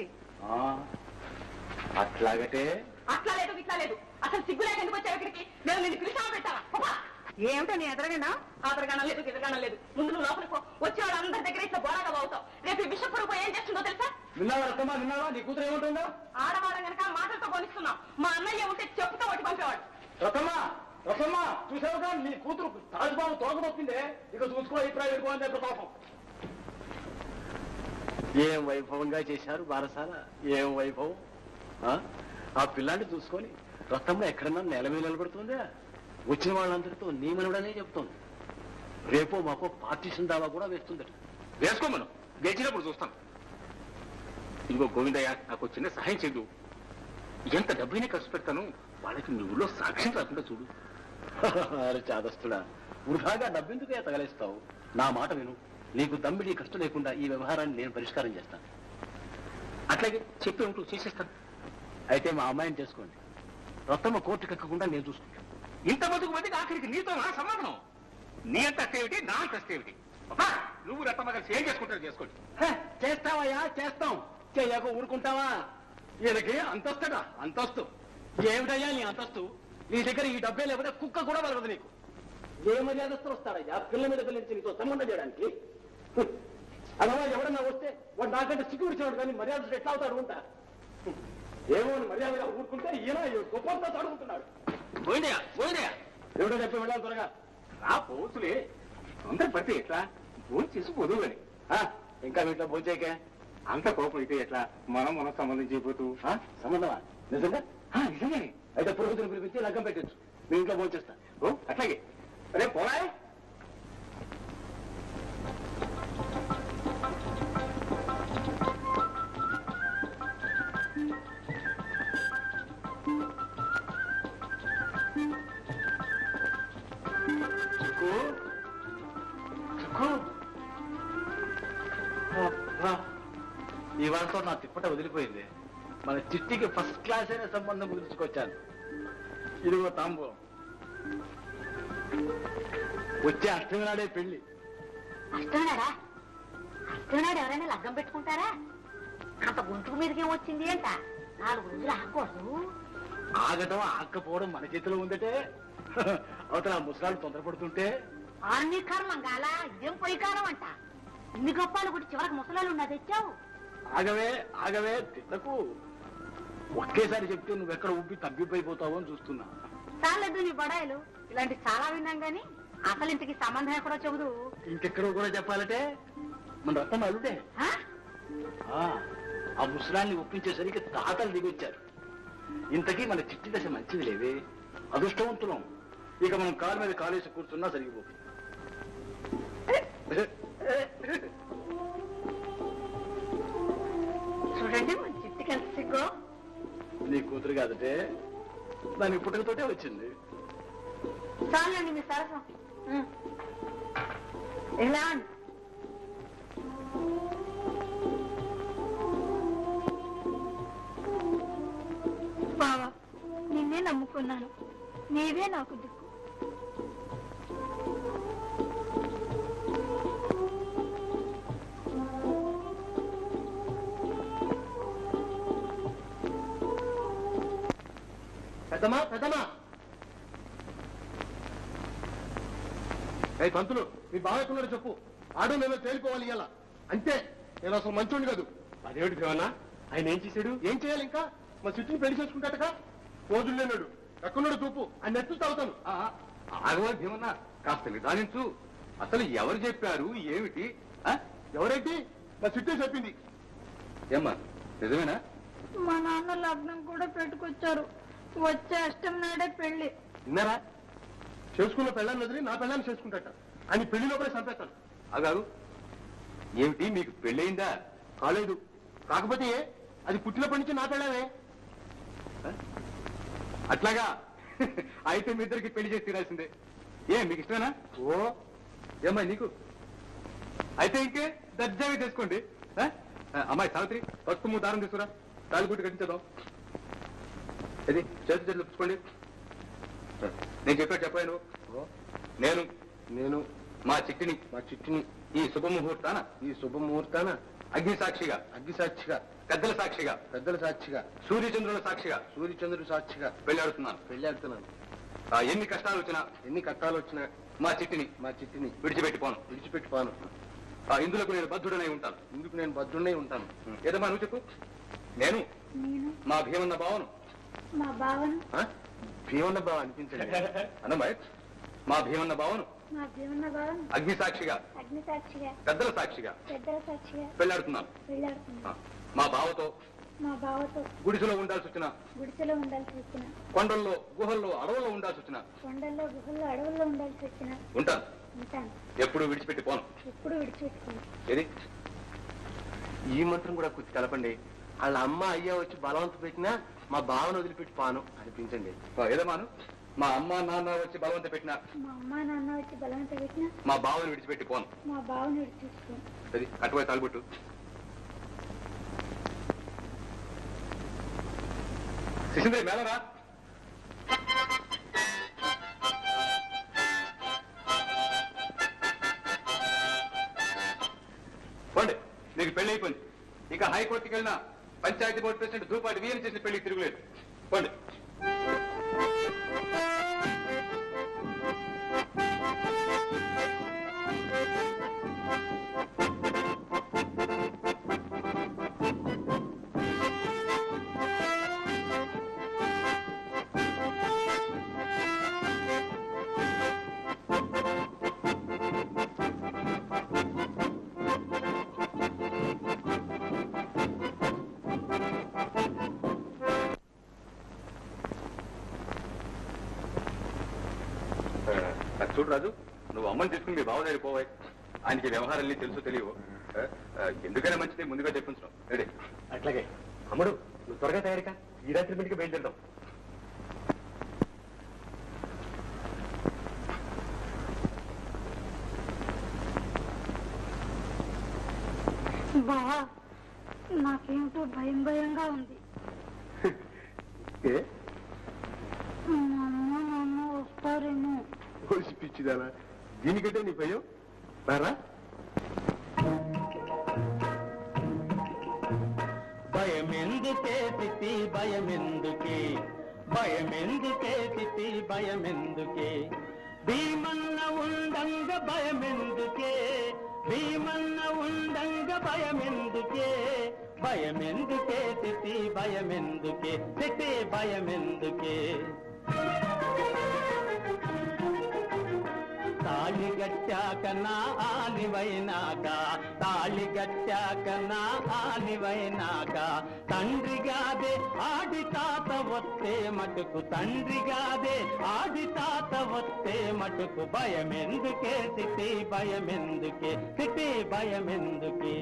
అట్లాగటే? అట్లా లేదు ఇట్లా లేదు. అసలు సిగ్గులేక ఎందుకు వచ్చావు ఇక్కడికి? నేను నిన్ను పిలిచామా పెట్టావా? ఏమిటో నీ ఎదరగనా? ఆదరగానం లేదు గిదగానం లేదు. ముందు నువ్వు లోపలికి వచ్చే వాళ్ళందరి దగ్గర ఇట్లా బోరాగా అవుతావు. రేపు ఈ విషపురుగు ఏం చేస్తుందో తెలుసా? విన్నావా రత్తమ్మా, విన్నావా? నీ కూతురు ఏముంటుందో? ఆడవాళ్ళం గనక మాటలతో పోనిస్తున్నాం. మా అన్నయ్య ఉంటే చెప్పుతో ఒకటి పంపేవాడు. రత్తమ్మా రత్తమ్మా చూసావుగా నీ కూతురు తాజుబాబు తోకదొక్కిందే. ఇక చూసుకో అభిప్రాయం పెట్టుకోండి ప్రతాపం. ఏం వైభవంగా చేశారు బారసాల, ఏం వైభవం. ఆ పిల్లాన్ని చూసుకొని రత్తమ్మ ఎక్కడన్నా నేల మీద నిలబడుతుందా? వచ్చిన వాళ్ళందరితో నీ మనవడనే చెప్తోంది. రేపో మాకో పార్టీషన్ దావా కూడా వేస్తుందట. వేసుకోమను, గెలిచినప్పుడు చూస్తాను. ఇదిగో గోవిందయ్య, నాకు చిన్న సహాయం చేయదు. ఎంత డబ్బైనా ఖర్చు పెడతాను, వాళ్ళకి నీ ఊళ్ళో సాక్ష్యం రాకుండా చూడు. అరే చాదస్తుడా, వృధాగా డబ్బెందుకే తగలేస్తావు? నా మాట విను. నీకు దమ్మిడి కష్టం లేకుండా ఈ వ్యవహారాన్ని నేను పరిష్కారం చేస్తాను. అట్లాగే చెప్పి ఉంటూ చేసేస్తాను. అయితే మా అమ్మాయిని చేసుకోండి. రత్తమ్మ కోర్టుకు ఎక్కకుండా నేను చూసుకుంటాను. ఇంత బతుకు మందికి ఆఖరికి నీతో నా సమాధానం. నీ అంత ఏమిటి, నా అంత ఏమిటి? నువ్వు రత్తమ్మ కలిసి ఏం చేసుకుంటారు చేసుకోండి. చేస్తావయ్యా, చేస్తాం. చెయ్యక ఊరుకుంటావా? ఈయనకి అంతస్తుడా అంతస్తు. ఏమిటయ్యా నీ అంతస్తు? నీ దగ్గర ఈ డబ్బే లేకపోతే కుక్క కూడా వలగదు నీకు. ఏ మర్యాదస్తులు వస్తాడయ్యా పిల్ల మీద పిల్లించి నీతో సంబంధం చేయడానికి? అలా ఎవడన్నా వస్తే వాడు నాకంటే సిగ్గు విడిచాడు, కానీ మర్యాదలు ఎట్లా అవుతాడు ఉంటా? ఏమో మర్యాదగా ఊరుకుంటే ఈయన గొప్పంతా తడుగుతున్నాడు. పోయిందయ్యా పోయిందయ్యా, ఎవడో చెప్పి వెళ్ళాలి త్వరగా. రా పోతులే, తొందర పడితే ఎట్లా? భోజనం చేసి పొదువు అని. ఇంకా వీటిలో భోజేకే అంత కోపం అయితే ఎట్లా? మనం సంబంధం చేయబోతూ. సంబంధమా? నిజంగా? నిజంగానే. అయితే పురోహితులు పిలిపించి లగ్గం పెట్టచ్చు. మీ ఇంట్లో భోజేస్తా. అట్లాగే. రే పోరాయ్. ఈ వారంతో నా తిప్పట వదిలిపోయింది. మన చిట్టికి ఫస్ట్ క్లాస్ అయిన సంబంధం కుదుర్చుకొచ్చాను. ఇదిగో తాంబూలం. వచ్చే అష్టమి నాడే పెళ్లి. అష్టమనాడా? అష్టమనాడు ఎవరైనా లగ్గం పెట్టుకుంటారా? అంత గుంటుకు మీదకి ఏమొచ్చింది అంట. 4 రోజులు ఆగకూడదు. ఆగటం ఆగకపోవడం మన చేతిలో ఉందటే. అవతల ముసలాళ్ళు తొందరపడుతుంటే ఆర్ని కర్మం గాల ఇదేం పొయ్యి కాలం అంట. ఇన్ని గొప్పాలు కూడా చివరికి ముసలాళ్ళు ఉన్నా తెచ్చావు. ఆగవే ఆగవే తిట్టకు. ఒకేసారి చెప్తే నువ్వెక్కడ ఉబ్బి తగ్గిపోయిపోతావు అని చూస్తున్నా. చాలేదు నీ బడాయిలు. ఇలాంటి చాలా విన్నాం గాని అసలు ఇంటికి సంబంధం ఎక్కడో చెబుదు. ఇంకెక్కడో కూడా చెప్పాలంటే మన రత్నం అల్లుడే. ఆ ముసలాన్ని ఒప్పించేసరికి తాతలు దిగొచ్చారు. ఇంతకీ మన చిట్టి దశ మంచిది లేవే, అదృష్టవంతులం. ఇక మనం కాలు మీద కాలేసి కూర్చున్నా సరిగిపోతుంది. చూడండి మన చిట్టికి ఎంత సిగ్గో. నీ కూతురు కాదటే, దాని పుట్టుకతోటే వచ్చింది. చాలండి మీ సరసం. ఎలా బావా, నిన్నే నమ్ముకున్నాను. నీవే నాకు దిక్కు. పెద్దమా పెద్దమా, పంతులు మీ బావ ఎక్కడున్నాడు చెప్పు. ఆడో మేము తేలిపోవాలి ఇలా. అంతే, నేను అసలు మంచోండి కాదు. అదేమిటి భీమన్న, ఆయన ఏం చేశాడు? ఏం చేయాలి ఇంకా? మా సిట్టిని పెళ్లి చేసుకుంటాటగా. రోజులు లేనాడు, ఎక్కడున్నాడు తూపు అని నెత్తు తాగుతాను. ఆగవా భీమన్న, కాస్త నిదానించు. అసలు ఎవరు చెప్పారు ఏమిటి? ఎవరైతే మా సిట్టి చెప్పింది. ఏమ్మా నిజమేనా? మా నాన్న లగ్నం కూడా పెట్టుకొచ్చారు. వచ్చే అష్టం నాడే పెళ్లి. విన్నారా? చేసుకున్న పెళ్ళాన్ని వదిలి నా పెళ్ళాన్ని చేసుకుంటాట అని పెళ్లి లోపలే చంపేస్తాను. అగారు ఏమిటి, మీకు పెళ్ళయిందా? కాలేదు. కాకపోతే అది పుట్టినప్పటి నుంచి నా పెళ్ళామే. అట్లాగా? అయితే మీ ఇద్దరికి పెళ్లి చేసి తీరాల్సిందే. మీకు ఇష్టమేనా? ఓ ఏమ్మా నీకు? అయితే ఇంకే దర్జాగా చేసుకోండి. అమ్మాయి సావిత్రి, పసుపు దారం తీసుకురా, తాలిగుట్టు కట్టించేద్దాం. ఇది చేతి చేతులు పుచ్చుకోండి. నేను చెప్పాడు చెప్పాను. నేను మా చిట్టిని ఈ శుభముహూర్తాన అగ్ని సాక్షిగా పెద్దల సాక్షిగా సూర్యచంద్రుల సాక్షిగా పెళ్ళాడుతున్నాను. ఎన్ని కష్టాలు వచ్చినా మా చిట్టిని విడిచిపెట్టిపోను. ఇందులకు నేను బద్ధుడనై ఉంటాను. ఏదమ్మా నువ్వు చెప్పు. నేను మా భీమన్న బావను. భీమన్న బావ అనిపించండి అన్నమ్మాయి. మా భీమన్న బావను అగ్ని సాక్షిగా పెద్దల సాక్షిగా పెళ్ళాడుతున్నాను. మా బావతో గుడిసెలో ఉండాల్సి వచ్చిన, కొండల్లో గుహల్లో అడవుల్లో ఉండాల్సి వచ్చిన ఉంటాను. ఎప్పుడు విడిచిపెట్టిపోను. ఏది ఈ మంత్రం కూడా కుర్తి కలపండి. వాళ్ళ అమ్మ అయ్యా వచ్చి బలవంత పెట్టినా మా బావను వదిలిపెట్టి పాను అనిపించండి. ఏదమాను? మా అమ్మ నాన్న వచ్చి బలవంత పెట్టినా మా బావని విడిచిపెట్టి పోను. అది అటువై తాలుబొట్టు. శిశుంద్రి మేళరా. పోండి, మీకు పెళ్లి అయిపోయింది. ఇక హైకోర్టుకి వెళ్ళిన పంచాయతీ బోర్డు ప్రెసిడెంట్ ధూపాటి వీరు చేసిన పెళ్లికి తిరుగులేదు. పోండి. చూడు రాజు, నువ్వు అమ్మని తీసుకుని మీ బావ దగ్గర పోవాయి. ఆయనకి వ్యవహారాన్ని తెలుసు తెలియవు. ఎందుకైనా మంచిది ముందుగా చెప్పించడం. రెడీ? అట్లాగే. అమ్మడు, నువ్వు త్వరగా తయారీకా, ఈ రాత్రి మీటికి బయలుదేరదాం. బావా, నాకేమిటో భయంగా ఉంది. మా అమ్మ నాన్న వస్తారేమో. పిచ్చిదానా, దీనికంటే నీ భయం రారా? భయమెందుకే తిథి భయమెందుకే, భయమెందుకే తిథి భయమెందుకే, భీమన్న ఉండంగ భయమెందుకే, భీమన్న ఉండంగ భయమెందుకే, భయమెందుకే తిథి భయమెందుకే, తిథి భయమెందుకే. తాళిగట్టాక నా ఆలివైనాక, తాళిగట్టాక నా ఆలివైనాక, తండ్రిగాదే ఆడి తాత వస్తే మటుకు, తండ్రిగాదే ఆడి తాత వస్తే మటుకు, భయమెందుకే స్థితి భయమెందుకే, స్థితి భయమెందుకే.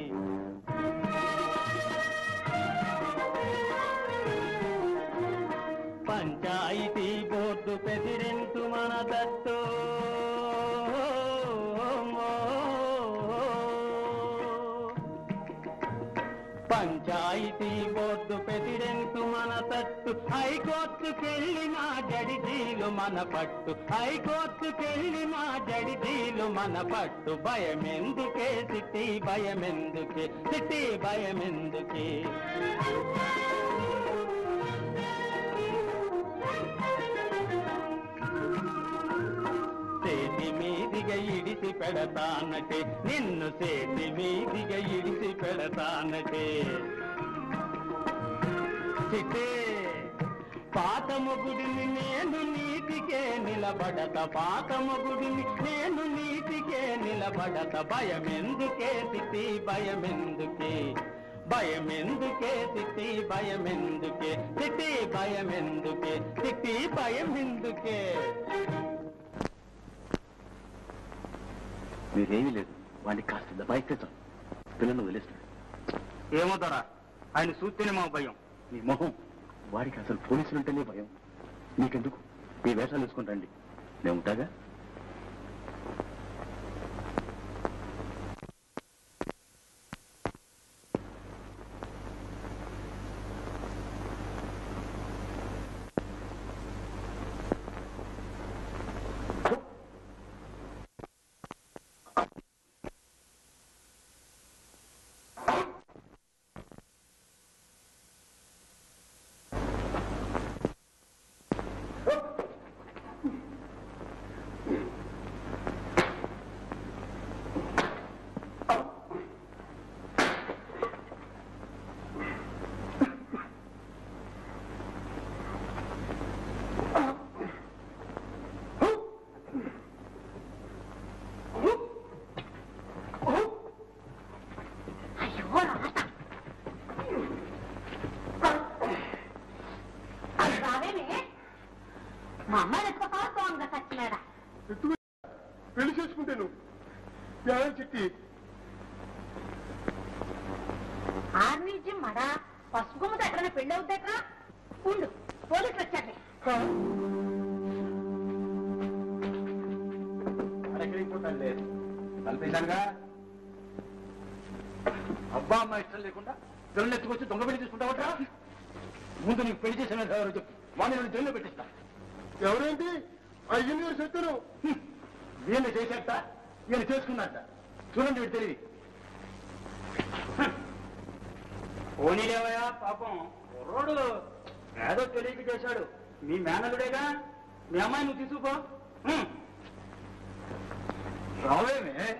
పంచాయతీ బోర్డు ప్రెసిడెంట్ మన దత్తు, పంచాయతీ బోర్డు ప్రెసిడెంట్ మన తట్టు, హైకోర్టుకెళ్ళిన జడిజీలు మన పట్టు, హైకోర్టుకెళ్ళిన జడిజీలు మన పట్టు, భయమెందుకే సిటీ భయమెందుకే, సిటీ భయమెందుకే. చేతి మీదిగా ఇడి ఇడిసి పెడతానటే నిన్ను చేతి మీదిగా ఇడిసి పెడతానటే చిట్టే పాత మొగుడిని నేను నీతికే నిలబడత పాత మొగుడిని నేను నీతికే నిలబడత భయమెందుకే తిట్టి భయమెందుకే భయమెందుకే తిట్టి భయమెందుకే తిట్టి భయమెందుకే తిట్టి భయమెందుకే మీరేమీ లేదు వాడిని కాస్త దబాయిస్తే చాలు పిల్లలు వదిలేస్తాడు ఏమవుతారా ఆయన చూస్తేనే మా భయం మీ మొహం వాడికి అసలు పోలీసులు ఉంటేనే భయం నీకెందుకు ఈ వేషాలు వేసుకుని రండి నేను ఉంటాగా మా అమ్మాయి ఎత్తుకోగా సచ్చినాడా పెళ్లి చేసుకుంటాను చిట్టి ఆర్మీజీ మడా పసుపు కొమ్మతో ఎక్కడైనా పెళ్లి అవుతారా ఉండు పోలీసులు వచ్చారు కలిపేశానుగా అబ్బా అమ్మ ఇష్టం లేకుండా పిల్లలు ఎత్తుకొచ్చి దొంగ పెళ్లి తీసుకుంటావట్రా ముందు నీకు పెళ్లి చేసిన ఎవరు చెప్పు వాడిని జైల్లో పెట్టిస్తా ఎవరేంటి అయ్యని గారు చెప్తాను వీళ్ళు చేసేట వీళ్ళు చేసుకున్నట్ట చూడండి వీడు తెలివి పోనీలేవయా పాపం కుర్రోడు ఏదో తెలియక చేశాడు మీ మేనలుడేగా మీ అమ్మాయి నువ్వు తీసుకుపో రావేమే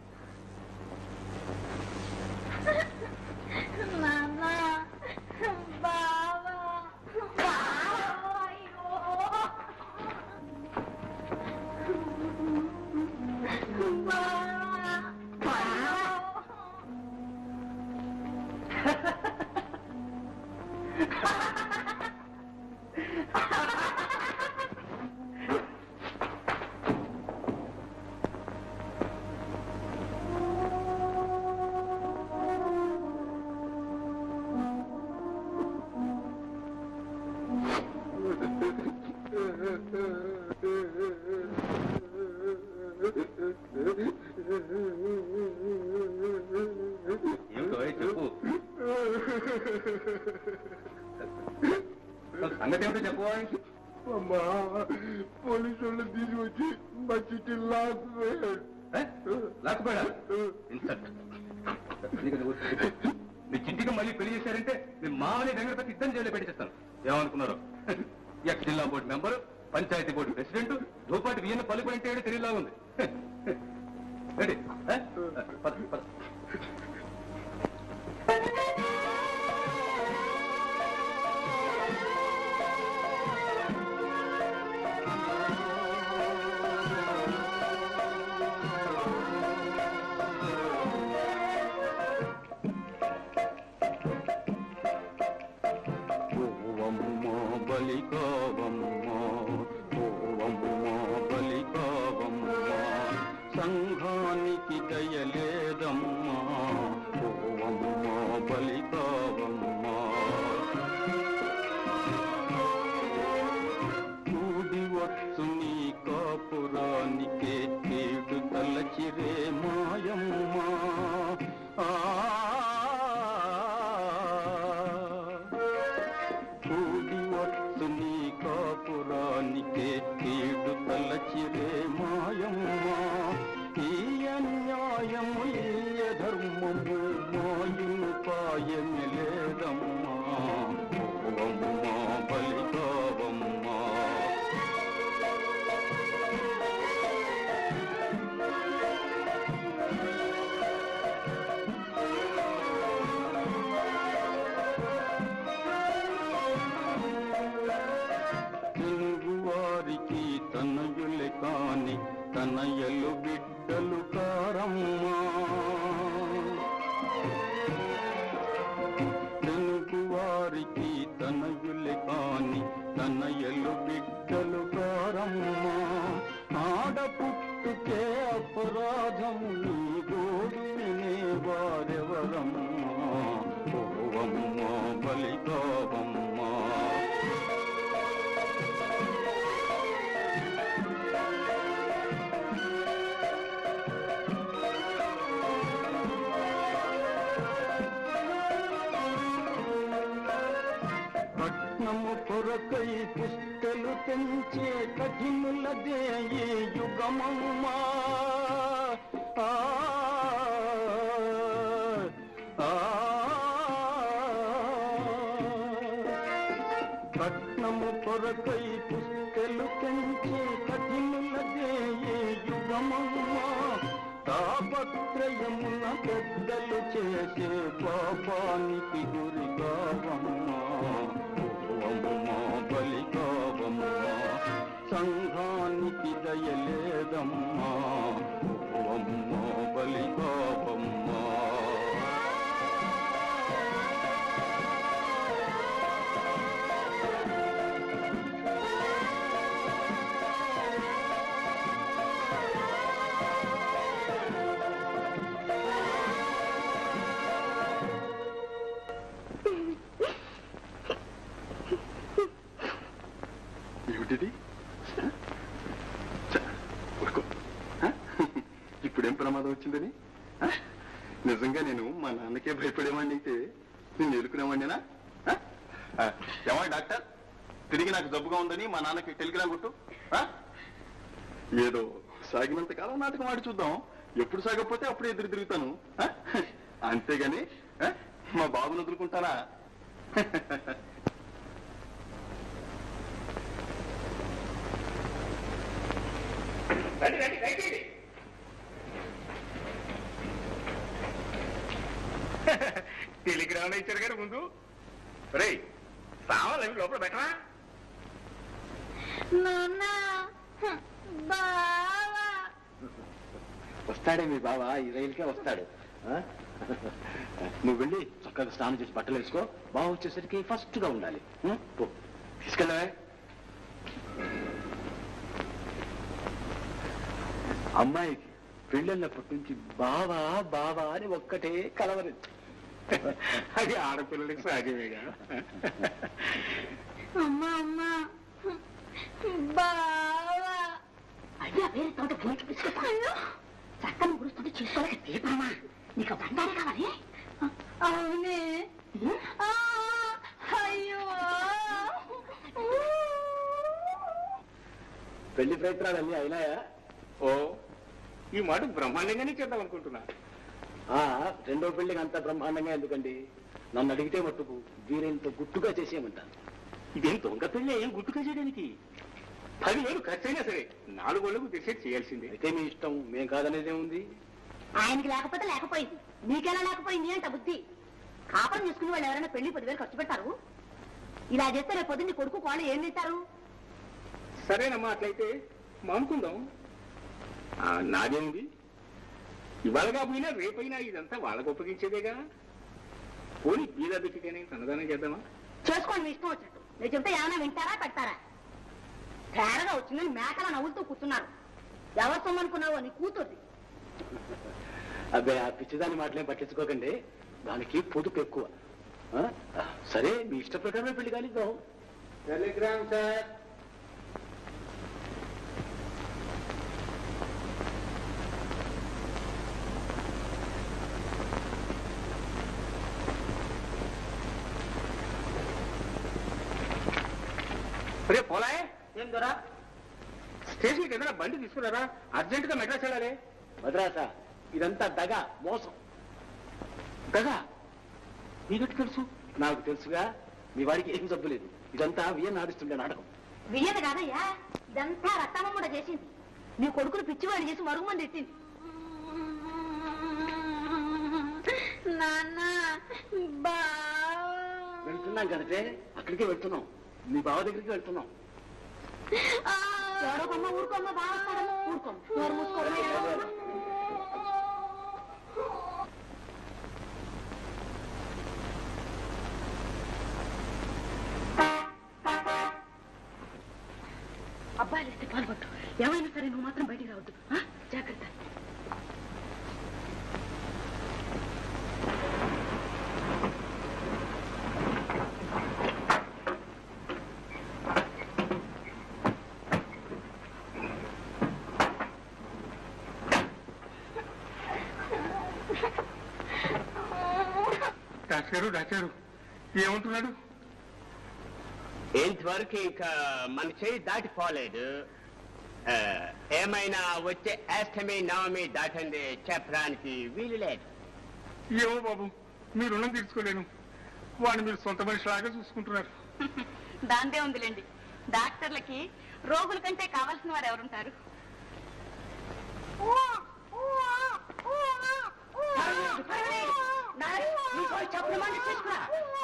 చెప్పు సంగతి ఏమిటో చెప్పు అమ్మా పోలీసు వాళ్ళు తీసుకొచ్చి మా చిట్టి లాక్కుపోయాడు లాక్కుపోయాడా మీ చిట్టికి మళ్ళీ పెళ్లి చేశారంటే మీ మామని దగ్గర పెట్టి ఇద్దరు జైలు పెట్టిస్తాను ఏమనుకున్నారు ఎక్స్ జిల్లా board member panchayat board president Dhupati Viyyanna పలుకులంటే తెలియలా ఉంది రెడీ సంఘానికి దయలేదమ్మా ఓవమ్మా బలికావమ్మా కూడి వచ్చు నీ కాపురానికే కీడు తలచిరే మాయమ్మా కూడి వచ్చు నీ కాపురానికే కీడు తలచిరే మాయమ్మా ఈ అన్యాయము ఈ ధర్మము మాయును పాయమి లేదమ్మా ఓవమ్మా బలికావమ్మా రత్నము కొరకై పుస్తలు తెంచే కఠినులదే ఈ యుగమమ్మా రత్నము కొరకై పుస్తలు తెంచే కఠినులదే ఈ యుగమమ్మా తాపత్రయమున పెద్దలు చేసే పాపానికి గురి కావమ్మా బలి కావమ్మా సంఘానికి దయలేదమ్మా అమ్మా బలి కావమ్మా ఏమిటిది ఇప్పుడేం ప్రమాదం వచ్చిందని నిజంగా నేను మా నాన్నకే భయపడేవాడిని అయితే నేను ఎదుర్కొనేవాడినా ఏమో డాక్టర్ తిరిగి నాకు జబ్బుగా ఉందని మా నాన్నకి టెలిగ్రామ్ కొట్టు ఏదో సాగినంత కాలం నాటకం ఆడి చూద్దాం ఎప్పుడు సాగకపోతే అప్పుడు ఎదురు తిరుగుతాను అంతేగాని మా బాబును వదులుకుంటానా టెలిగ్రామ్ ఇచ్చారు గారు ముందు రే సామాన్లు అవి లోపల పెట్టరా వస్తాడే మీ బావ ఈ రైలుకే వస్తాడు నువ్వు వెళ్ళి చక్కగా స్నానం చేసి బట్టలు వేసుకో బావ వచ్చేసరికి ఫస్ట్ గా ఉండాలి తీసుకెళ్ళవే అమ్మాయికి పెళ్ళినప్పటి నుంచి బావా బావా అని ఒక్కటే కలవరి అది ఆడపిల్లలకి సాగేవేగా అమ్మా అమ్మా బావా అయ్యా వేరే తోట బయట పిసుకుతాను చక్కని గురుస్తుంటే చూసుకోలేక దీపమ్మా నీకు బండారే కావాలి అవునే అయ్యో పెళ్లి ప్రయత్నాలు అన్నీ అయినాయా ఓ ఈ మాట బ్రహ్మాండంగానే చేద్దాం అనుకుంటున్నా రెండో పెళ్లికి అంత బ్రహ్మాండంగా ఎందుకండి నన్ను అడిగితే మట్టుకు వీరేంత గుట్టుగా చేసేయమంటాను ఇదేం దొంగ పెళ్ళి ఏం గుట్టుగా చేయడానికి 10,000 ఖర్చైనా సరే 4 రోజులకు డిసైడ్ చేయాల్సిందే అయితే మీ ఇష్టం మేం కాదనేదే ఉంది ఆయనకి లేకపోతే లేకపోయింది నీకెలా లేకపోయింది అంట బుద్ధి కాపురం చేసుకుని వాళ్ళు ఎవరైనా పెళ్లి 10,000 ఖర్చు పెడతారు ఇలా చేస్తే రేపు పొద్దున్న కొడుకు వాళ్ళు ఏం తింటారు సరేనమ్మా అట్లయితే మానుకుందాం నాదేముంది ఇవాళగా పోయినా రేపైనా ఇదంతా వాళ్ళకు ఉపయోగించేదేగా పోనీ బీద బిడ్డకైనా అన్నదానం చేద్దామా చేసుకోండి మీ ఇష్టం వచ్చినట్టు నేను చెప్తే ఏమైనా వింటారా పెడతారా తేరగా వచ్చిందని మేకలా నవ్వులతో కూర్చున్నారు ఎవరు సొమ్మనుకున్నావో నీ కూతుర్ది అబ్బాయి ఆ పిచ్చిదాని మాటలేం పట్టించుకోకండి దానికి పొదుపు ఎక్కువ సరే మీ ఇష్ట ప్రకారమే పెళ్లి కానిద్దాం టెలిగ్రామ్ సార్ రే పోలాయే ఏం దొరా స్టేషన్కి ఏదైనా బండి తీసుకున్నారా అర్జెంట్ గా మెడ్రాస్ వెళ్ళాలి మద్రాసా ఇదంతా దగా మోసం కదా నీకు తెలుసు నాకు తెలుసుగా మీ వాడికి ఏం జబ్బు లేదు ఇదంతా వియన్ ఆడిస్తుండే నాటకం వియ్యదు కాదయ్యా ఇదంతా రక్తమ్మ కూడా చేసింది నీ కొడుకును పిచ్చివాడు చేసి మరుగుమంది ఎట్టింది నాన్న వెళ్తున్నాం కదంటే అక్కడికే వెళ్తున్నాం మీ బావ దగ్గరికి వెళ్తున్నాం ఎవరొకమ్మ ఊరుకోమ్మ బాగా ఊరుకోమ్మ ఎవరు మూసుకోమ్మ అబ్బాయిలు ఇస్తే పాల్గొట్టు ఏమైనా సరే నువ్వు మాత్రం బయటికి రావద్దు జాగ్రత్త డాక్టరు ఏమంటున్నాడు ఇంతవరకు ఇంకా మన చేయి దాటిపోలేదు. ఏమైనా వచ్చే అష్టమి నవమి దాటండి చెప్పడానికి వీలు లేదు. ఏమో బాబు, మీరు రుణం తీర్చుకోలేను. వాడిని మీరు సొంత మనిషిలాగా చూసుకుంటున్నారు. దాందే ఉందిలేండి. డాక్టర్లకి రోగుల కంటే కావాల్సిన వారు ఎవరుంటారు? చెప్పమని తీసుకురా.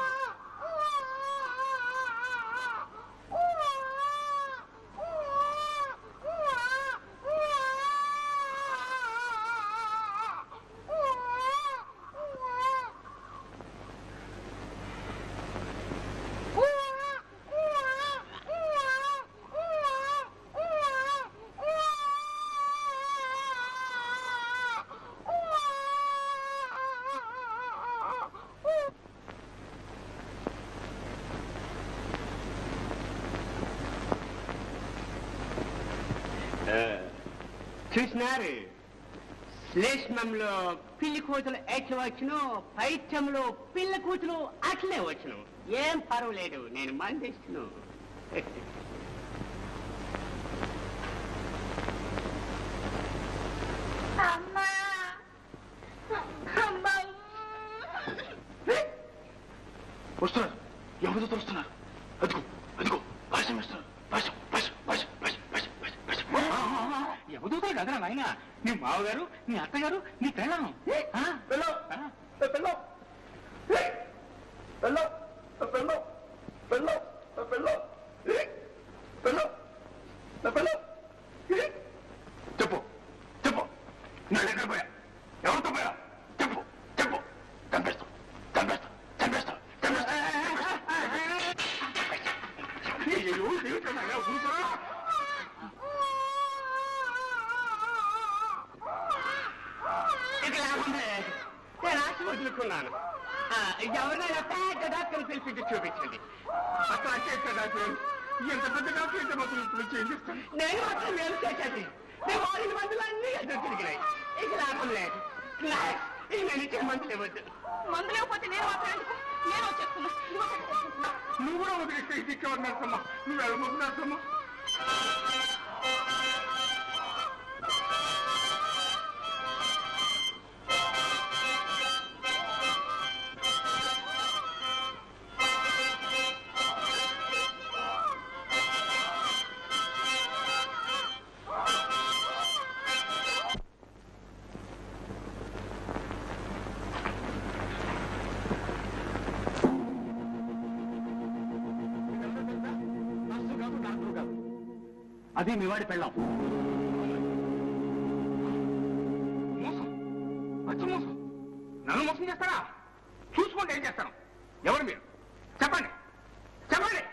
చూసినారు, శ్లేష్మంలో పిల్లి కూతులు ఎట్లా వచ్చును, పైత్యంలో పిల్ల కూతులు అట్లే వచ్చును. ఏం పర్వాలేదు, నేను మందిస్తును. వస్తున్నారు, ఎవరితో తోస్తున్నారు? అదిగో అదిగో భాషం వేస్తున్నారు. భాషం భాషం భాషం భాషం భాషం భాషం ఎవరుతారు కదరా నాయన? నీ మావగారు, నీ అత్తగారు, నీ పెళ్ళం. చెప్పు చెప్పు, నా దగ్గర పోయా, ఎవరితో పోయా? చెప్పు చెప్పు, చంపేస్తాం చంపేస్తాం చంపేస్తాం చంపేస్తాం. ఇక లాభంలే, నేను ఆశ వదులుకున్నాను. ఎవరినైనా పెద్ద డాక్టర్ పిలిపించి చూపించండి. అట్లా డాక్టర్, ఎంత పెద్ద డాక్టర్ అయితే మాత్రం ఇప్పుడు చేయిస్తాను. నేను మాత్రం ఏం చేసేది? నేను వాడిన మందులు అన్నీ ఎదురు తిరిగినాయి. ఇక లాభం లేదు. నేను ఇచ్చే మందులు ఇవ్వద్దు. మందులు ఇవ్వకపోతే నేను మాత్రం ఎందుకు? నేను వచ్చేస్తున్నా. నువ్వు కూడా వదిలేస్తే ఇది నర్సమ్మా, నువ్వు వెళ్ళబోతు నర్సమ్మా. అది మీ వాడి పెళ్ళం. మోసం, అచ్చ మోసం. నన్ను మోసం చేస్తారా? చూసుకుంటే ఏం చేస్తాను? ఎవరు మీరు? చెప్పండి చెప్పండి.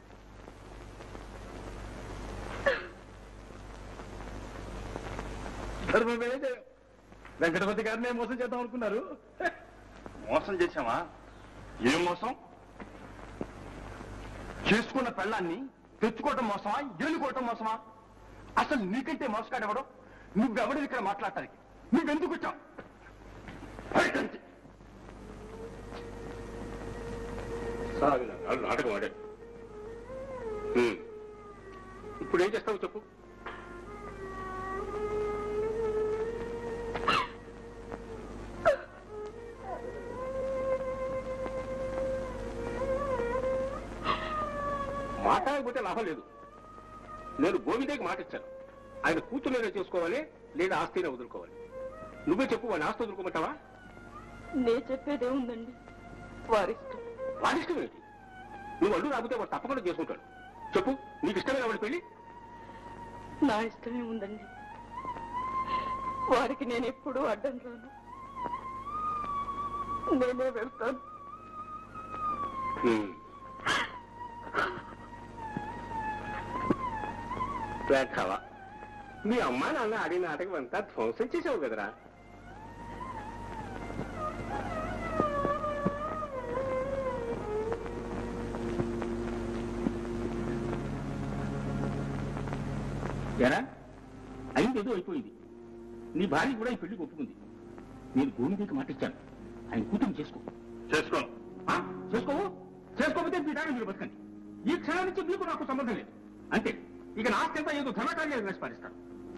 వెంకటపతి గారిని మోసం చేద్దాం అనుకున్నారు. మోసం చేశామా? ఏం మోసం? చేసుకున్న పెళ్ళాన్ని తెచ్చుకోవటం మోసమా, ఏలుకోవటం మోసమా? అసలు నీకంటే మోసగాడెవడం? నువ్వెవడు ఇక్కడ మాట్లాడటానికి? నువ్వెందుకు వచ్చావు? నాటకం ఆడే. ఇప్పుడు ఏం చేస్తావు చెప్పు. మాట్లాడకపోతే లాభం లేదు. నేను గోవిందేకి మాట ఇచ్చాను. ఆయన కూతురునే చేసుకోవాలి, లేదా ఆస్తినే వదులుకోవాలి. నువ్వే చెప్పు, వాడిని ఆస్తి వదులుకోమంటావా? నేను చెప్పేదే ఉందండి, వారిష్టం. వాడిష్టం ఏంటి? నువ్వు అడ్డు రాకపోతే వాడు తప్పకుండా చేసుకుంటాడు. చెప్పు, నీకు ఇష్టమైన వాడి పెళ్లి? నా ఇష్టమే ఉందండి. వారికి నేను ఎప్పుడూ అడ్డం రాను. నేనే వెళ్తాను. వేఖావా, మీ అమ్మా నాన్న ఆడిన నాటకం అంతా ధ్వంసం చేసావు కదరా. ఎరా, అయింది ఏదో అయిపోయింది. నీ భార్య కూడా ఈ పెళ్లికి ఒప్పుకుంది. నేను గోవిందేకి మాట ఇచ్చాను, ఆయన కూతురు చేసుకో. చేసుకోను. చేసుకోవు? చేసుకోకపోతే మీ దాని మీరు బతకండి. ఈ క్షణం నుంచి మీకు నాకు సంబంధం లేదు అంతే. ఇక నా ఆస్తి అంతా ఏదో ధనకార్యాలు నిష్పాదిస్తాను.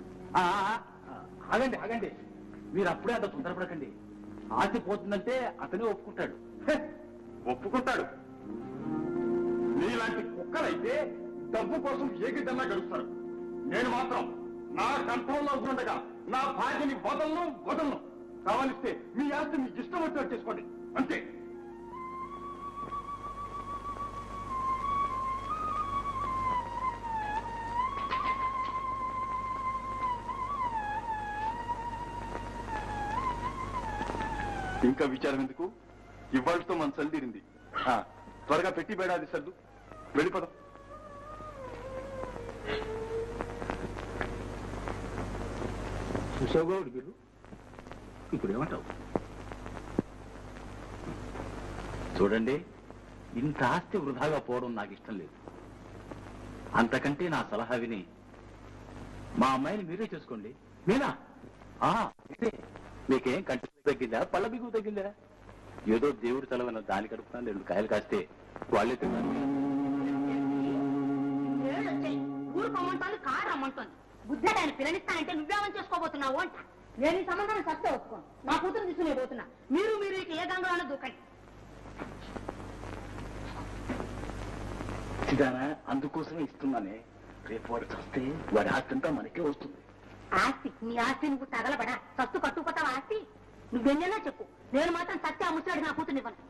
ఆగండి ఆగండి, మీరు అప్పుడే అంత తొందరపడకండి. ఆస్తి పోతుందంటే అతనే ఒప్పుకుంటాడు. ఒప్పుకుంటాడు. నీలాంటి కుక్కలైతే డబ్బు కోసం ఏకిదన్నా గడుస్తారు. నేను మాత్రం నా కంట్రోల్లో ఉండగా నా భార్యని వదలను. కావలిస్తే మీ ఆస్తి మీ ఇష్టం వచ్చినట్టు చేసుకోండి అంతే. ఇంకా విచారం ఎందుకు? ఇవాళతో మన సరి తీరింది. త్వరగా పెట్టి బేడాది సర్దు, వెళ్ళిపోదాం. చూసావుగా మీరు ఇప్పుడు ఏమంటావు? చూడండి, ఇంత ఆస్తి వృధాగా పోవడం నాకు ఇష్టం లేదు. అంతకంటే నా సలహా విని మా అమ్మాయిని మీరే చేసుకోండి. మీనా? మీరే. మీకేం కంటి తగ్గిందా, పళ్ళ బిగువు తగ్గిందా? ఏదో దేవుడు తలవన దాని కడుపున 2 కాయలు కాస్తే వాళ్ళే తిన్నారు. ఊరు పొమ్మంటాను, కారు రమ్మంటుంది. బుద్ధి ఆయన పిల్లనిస్తానంటే నువ్వేమని చేసుకోబోతున్నావు అంట. నేను ఈ సంబంధాన్ని సత్తే ఒప్పుకోను. నా కూతురు తీసుకునే పోతున్నా. మీరు ఇక ఏ గంగలోనే దూకండి. సిదానా, అందుకోసమే ఇస్తున్నానే. రేపు వాడు చస్తే వాడి ఆస్తి అంతా మనకే వస్తుంది. ఆస్తి నీ ఆస్తి నువ్వు తగలబడా సత్తు కట్టుకుపోతావు. ఆస్తి నువ్వెన్నైనా చెప్పు, నేను మాత్రం సత్య ఆ ముచ్చాడు నా కూతురు ఇవ్వను.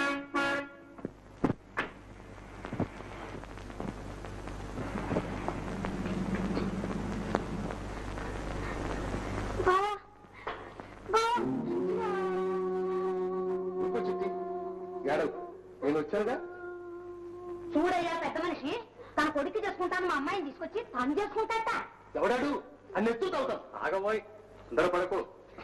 నేను వచ్చానుగా. చూడయ్యా, పెద్ద మనిషి తన కొడుకు చేసుకుంటాను, మా అమ్మాయిని తీసుకొచ్చి తను చేసుకుంటాట. ఎవడాడు? అన్ని ఎత్తు తాగుతాం. ఆగబోయ్, తొందరపడకు.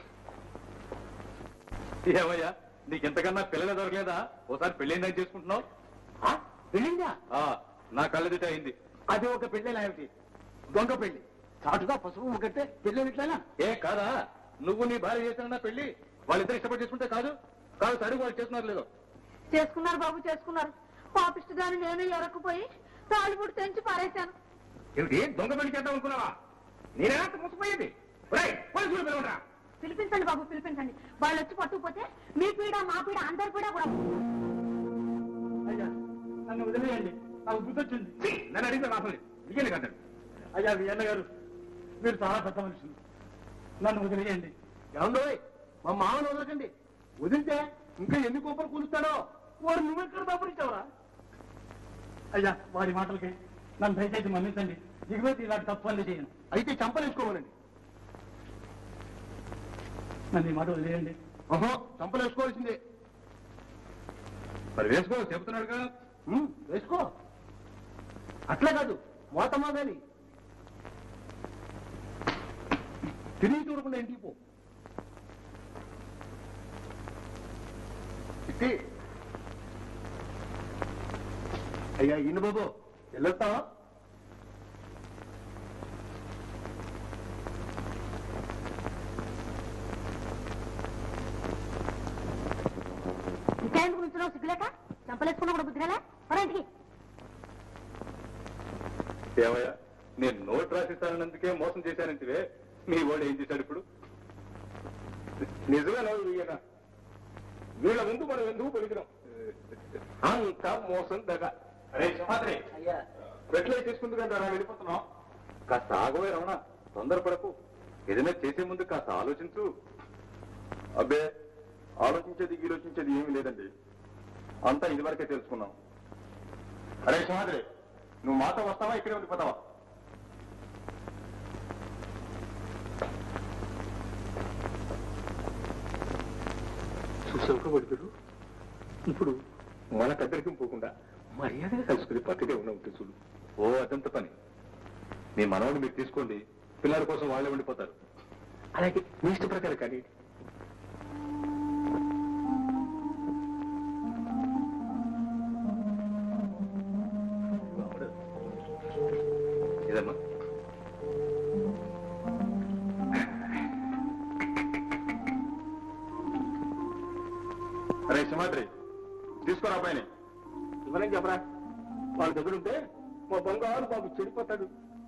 ఏమయ్యా, నీకెంతకన్నా పిల్లలే దొరకలేదా? ఓసారి పెళ్ళైందని చేసుకుంటున్నావు. పెళ్ళిందా? నా కళ్ళెదుట అయింది. అది ఒక పెళ్ళేనా ఏమిటి? దొంగ పెళ్లి. చాటుగా పసుపు కట్టే పెళ్ళేమిట్లేనా? ఏ కాదా? నువ్వు నీ భార్య చేసిన పెళ్లి వాళ్ళిద్దరు ఇష్టపడి చేసుకుంటే కాదు సరే వాళ్ళు చేస్తున్నారు లేదో. చేసుకున్నారు బాబు, చేసుకున్నారు. పాపిష్టి దాన్ని నేను ఎరక్కుపోయి తాళిపుడు తెంచి పారేశాను. ఏమిటి దొంగ పెళ్లి చేద్దాం అనుకున్నావా? నేనేనా మోసపోయేది? పోలీసులు పిలవరా? పిలిపించండి బాబు, పిలిపించండి. వాళ్ళు వచ్చి పట్టుకుపోతే మీ పీడ మా పీడ అందరి పీడ కూడా. అయ్యా, నన్ను వదిలేయండి, నాకు బుద్ధి వచ్చింది. నన్ను అడిగితే మాత్రం లేదు. విజయన్ కట్టాడు. అయ్యా మీ అన్నగారు, మీరు చాలా పెద్ద మనుషులు, నన్ను వదిలేయండి. ఏమండో మా మామను వదలకండి. వదిలితే ఇంకా ఎన్ని కోపలు కూలుస్తాడో. వాడు నువ్వెక్కడ దాపురించావరా? అయ్యా, వారి మాటలకి నన్ను దయచేసి మన్నించండి. దిగుమతి ఇలాంటి తప్పు అన్ని చేయను. అయితే చంపలేసుకోమనండి. నన్ను ఈ మాట వదిలేయండి. చంపలేసుకోవాల్సిందే. మరి వేసుకో, చెబుతున్నాడుగా. వేసుకో. అట్లా కాదు, మోతమ్మా గాని తిరిగి చూడకుండా ఇంటికి పో. అయ్యా ఈయన బాబు వెళ్ళొస్తావా? ఇంకా ఎందుకు నుంచున్నావు? సిగ్గులేక చంపలేసుకున్నా కూడా బుద్ధిగా ఇంటికి. ఏమయ్యా, నేను నోట్ రాసిస్తానందుకే మోసం చేశానంటివే. మీ వాడు ఏం చేశాడు ఇప్పుడు? నిజంగా నవ్వు ఈయన. వీళ్ళ ముందు మనం ఎందుకు పలికినాం? అంత మోసం దగ్గ. అరే సింహాద్రి, రెట్లే తీసుకుందుకంటే వెళ్ళిపోతున్నాం. కాస్త ఆగవే రమణ, తొందరపడకు. ఏదైనా చేసే ముందు కాస్త ఆలోచించు. అబ్బే, ఆలోచించేది గీలోచించేది ఏమీ లేదండి. అంతా ఇదివరకే తెలుసుకున్నాం. అరే సింహాద్రి, నువ్వు మాతో వస్తావా ఇక్కడే ఉండిపోతావా? చూసావుగా వడిగారు, ఇప్పుడు మన పెద్దరికం పోకుండా మర్యాదగా కలుసుకుని పక్కనే ఉన్న ఉంటుంది చూడు. అదంత పని. మీ మనవాడిని మీరు తీసుకోండి, పిల్లల కోసం వాళ్ళే ఉండిపోతారు. అలాగే మీ ఇష్ట ప్రకారం కానీ. ఇదమ్మా. అరే సింహాద్రి, తీసుకోరా అబ్బాయిని. ఇవ్వలేం చెప్పరా? వాళ్ళ దగ్గర ఉంటే మా బంగారు బాబు చెడిపోతాడు.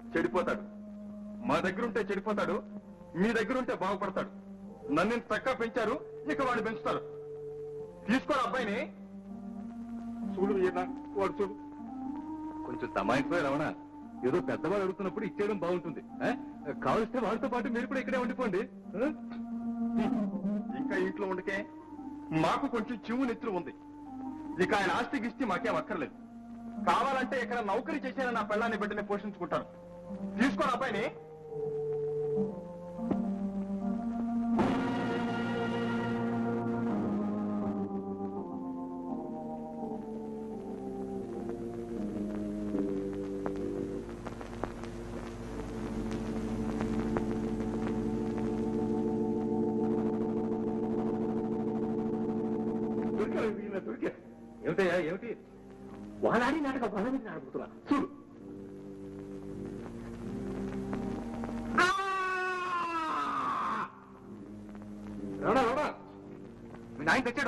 మా దగ్గర ఉంటే చెడిపోతాడు, మీ దగ్గర ఉంటే బాగుపడతాడు. నన్ను చక్కగా పెంచారు, ఇక వాడు పెంచుతారు. తీసుకోరు అబ్బాయిని. చూడు వాడు చూడు. కొంచెం తమాయించిపోయి రమణ, ఏదో పెద్దవాడు అడుగుతున్నప్పుడు ఇచ్చేయడం బాగుంటుంది. కావలిస్తే వాడితో పాటు మీరు కూడా ఇక్కడే ఉండిపోండి. ఇంకా ఇంట్లో ఉండకే మాకు కొంచెం చివు నెత్తులు ఉంది. ఇక ఆయన ఆస్తికి ఇస్తే మాకేం అక్కర్లేదు. కావాలంటే ఇక్కడ నౌకరీ చేసిన నా పిల్లాన్ని బిడ్డని పోషించుకుంటాను. తీసుకోరు అబ్బాయిని. దొరికా ఏమిటయ్యా ఏమిటి? వాళ్ళాడి నాటకం వాళ్ళ మీద ఆడుతున్నా చూడు. రాడా మీ నాయన తెచ్చాడు.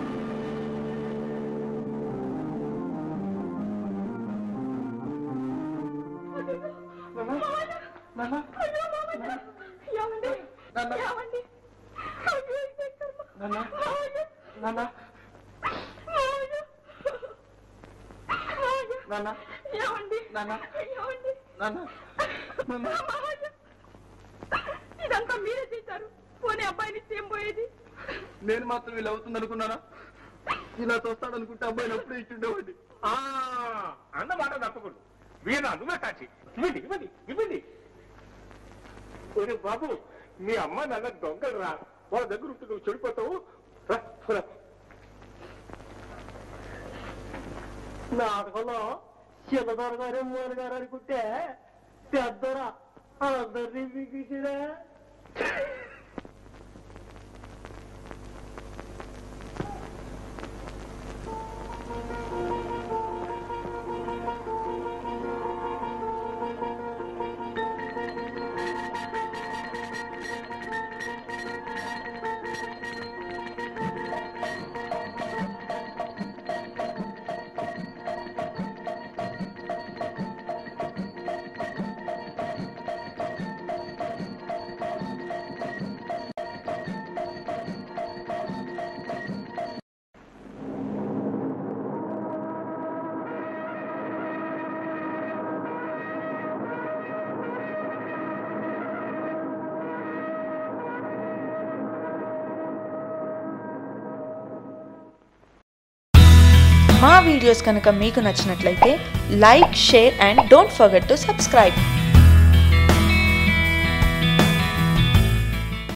ఇదంతా మీరే చేశారు. పోనీ అబ్బాయిని ఏం పోయేది? నేను మాత్రం వీళ్ళు అవుతుంది అనుకున్నానా? ఇలా చూస్తాడు అనుకుంటే అబ్బాయిని అప్పుడే ఇచ్చిండేవాడి. అన్నమాట తప్పకుండా వీణ నువ్వే కాచి ఇవ్వండి ఇవ్వండి ఇవ్వండి. ఒరే బాబు, మీ అమ్మ నాన్న దొంగలు రా. వాళ్ళ దగ్గర ఉంటే నువ్వు చెడిపోతావు. నాటకంలో చిన్నదొర గారు మూల గారు అనుకుంటే పెద్దరా అందరినీ బిగించినా. మా వీడియోస్ కనుక మీకు నచ్చినట్లయితే like, share and don't forget to subscribe.